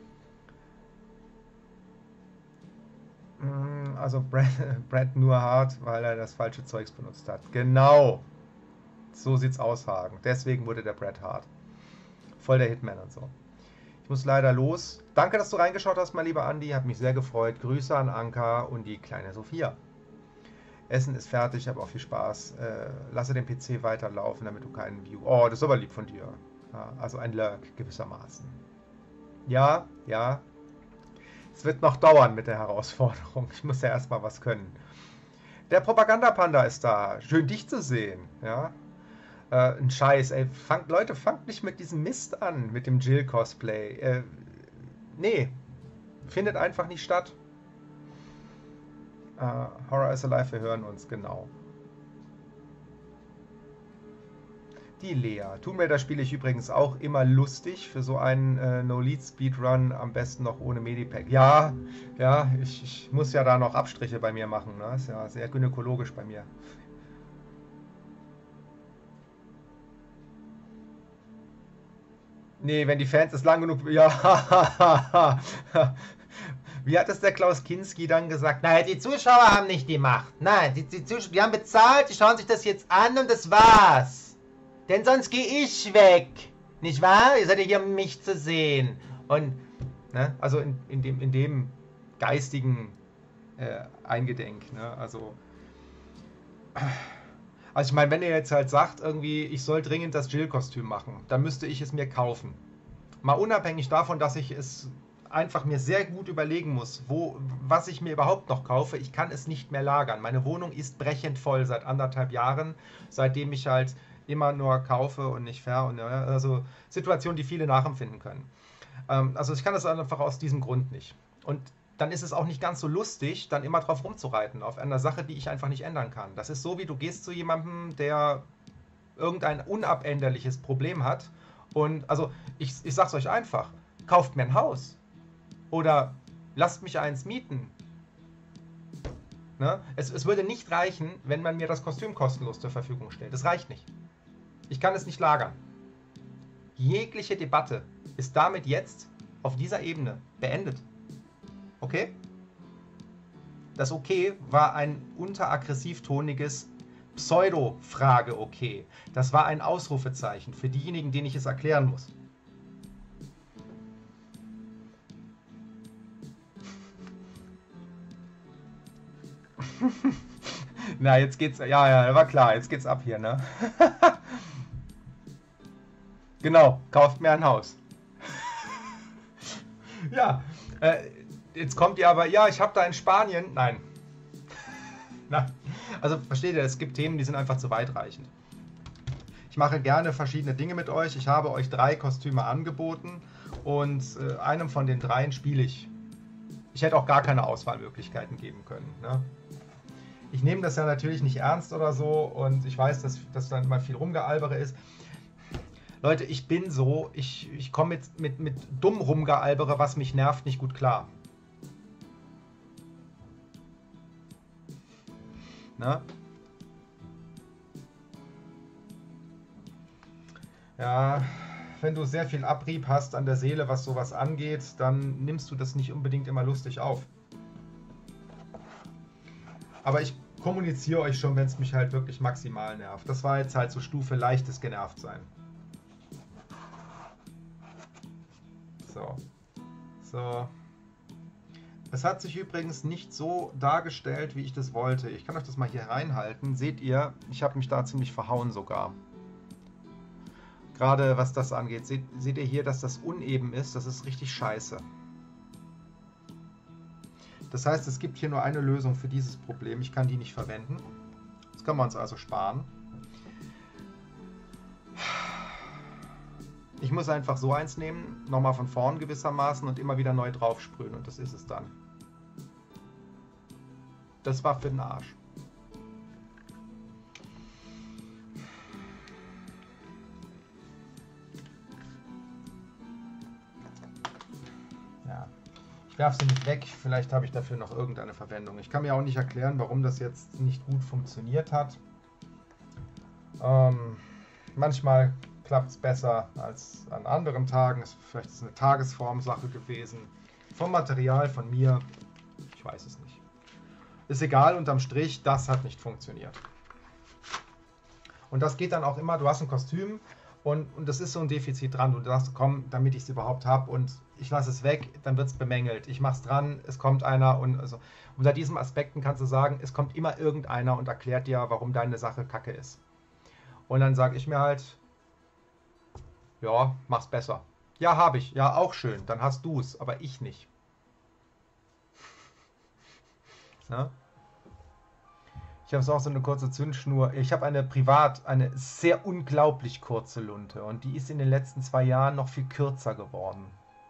Also Brad, Brad nur hart, weil er das falsche Zeugs benutzt hat. Genau. So sieht's aus, Hagen. Deswegen wurde der Brad hart. Voll der Hitman und so. Ich muss leider los. Danke, dass du reingeschaut hast, mein lieber Andi. Hat mich sehr gefreut. Grüße an Anka und die kleine Sophia. Essen ist fertig, habe auch viel Spaß. Äh, lasse den P C weiterlaufen, damit du keinen View... Oh, das ist aber lieb von dir. Ja, also ein Lurk gewissermaßen. Ja, ja. Es wird noch dauern mit der Herausforderung. Ich muss ja erstmal was können. Der Propagandapanda ist da. Schön dich zu sehen. Ja. Äh, ein Scheiß, ey. Fangt, Leute, fangt nicht mit diesem Mist an, mit dem Jill-Cosplay. Äh, nee. Findet einfach nicht statt. Uh, Horror is Alive, wir hören uns, genau. Die Lea. Tomb Raider spiele ich übrigens auch immer lustig für so einen äh, No-Lead-Speedrun, am besten noch ohne Medipack. Ja, ja, ich, ich muss ja da noch Abstriche bei mir machen, ne? Ist ja sehr gynäkologisch bei mir. Nee, wenn die Fans es lang genug... Ja, wie hat es der Klaus Kinski dann gesagt? Nein, die Zuschauer haben nicht die Macht. Nein, die, die Zuschauer, die haben bezahlt, die schauen sich das jetzt an und das war's. Denn sonst gehe ich weg. Nicht wahr? Ihr seid ja hier, um mich zu sehen. Und, ne, also in, in, dem, in dem geistigen äh, Eingedenk, ne, also... Also ich meine, wenn ihr jetzt halt sagt, irgendwie, ich soll dringend das Jill-Kostüm machen, dann müsste ich es mir kaufen. Mal unabhängig davon, dass ich es einfach mir sehr gut überlegen muss, wo, was ich mir überhaupt noch kaufe. Ich kann es nicht mehr lagern. Meine Wohnung ist brechend voll seit anderthalb Jahren, seitdem ich halt immer nur kaufe und nicht fair. Und, also Situationen, die viele nachempfinden können. Ähm, also ich kann das einfach aus diesem Grund nicht. Und dann ist es auch nicht ganz so lustig, dann immer drauf rumzureiten, auf einer Sache, die ich einfach nicht ändern kann. Das ist so, wie du gehst zu jemandem, der irgendein unabänderliches Problem hat. Und also ich, ich sag's euch einfach, kauft mir ein Haus. Oder lasst mich eins mieten. Ne? Es, es würde nicht reichen, wenn man mir das Kostüm kostenlos zur Verfügung stellt. Das reicht nicht. Ich kann es nicht lagern. Jegliche Debatte ist damit jetzt auf dieser Ebene beendet. Okay? Das Okay war ein unteraggressivtoniges Pseudo-Frage-Okay. Das war ein Ausrufezeichen für diejenigen, denen ich es erklären muss. Na, jetzt geht's, ja, ja, war klar, jetzt geht's ab hier, ne? Genau, kauft mir ein Haus. Ja, äh, jetzt kommt ihr aber, ja, ich habe da in Spanien, nein. Na, also versteht ihr, es gibt Themen, die sind einfach zu weitreichend. Ich mache gerne verschiedene Dinge mit euch. Ich habe euch drei Kostüme angeboten und äh, einem von den dreien spiele ich. Ich hätte auch gar keine Auswahlmöglichkeiten geben können, ne? Ich nehme das ja natürlich nicht ernst oder so und ich weiß, dass, dass dann immer viel Rumgealbere ist. Leute, ich bin so, ich, ich komme mit, mit, mit dumm Rumgealbere, was mich nervt, nicht gut klar. Ne? Ja, wenn du sehr viel Abrieb hast an der Seele, was sowas angeht, dann nimmst du das nicht unbedingt immer lustig auf. Aber ich kommuniziere euch schon, wenn es mich halt wirklich maximal nervt. Das war jetzt halt so Stufe leichtes Genervtsein. So. So. Es hat sich übrigens nicht so dargestellt, wie ich das wollte. Ich kann euch das mal hier reinhalten. Seht ihr, ich habe mich da ziemlich verhauen sogar. Gerade was das angeht. Seht, seht ihr hier, dass das uneben ist? Das ist richtig scheiße. Das heißt, es gibt hier nur eine Lösung für dieses Problem. Ich kann die nicht verwenden. Das können wir uns also sparen. Ich muss einfach so eins nehmen, nochmal von vorn gewissermaßen und immer wieder neu drauf sprühen und das ist es dann. Das war für den Arsch. Ja, ich werfe sie nicht weg, vielleicht habe ich dafür noch irgendeine Verwendung. Ich kann mir auch nicht erklären, warum das jetzt nicht gut funktioniert hat. Ähm, manchmal klappt es besser als an anderen Tagen. Vielleicht ist es eine Tagesformsache gewesen. Vom Material, von mir. Ich weiß es nicht. Ist egal, unterm Strich, das hat nicht funktioniert. Und das geht dann auch immer, du hast ein Kostüm und, und das ist so ein Defizit dran. Du sagst, komm, damit ich es überhaupt habe und ich lasse es weg, dann wird es bemängelt. Ich mache es dran, es kommt einer und also unter diesen Aspekten kannst du sagen, es kommt immer irgendeiner und erklärt dir, warum deine Sache kacke ist. Und dann sage ich mir halt, ja, mach's besser. Ja, habe ich. Ja, auch schön. Dann hast du es, aber ich nicht. Ja? Ich habe auch so eine kurze Zündschnur. Ich habe eine privat, eine sehr unglaublich kurze Lunte. Und die ist in den letzten zwei Jahren noch viel kürzer geworden.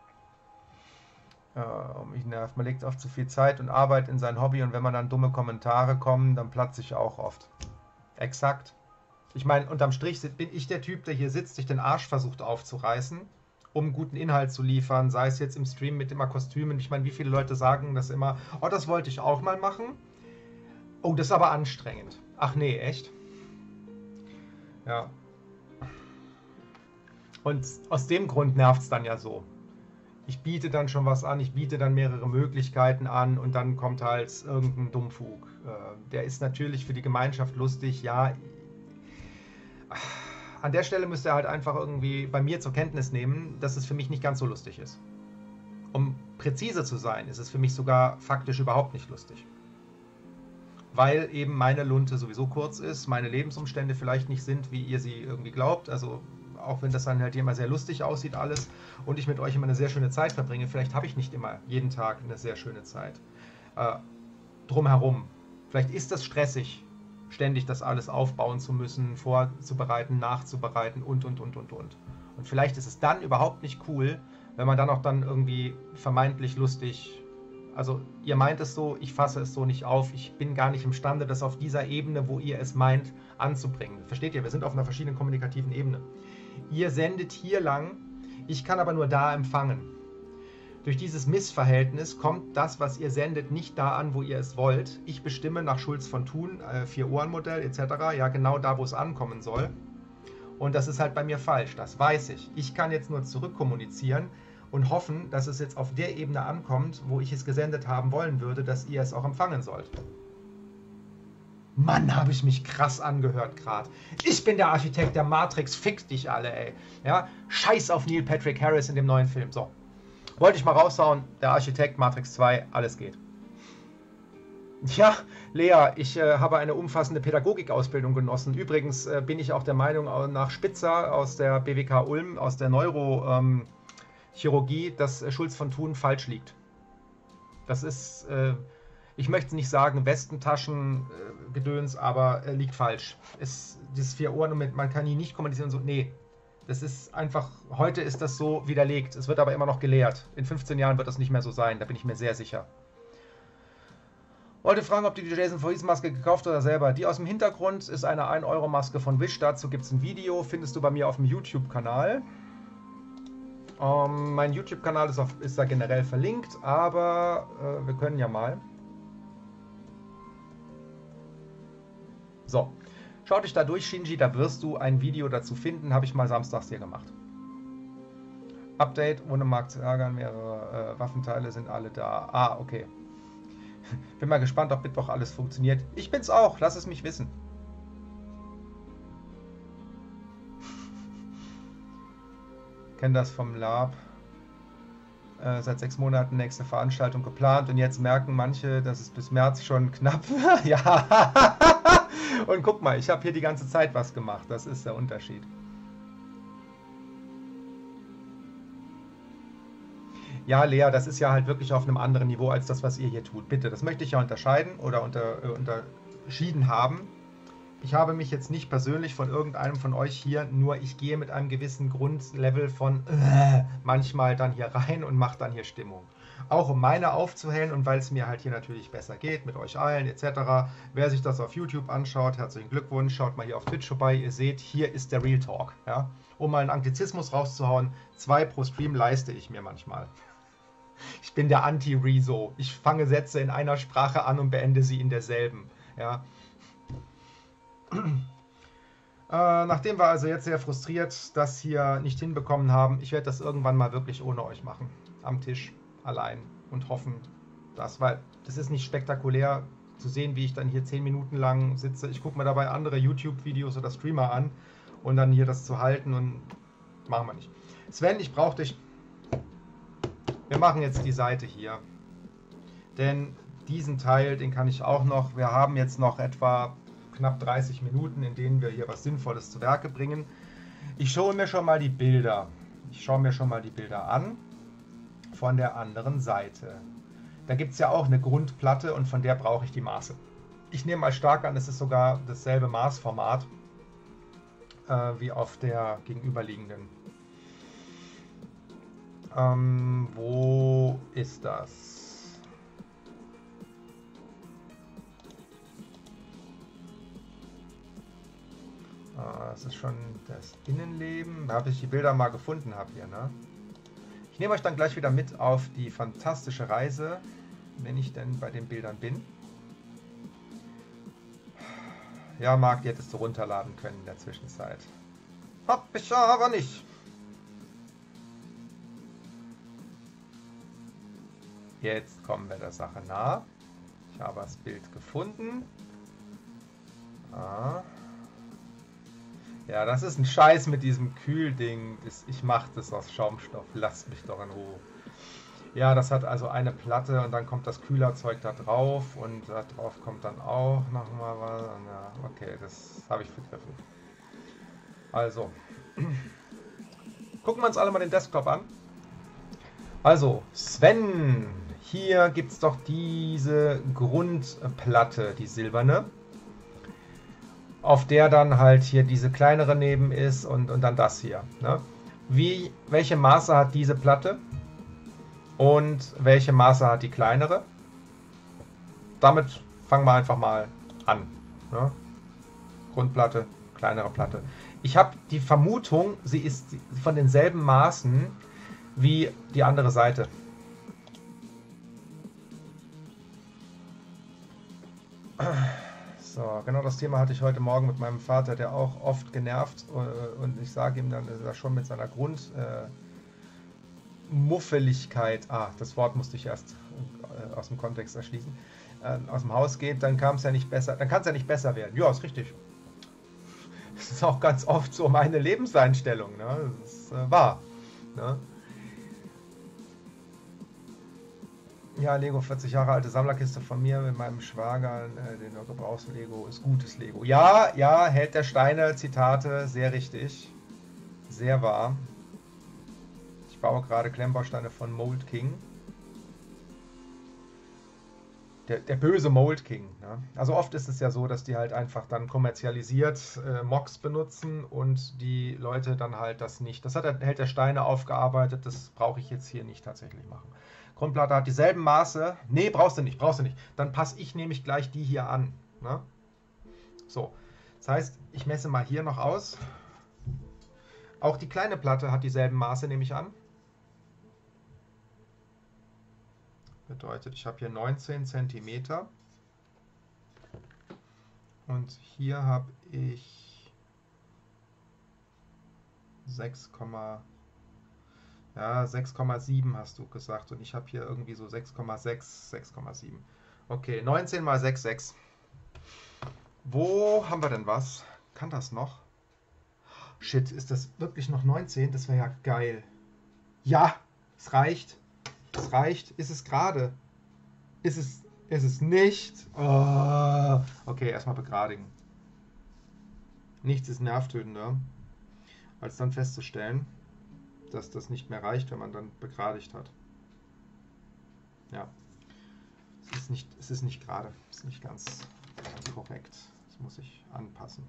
Äh, mich nervt. Man legt oft zu viel Zeit und Arbeit in sein Hobby. Und wenn man dann dumme Kommentare kommen, dann platze ich auch oft. Exakt. Ich meine, unterm Strich bin ich der Typ, der hier sitzt, sich den Arsch versucht aufzureißen, um guten Inhalt zu liefern, sei es jetzt im Stream mit immer Kostümen. Ich meine, wie viele Leute sagen das immer, oh, das wollte ich auch mal machen. Oh, das ist aber anstrengend. Ach nee, echt? Ja. Und aus dem Grund nervt es dann ja so. Ich biete dann schon was an, ich biete dann mehrere Möglichkeiten an und dann kommt halt irgendein Dummfug. Der ist natürlich für die Gemeinschaft lustig, ja. An der Stelle müsst ihr halt einfach irgendwie bei mir zur Kenntnis nehmen, dass es für mich nicht ganz so lustig ist. Um präzise zu sein, ist es für mich sogar faktisch überhaupt nicht lustig. Weil eben meine Lunte sowieso kurz ist, meine Lebensumstände vielleicht nicht sind, wie ihr sie irgendwie glaubt. Also auch wenn das dann halt immer sehr lustig aussieht alles und ich mit euch immer eine sehr schöne Zeit verbringe, vielleicht habe ich nicht immer jeden Tag eine sehr schöne Zeit. Äh, drumherum. Vielleicht ist das stressig, ständig das alles aufbauen zu müssen, vorzubereiten, nachzubereiten und, und, und, und, und. Und vielleicht ist es dann überhaupt nicht cool, wenn man dann auch dann irgendwie vermeintlich lustig, also ihr meint es so, ich fasse es so nicht auf, ich bin gar nicht imstande, das auf dieser Ebene, wo ihr es meint, anzubringen. Versteht ihr? Wir sind auf einer verschiedenen kommunikativen Ebene. Ihr sendet hier lang, ich kann aber nur da empfangen. Durch dieses Missverhältnis kommt das, was ihr sendet, nicht da an, wo ihr es wollt. Ich bestimme nach Schulz von Thun, äh, Vier-Ohren-Modell et cetera, ja genau da, wo es ankommen soll. Und das ist halt bei mir falsch, das weiß ich. Ich kann jetzt nur zurückkommunizieren und hoffen, dass es jetzt auf der Ebene ankommt, wo ich es gesendet haben wollen würde, dass ihr es auch empfangen sollt. Mann, habe ich mich krass angehört gerade. Ich bin der Architekt der Matrix, fick dich alle, ey. Ja? Scheiß auf Neil Patrick Harris in dem neuen Film. So. Wollte ich mal raushauen, der Architekt, Matrix zwei, alles geht. Ja, Lea, ich äh, habe eine umfassende Pädagogikausbildung genossen. Übrigens äh, bin ich auch der Meinung, nach Spitzer aus der B W K Ulm, aus der Neurochirurgie, ähm, dass äh, Schulz von Thun falsch liegt. Das ist, äh, ich möchte nicht sagen Westentaschen-Gedöns, äh, aber äh, liegt falsch. Es, dieses vier Ohren, mit, man kann hier nicht kommunizieren, so, nee. Das ist einfach, heute ist das so widerlegt. Es wird aber immer noch gelehrt. In fünfzehn Jahren wird das nicht mehr so sein, da bin ich mir sehr sicher. Wollte fragen, ob du die Jason Voorhees Maske gekauft oder selber. Die aus dem Hintergrund ist eine ein Euro Maske von Wish. Dazu gibt es ein Video, findest du bei mir auf dem YouTube-Kanal. Ähm, mein YouTube-Kanal ist, ist da generell verlinkt, aber äh, wir können ja mal. So. Schau dich da durch, Shinji, da wirst du ein Video dazu finden, habe ich mal samstags hier gemacht. Update, ohne Markt zu ärgern, mehrere äh, Waffenteile sind alle da. Ah, okay. Bin mal gespannt, ob Mittwoch alles funktioniert. Ich bin's auch, lass es mich wissen. Kenn das vom Lab. Äh, seit sechs Monaten nächste Veranstaltung geplant und jetzt merken manche, dass es bis März schon knapp wird. Ja. Und guck mal, ich habe hier die ganze Zeit was gemacht. Das ist der Unterschied. Ja, Lea, das ist ja halt wirklich auf einem anderen Niveau als das, was ihr hier tut. Bitte, das möchte ich ja unterscheiden oder unter, äh, unterschieden haben. Ich habe mich jetzt nicht persönlich von irgendeinem von euch hier, nur ich gehe mit einem gewissen Grundlevel von äh, manchmal dann hier rein und mache dann hier Stimmung. Auch um meine aufzuhellen und weil es mir halt hier natürlich besser geht, mit euch allen et cetera. Wer sich das auf YouTube anschaut, herzlichen Glückwunsch, schaut mal hier auf Twitch vorbei, ihr seht, hier ist der Real Talk. Ja? Um mal einen Anglizismus rauszuhauen, zwei pro Stream leiste ich mir manchmal. Ich bin der Anti-Rezo. Ich fange Sätze in einer Sprache an und beende sie in derselben. Ja? Äh, nachdem wir also jetzt sehr frustriert das hier nicht hinbekommen haben, ich werde das irgendwann mal wirklich ohne euch machen. Am Tisch, allein und hoffen, dass, weil das ist nicht spektakulär zu sehen, wie ich dann hier zehn Minuten lang sitze. Ich gucke mir dabei andere YouTube-Videos oder Streamer an und dann hier das zu halten und machen wir nicht. Sven, ich brauche dich. Wir machen jetzt die Seite hier. Denn diesen Teil, den kann ich auch noch, wir haben jetzt noch etwa knapp dreißig Minuten, in denen wir hier was Sinnvolles zu Werke bringen. Ich schaue mir schon mal die Bilder. Ich schaue mir schon mal die Bilder an von der anderen Seite. Da gibt es ja auch eine Grundplatte und von der brauche ich die Maße. Ich nehme mal stark an, es ist sogar dasselbe Maßformat äh, wie auf der gegenüberliegenden. Ähm, wo ist das? Das ist schon das Innenleben. Da habe ich die Bilder mal gefunden habe hier. Ne? Ich nehme euch dann gleich wieder mit auf die fantastische Reise, wenn ich denn bei den Bildern bin. Ja, Marc, die hättest du runterladen können in der Zwischenzeit. Hab ich aber nicht. Jetzt kommen wir der Sache nah. Ich habe das Bild gefunden. Ah. Ja, das ist ein Scheiß mit diesem Kühlding. Ich mache das aus Schaumstoff. Lasst mich doch in Ruhe. Ja, das hat also eine Platte und dann kommt das Kühlerzeug da drauf und da drauf kommt dann auch nochmal was. Ja, okay, das habe ich begriffen. Also, gucken wir uns alle mal den Desktop an. Also, Sven, hier gibt es doch diese Grundplatte, die silberne, auf der dann halt hier diese kleinere neben ist und, und dann das hier. Ne? Wie, welche Maße hat diese Platte und welche Maße hat die kleinere? Damit fangen wir einfach mal an. Ne? Grundplatte, kleinere Platte. Ich habe die Vermutung, sie ist von denselben Maßen wie die andere Seite. So, genau das Thema hatte ich heute Morgen mit meinem Vater, der auch oft genervt äh, und ich sage ihm dann, dass er schon mit seiner Grundmuffeligkeit, äh, ah, das Wort musste ich erst äh, aus dem Kontext erschließen, äh, aus dem Haus geht, dann kam es ja nicht besser, dann kann es ja nicht besser werden. Ja, ist richtig. Das ist auch ganz oft so meine Lebenseinstellung, ne? Das ist äh, wahr. Ne? Ja, Lego, vierzig Jahre alte Sammlerkiste von mir mit meinem Schwager, äh, den Gebrauchs-Lego, ist gutes Lego. Ja, ja, Held der Steine, Zitate, sehr richtig, sehr wahr. Ich baue gerade Klemmbausteine von Mold King. Der, der böse Mold King. Ne? Also oft ist es ja so, dass die halt einfach dann kommerzialisiert äh, Mocks benutzen und die Leute dann halt das nicht. Das hat der Held der Steine aufgearbeitet, das brauche ich jetzt hier nicht tatsächlich machen. Grundplatte hat dieselben Maße. Nee, brauchst du nicht, brauchst du nicht. Dann passe ich nämlich gleich die hier an. Ne? So, das heißt, ich messe mal hier noch aus. Auch die kleine Platte hat dieselben Maße, nehme ich an. Bedeutet, ich habe hier neunzehn Zentimeter. Und hier habe ich sechs, ja, sechs Komma sieben hast du gesagt und ich habe hier irgendwie so sechs Komma sechs, sechs Komma sieben. Okay, neunzehn mal sechs, sechs. Wo haben wir denn was? Kann das noch? Shit, ist das wirklich noch neunzehn? Das wäre ja geil. Ja, es reicht. Es reicht. Ist es gerade? Ist es, ist es nicht? Oh. Okay, erstmal begradigen. Nichts ist nervtötender, als dann festzustellen, dass das nicht mehr reicht, wenn man dann begradigt hat. Ja, es ist nicht, es ist nicht gerade, es ist nicht ganz korrekt. Das muss ich anpassen.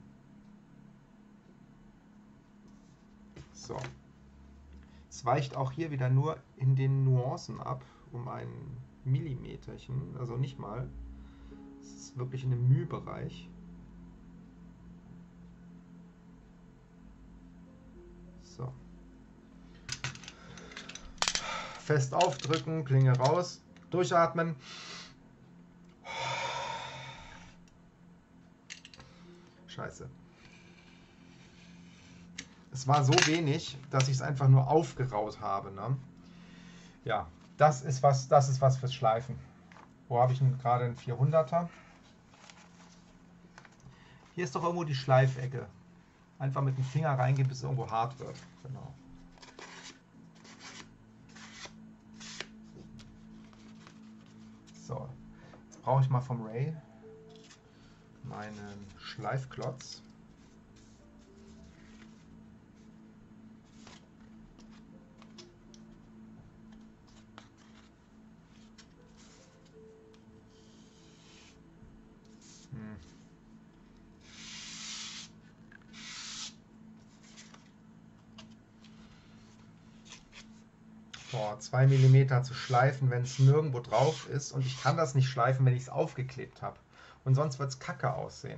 So. Es weicht auch hier wieder nur in den Nuancen ab, um ein Millimeterchen, also nicht mal. Es ist wirklich in dem Mühbereich. So. Fest aufdrücken, Klinge raus, durchatmen. Scheiße. Es war so wenig, dass ich es einfach nur aufgeraut habe. Ne? Ja, das ist was, das ist was fürs Schleifen. Wo habe ich denn gerade einen vierhunderter? Hier ist doch irgendwo die Schleifecke. Einfach mit dem Finger reingehen, bis es irgendwo hart wird. Genau. So, jetzt brauche ich mal vom Ray meinen Schleifklotz. Hm. Boah, zwei Millimeter zu schleifen, wenn es nirgendwo drauf ist, und ich kann das nicht schleifen, wenn ich es aufgeklebt habe. Und sonst wird es kacke aussehen.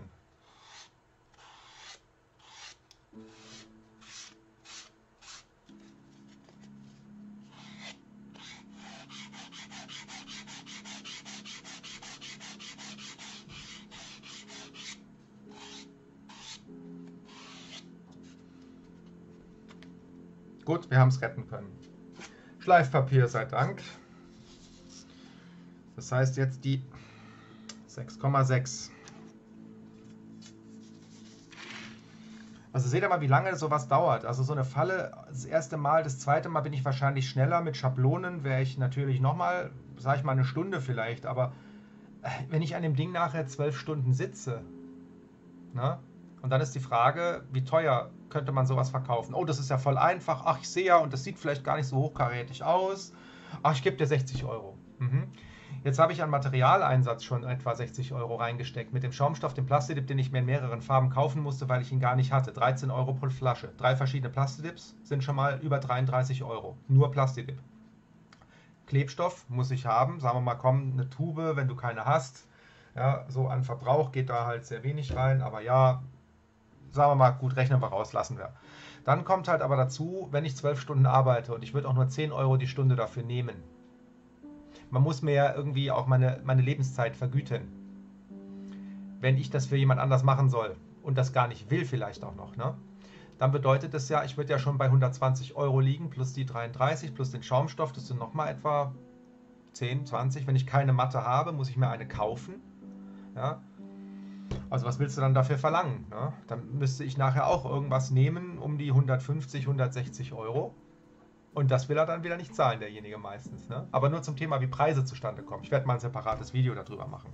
Gut, wir haben es retten können. Schleifpapier sei Dank. Das heißt jetzt die sechs Komma sechs. Also seht ihr mal, wie lange sowas dauert. Also so eine Falle, das erste Mal, das zweite Mal bin ich wahrscheinlich schneller. Mit Schablonen wäre ich natürlich nochmal, sage ich mal, eine Stunde vielleicht. Aber wenn ich an dem Ding nachher zwölf Stunden sitze, ne? Und dann ist die Frage, wie teuer könnte man sowas verkaufen? Oh, das ist ja voll einfach. Ach, ich sehe ja, und das sieht vielleicht gar nicht so hochkarätig aus. Ach, ich gebe dir sechzig Euro. Mhm. Jetzt habe ich an Materialeinsatz schon etwa sechzig Euro reingesteckt. Mit dem Schaumstoff, dem Plastidip, den ich mir in mehreren Farben kaufen musste, weil ich ihn gar nicht hatte. dreizehn Euro pro Flasche. Drei verschiedene Plastidips sind schon mal über dreiunddreißig Euro. Nur Plastidip. Klebstoff muss ich haben. Sagen wir mal, komm, eine Tube, wenn du keine hast. Ja, so an Verbrauch geht da halt sehr wenig rein. Aber ja, sagen wir mal, gut, rechnen wir raus, lassen wir. Dann kommt halt aber dazu, wenn ich zwölf Stunden arbeite und ich würde auch nur zehn Euro die Stunde dafür nehmen. Man muss mir ja irgendwie auch meine, meine Lebenszeit vergüten. Wenn ich das für jemand anders machen soll und das gar nicht will vielleicht auch noch, ne? Dann bedeutet das ja, ich würde ja schon bei hundertzwanzig Euro liegen, plus die dreiunddreißig, plus den Schaumstoff, das sind nochmal etwa zehn, zwanzig. Wenn ich keine Matte habe, muss ich mir eine kaufen. Ja? Also was willst du dann dafür verlangen? Ne? Dann müsste ich nachher auch irgendwas nehmen um die hundertfünfzig, hundertsechzig Euro. Und das will er dann wieder nicht zahlen, derjenige meistens. Ne? Aber nur zum Thema, wie Preise zustande kommen. Ich werde mal ein separates Video darüber machen.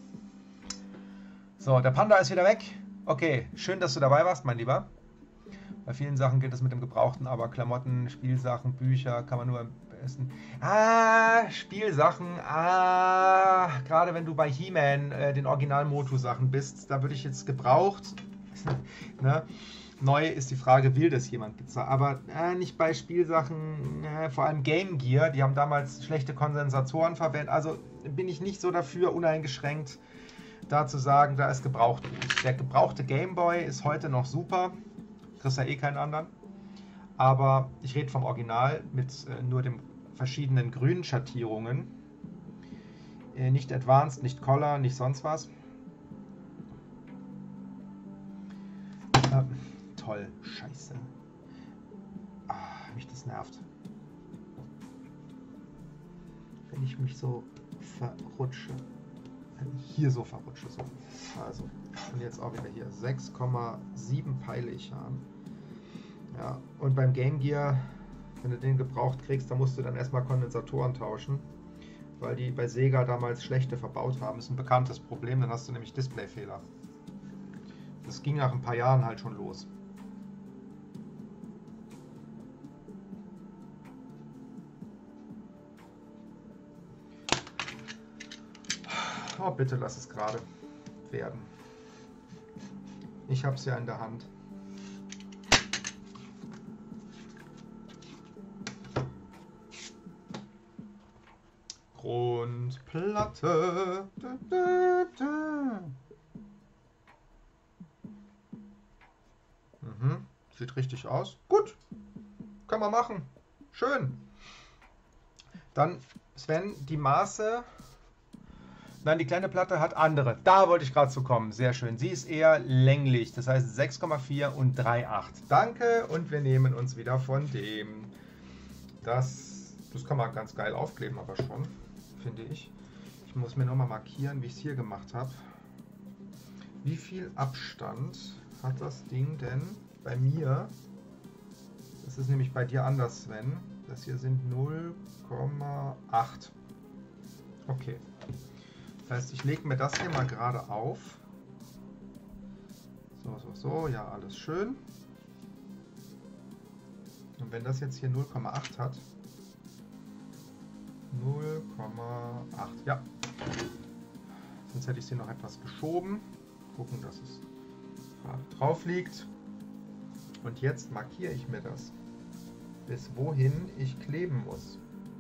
So, der Panda ist wieder weg. Okay, schön, dass du dabei warst, mein Lieber. Bei vielen Sachen geht es mit dem Gebrauchten, aber Klamotten, Spielsachen, Bücher kann man nur am besten. Ah, Spielsachen, ah, gerade wenn du bei He-Man äh, den Original-Motu-Sachen bist, da würde ich jetzt gebraucht. Ne? Neu ist die Frage, will das jemand bezahlen? Aber äh, nicht bei Spielsachen, äh, vor allem Game Gear, die haben damals schlechte Kondensatoren verwendet. Also bin ich nicht so dafür, uneingeschränkt da zu sagen, da ist gebraucht gut. Der gebrauchte Game Boy ist heute noch super. Kriegst ja eh keinen anderen. Aber ich rede vom Original mit äh, nur den verschiedenen grünen Schattierungen. Äh, nicht Advanced, nicht Color, nicht sonst was. Äh, toll, scheiße. Ah, mich das nervt. Wenn ich mich so verrutsche. Hier so verrutsche. So. Also, und jetzt auch wieder hier. sechs Komma sieben peile ich an. Ja, und beim Game Gear, wenn du den gebraucht kriegst, dann musst du dann erstmal Kondensatoren tauschen, weil die bei Sega damals schlechte verbaut haben. Das ist ein bekanntes Problem, dann hast du nämlich Displayfehler. Das ging nach ein paar Jahren halt schon los. Oh, bitte lass es gerade werden. Ich habe es ja in der Hand. Grundplatte. Da, da, da. Mhm. Sieht richtig aus. Gut. Können wir machen. Schön. Dann, Sven, die Maße. Nein, die kleine Platte hat andere. Da wollte ich gerade zu kommen. Sehr schön. Sie ist eher länglich. Das heißt sechs Komma vier und drei Komma acht. Danke. Und wir nehmen uns wieder von dem. Das, das kann man ganz geil aufkleben, aber schon, finde ich. Ich muss mir nochmal markieren, wie ich es hier gemacht habe. Wie viel Abstand hat das Ding denn bei mir? Das ist nämlich bei dir anders, Sven. Das hier sind null Komma acht. Okay. Das heißt, ich lege mir das hier mal gerade auf. So, so, so. Ja, alles schön. Und wenn das jetzt hier null Komma acht hat. null Komma acht. Ja. Sonst hätte ich sie noch etwas geschoben. Gucken, dass es drauf liegt. Und jetzt markiere ich mir das, bis wohin ich kleben muss.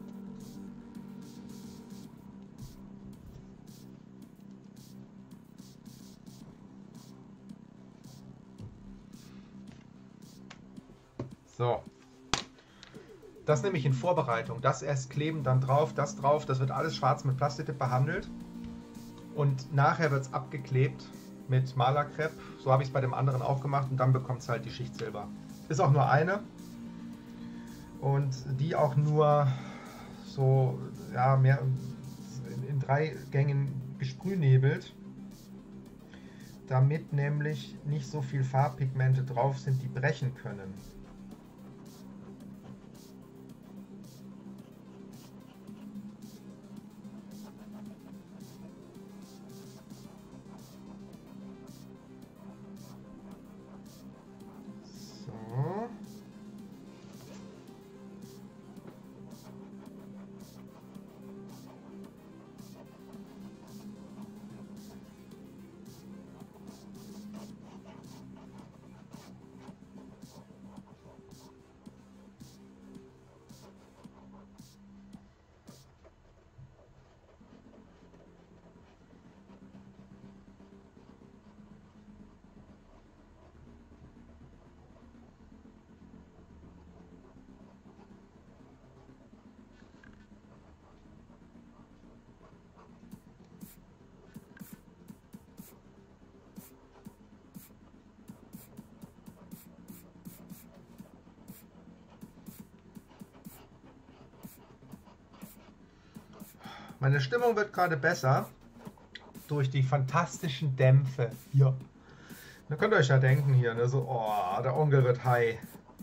So. Das nehme ich in Vorbereitung. Das erst kleben, dann drauf, das drauf. Das wird alles schwarz mit Plastiktipp behandelt. Und nachher wird es abgeklebt mit Malerkrepp. So habe ich es bei dem anderen auch gemacht. Und dann bekommt es halt die Schicht Silber. Ist auch nur eine. Und die auch nur so, ja, mehr in, in drei Gängen gesprühnebelt. Damit nämlich nicht so viel Farbpigmente drauf sind, die brechen können. Meine Stimmung wird gerade besser durch die fantastischen Dämpfe hier. Da könnt ihr euch ja denken hier, ne? So, oh, der Onkel wird high.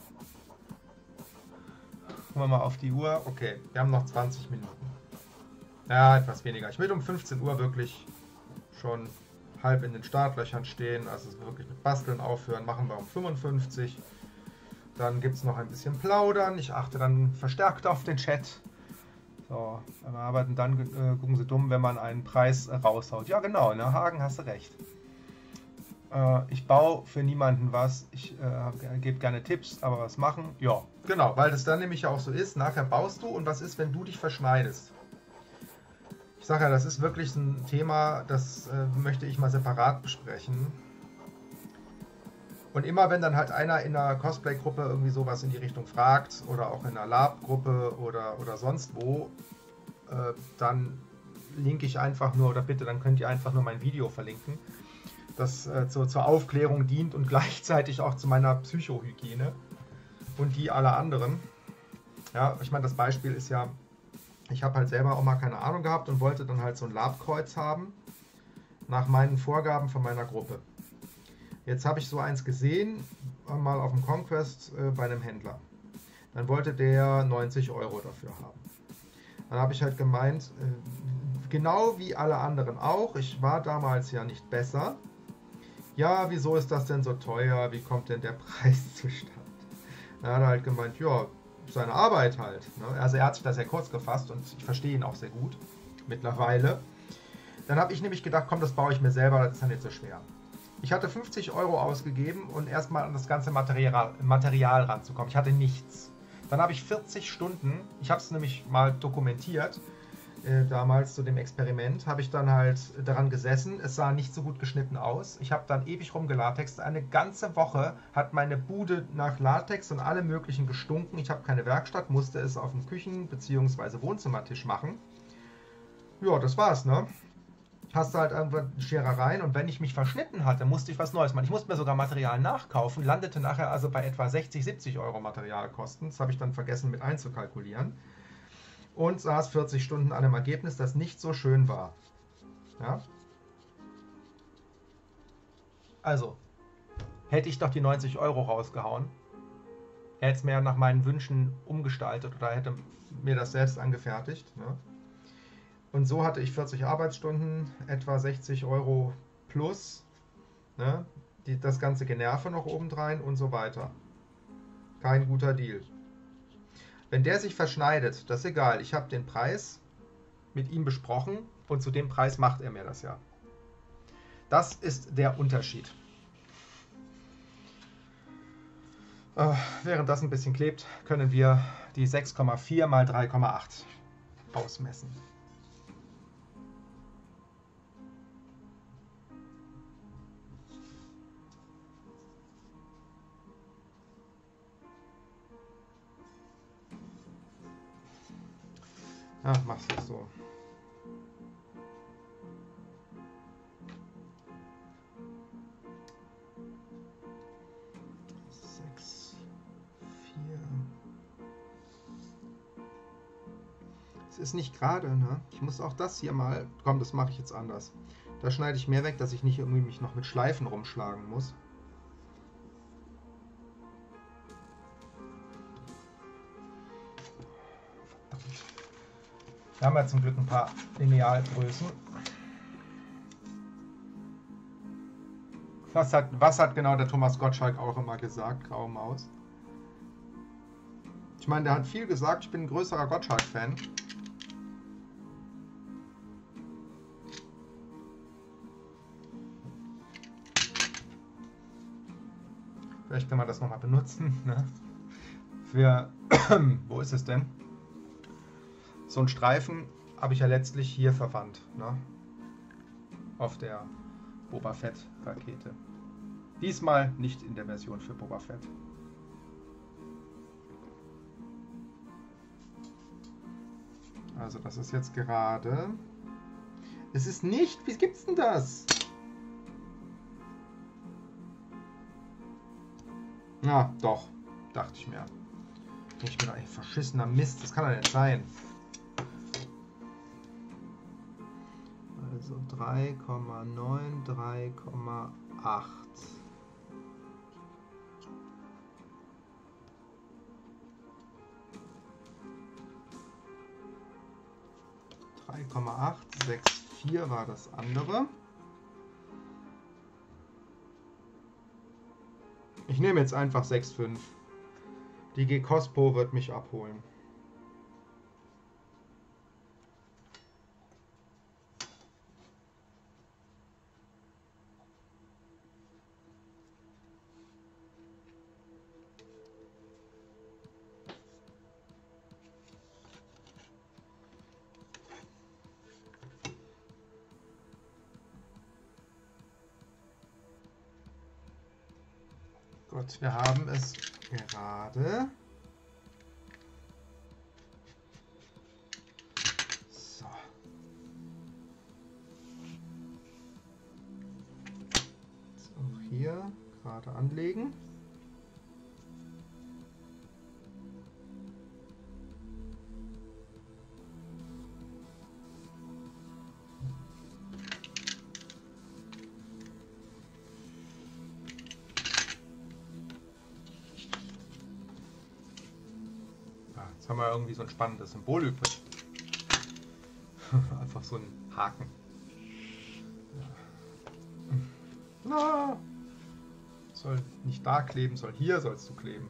Gucken wir mal auf die Uhr. Okay, wir haben noch zwanzig Minuten. Ja, etwas weniger. Ich will um fünfzehn Uhr wirklich schon halb in den Startlöchern stehen. Also wirklich mit Basteln aufhören. Machen wir um fünfundfünfzig. Dann gibt es noch ein bisschen Plaudern. Ich achte dann verstärkt auf den Chat. So, wir arbeiten dann, äh, gucken Sie dumm, wenn man einen Preis äh, raushaut. Ja genau, in Hagen hast du recht. Äh, ich baue für niemanden was, ich äh, gebe gerne Tipps, aber was machen? Ja, genau, weil das dann nämlich auch so ist, nachher baust du und was ist, wenn du dich verschneidest? Ich sage ja, das ist wirklich ein Thema, das äh, möchte ich mal separat besprechen. Und immer wenn dann halt einer in einer Cosplay-Gruppe irgendwie sowas in die Richtung fragt oder auch in einer Lab-Gruppe oder, oder sonst wo, äh, dann linke ich einfach nur, oder bitte, dann könnt ihr einfach nur mein Video verlinken, das äh, zu, zur Aufklärung dient und gleichzeitig auch zu meiner Psychohygiene und die aller anderen. Ja, ich meine, das Beispiel ist ja, ich habe halt selber auch mal keine Ahnung gehabt und wollte dann halt so ein Labkreuz haben, nach meinen Vorgaben von meiner Gruppe. Jetzt habe ich so eins gesehen, mal auf dem Conquest äh, bei einem Händler. Dann wollte der neunzig Euro dafür haben. Dann habe ich halt gemeint, äh, genau wie alle anderen auch, ich war damals ja nicht besser. Ja, wieso ist das denn so teuer? Wie kommt denn der Preis zustande? Dann hat er halt gemeint, ja, seine Arbeit halt. Ne? Also er hat sich da sehr kurz gefasst und ich verstehe ihn auch sehr gut mittlerweile. Dann habe ich nämlich gedacht, komm, das baue ich mir selber, das ist ja nicht so schwer. Ich hatte fünfzig Euro ausgegeben, um erstmal an das ganze Material, Material ranzukommen. Ich hatte nichts. Dann habe ich vierzig Stunden, ich habe es nämlich mal dokumentiert, äh, damals zu dem Experiment, habe ich dann halt daran gesessen. Es sah nicht so gut geschnitten aus. Ich habe dann ewig rumgelatext. Eine ganze Woche hat meine Bude nach Latex und allem möglichen gestunken. Ich habe keine Werkstatt, musste es auf dem Küchen- bzw. Wohnzimmertisch machen. Ja, das war's, ne? Hast du halt irgendwann Scherereien und wenn ich mich verschnitten hatte, musste ich was Neues machen. Ich musste mir sogar Material nachkaufen, landete nachher also bei etwa sechzig, siebzig Euro Materialkosten. Das habe ich dann vergessen mit einzukalkulieren. Und saß vierzig Stunden an einem Ergebnis, das nicht so schön war. Ja? Also, hätte ich doch die neunzig Euro rausgehauen, hätte es mir nach meinen Wünschen umgestaltet oder hätte mir das selbst angefertigt. Ne? Und so hatte ich vierzig Arbeitsstunden, etwa sechzig Euro plus, ne? Die, das ganze Generve noch obendrein und so weiter. Kein guter Deal. Wenn der sich verschneidet, das ist egal. Ich habe den Preis mit ihm besprochen und zu dem Preis macht er mir das ja. Das ist der Unterschied. Äh, während das ein bisschen klebt, können wir die sechs Komma vier mal drei Komma acht ausmessen. Ach, machst du so. sechs, vier. Es ist nicht gerade, ne? Ich muss auch das hier mal. Komm, das mache ich jetzt anders. Da schneide ich mehr weg, dass ich nicht irgendwie mich noch mit Schleifen rumschlagen muss. Wir haben ja zum Glück ein paar Linealgrößen. Was hat, was hat genau der Thomas Gottschalk auch immer gesagt, graue Maus? Ich meine, der hat viel gesagt, ich bin ein größerer Gottschalk-Fan. Vielleicht kann man das nochmal benutzen. Ne? Für, wo ist es denn? So einen Streifen habe ich ja letztlich hier verwandt, ne? Auf der Boba Fett Rakete. Diesmal nicht in der Version für Boba Fett. Also das ist jetzt gerade. Es ist nicht. Wie gibt's denn das? Na, doch. Dachte ich mir. Ich bin ein verschissener Mist. Das kann doch nicht sein. Also drei Komma neun, drei Komma acht. drei Komma acht, sechs Komma vier war das andere. Ich nehme jetzt einfach sechs Komma fünf. Die G-Cospo wird mich abholen. Gut, wir haben es gerade. So. Jetzt auch hier gerade anlegen. Jetzt haben wir irgendwie so ein spannendes Symbol übrig. Einfach so ein Haken. Na, soll nicht da kleben, soll hier sollst du kleben.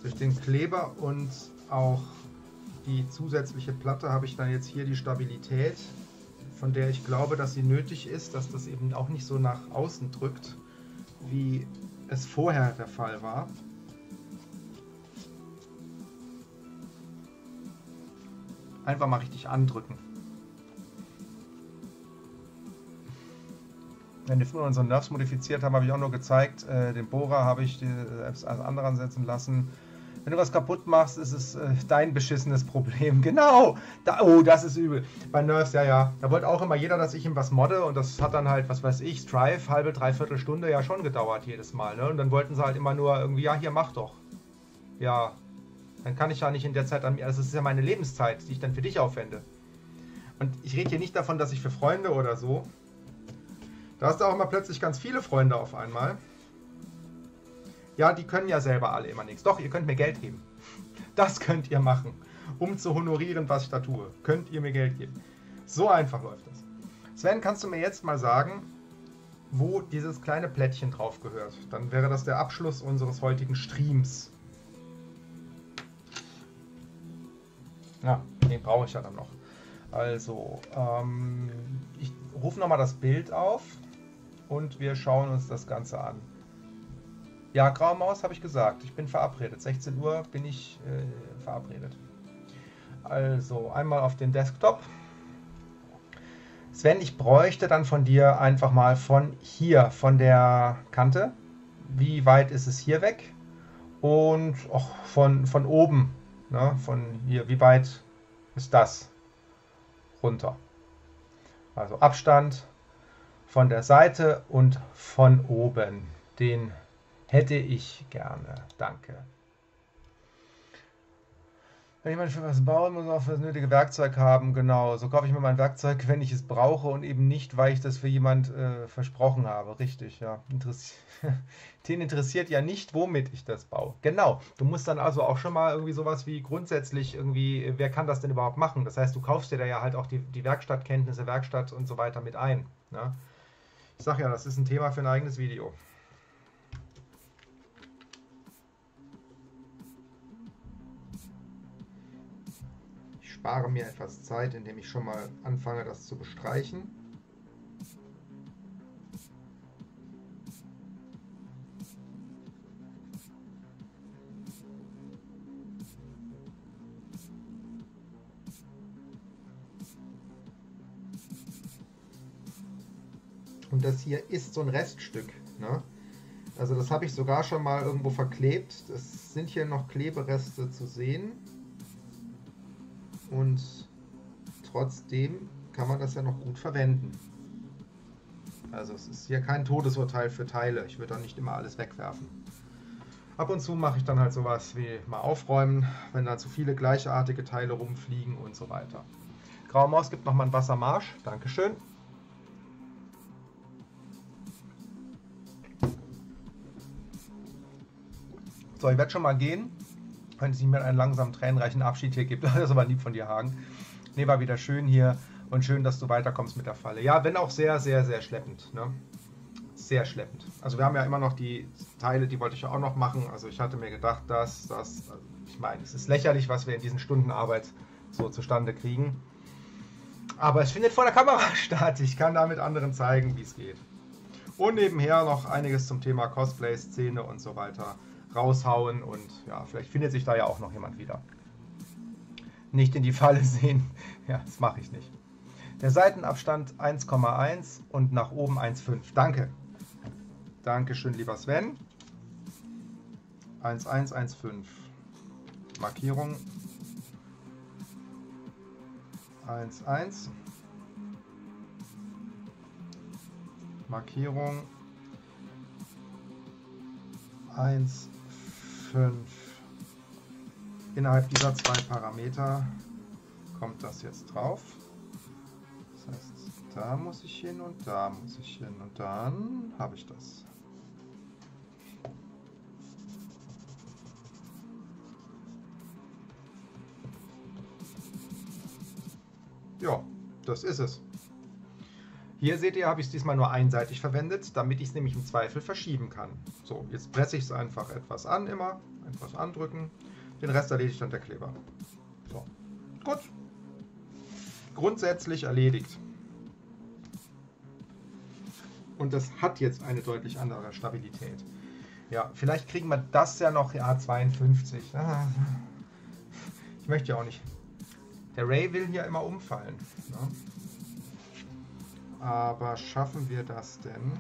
Durch den Kleber und auch die zusätzliche Platte habe ich dann jetzt hier die Stabilität, von der ich glaube, dass sie nötig ist, dass das eben auch nicht so nach außen drückt, wie es vorher der Fall war. Einfach mal richtig andrücken. Wenn wir früher unsere Nerves modifiziert haben, habe ich auch nur gezeigt, äh, den Bohrer habe ich selbst als anderen ansetzen lassen. Wenn du was kaputt machst, ist es äh, dein beschissenes Problem. Genau! Da, oh, das ist übel. Bei Nerves, ja, ja. Da wollte auch immer jeder, dass ich ihm was modde und das hat dann halt, was weiß ich, Strive, halbe, dreiviertel Stunde ja schon gedauert jedes Mal. Ne? Und dann wollten sie halt immer nur irgendwie, ja, hier, mach doch. Ja, dann kann ich ja nicht in der Zeit an mir, also es ist ja meine Lebenszeit, die ich dann für dich aufwende. Und ich rede hier nicht davon, dass ich für Freunde oder so, da hast du auch immer plötzlich ganz viele Freunde auf einmal. Ja, die können ja selber alle immer nichts. Doch, ihr könnt mir Geld geben. Das könnt ihr machen, um zu honorieren, was ich da tue. Könnt ihr mir Geld geben. So einfach läuft das. Sven, kannst du mir jetzt mal sagen, wo dieses kleine Plättchen drauf gehört? Dann wäre das der Abschluss unseres heutigen Streams. Ja, den brauche ich ja dann noch. Also, ähm, ich rufe nochmal das Bild auf und wir schauen uns das Ganze an. Ja, Graue Maus habe ich gesagt. Ich bin verabredet. sechzehn Uhr bin ich äh, verabredet. Also, einmal auf den Desktop. Sven, ich bräuchte dann von dir einfach mal von hier, von der Kante. Wie weit ist es hier weg? Und auch von, von oben, ne, von hier, wie weit ist das runter? Also Abstand von der Seite und von oben. Den hätte ich gerne. Danke. Wenn jemand für was bauen muss, auch für das nötige Werkzeug haben, genau. So kaufe ich mir mein Werkzeug, wenn ich es brauche und eben nicht, weil ich das für jemand äh, versprochen habe. Richtig, ja. Interessi Den interessiert ja nicht, womit ich das baue. Genau. Du musst dann also auch schon mal irgendwie sowas wie grundsätzlich irgendwie, wer kann das denn überhaupt machen? Das heißt, du kaufst dir da ja halt auch die, die Werkstattkenntnisse, Werkstatt und so weiter mit ein. Ne? Ich sag ja, das ist ein Thema für ein eigenes Video. Ich spare mir etwas Zeit, indem ich schon mal anfange, das zu bestreichen. Und das hier ist so ein Reststück. Ne? Also das habe ich sogar schon mal irgendwo verklebt. Es sind hier noch Klebereste zu sehen. Und trotzdem kann man das ja noch gut verwenden. Also es ist hier kein Todesurteil für Teile. Ich würde auch nicht immer alles wegwerfen. Ab und zu mache ich dann halt sowas wie mal aufräumen, wenn da zu viele gleichartige Teile rumfliegen und so weiter. Graue Maus gibt nochmal einen Wassermarsch. Dankeschön. So, ich werde schon mal gehen. Wenn es nicht mehr einen langsamen, tränenreichen Abschied hier gibt. Das ist aber lieb von dir, Hagen. Nee, war wieder schön hier und schön, dass du weiterkommst mit der Falle. Ja, wenn auch sehr, sehr, sehr schleppend. Ne? Sehr schleppend. Also wir haben ja immer noch die Teile, die wollte ich ja auch noch machen. Also ich hatte mir gedacht, dass das, ich meine, es ist lächerlich, was wir in diesen Stunden Arbeit so zustande kriegen. Aber es findet vor der Kamera statt. Ich kann damit anderen zeigen, wie es geht. Und nebenher noch einiges zum Thema Cosplay, Szene und so weiter raushauen und ja, vielleicht findet sich da ja auch noch jemand wieder. Nicht in die Falle sehen, ja, das mache ich nicht. Der Seitenabstand eins Komma eins und nach oben eins Komma fünf. Danke. Dankeschön, lieber Sven. eins Komma eins, eins Komma fünf. Markierung eins Komma eins. Markierung eins Komma fünf. Innerhalb dieser zwei Parameter kommt das jetzt drauf. Das heißt, da muss ich hin und da muss ich hin und dann habe ich das. Ja, das ist es. Hier seht ihr, habe ich es diesmal nur einseitig verwendet, damit ich es nämlich im Zweifel verschieben kann. So, jetzt presse ich es einfach etwas an, immer, etwas andrücken. Den Rest erledigt dann der Kleber. So, gut. Grundsätzlich erledigt. Und das hat jetzt eine deutlich andere Stabilität. Ja, vielleicht kriegen wir das ja noch, ja, zweiundfünfzig. Ich möchte ja auch nicht. Der Ray will hier immer umfallen. Ne? Aber schaffen wir das denn,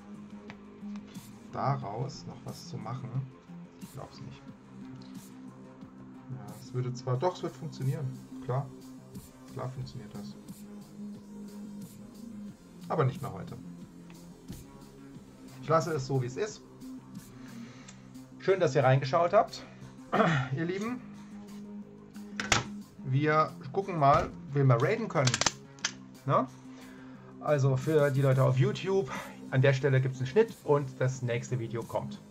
daraus noch was zu machen? Ich glaube es nicht. Ja, es würde zwar, doch, es wird funktionieren. Klar, klar funktioniert das. Aber nicht mehr heute. Ich lasse es so, wie es ist. Schön, dass ihr reingeschaut habt, ihr Lieben. Wir gucken mal, wen wir raiden können. Ne? Also für die Leute auf YouTube, an der Stelle gibt es einen Schnitt und das nächste Video kommt.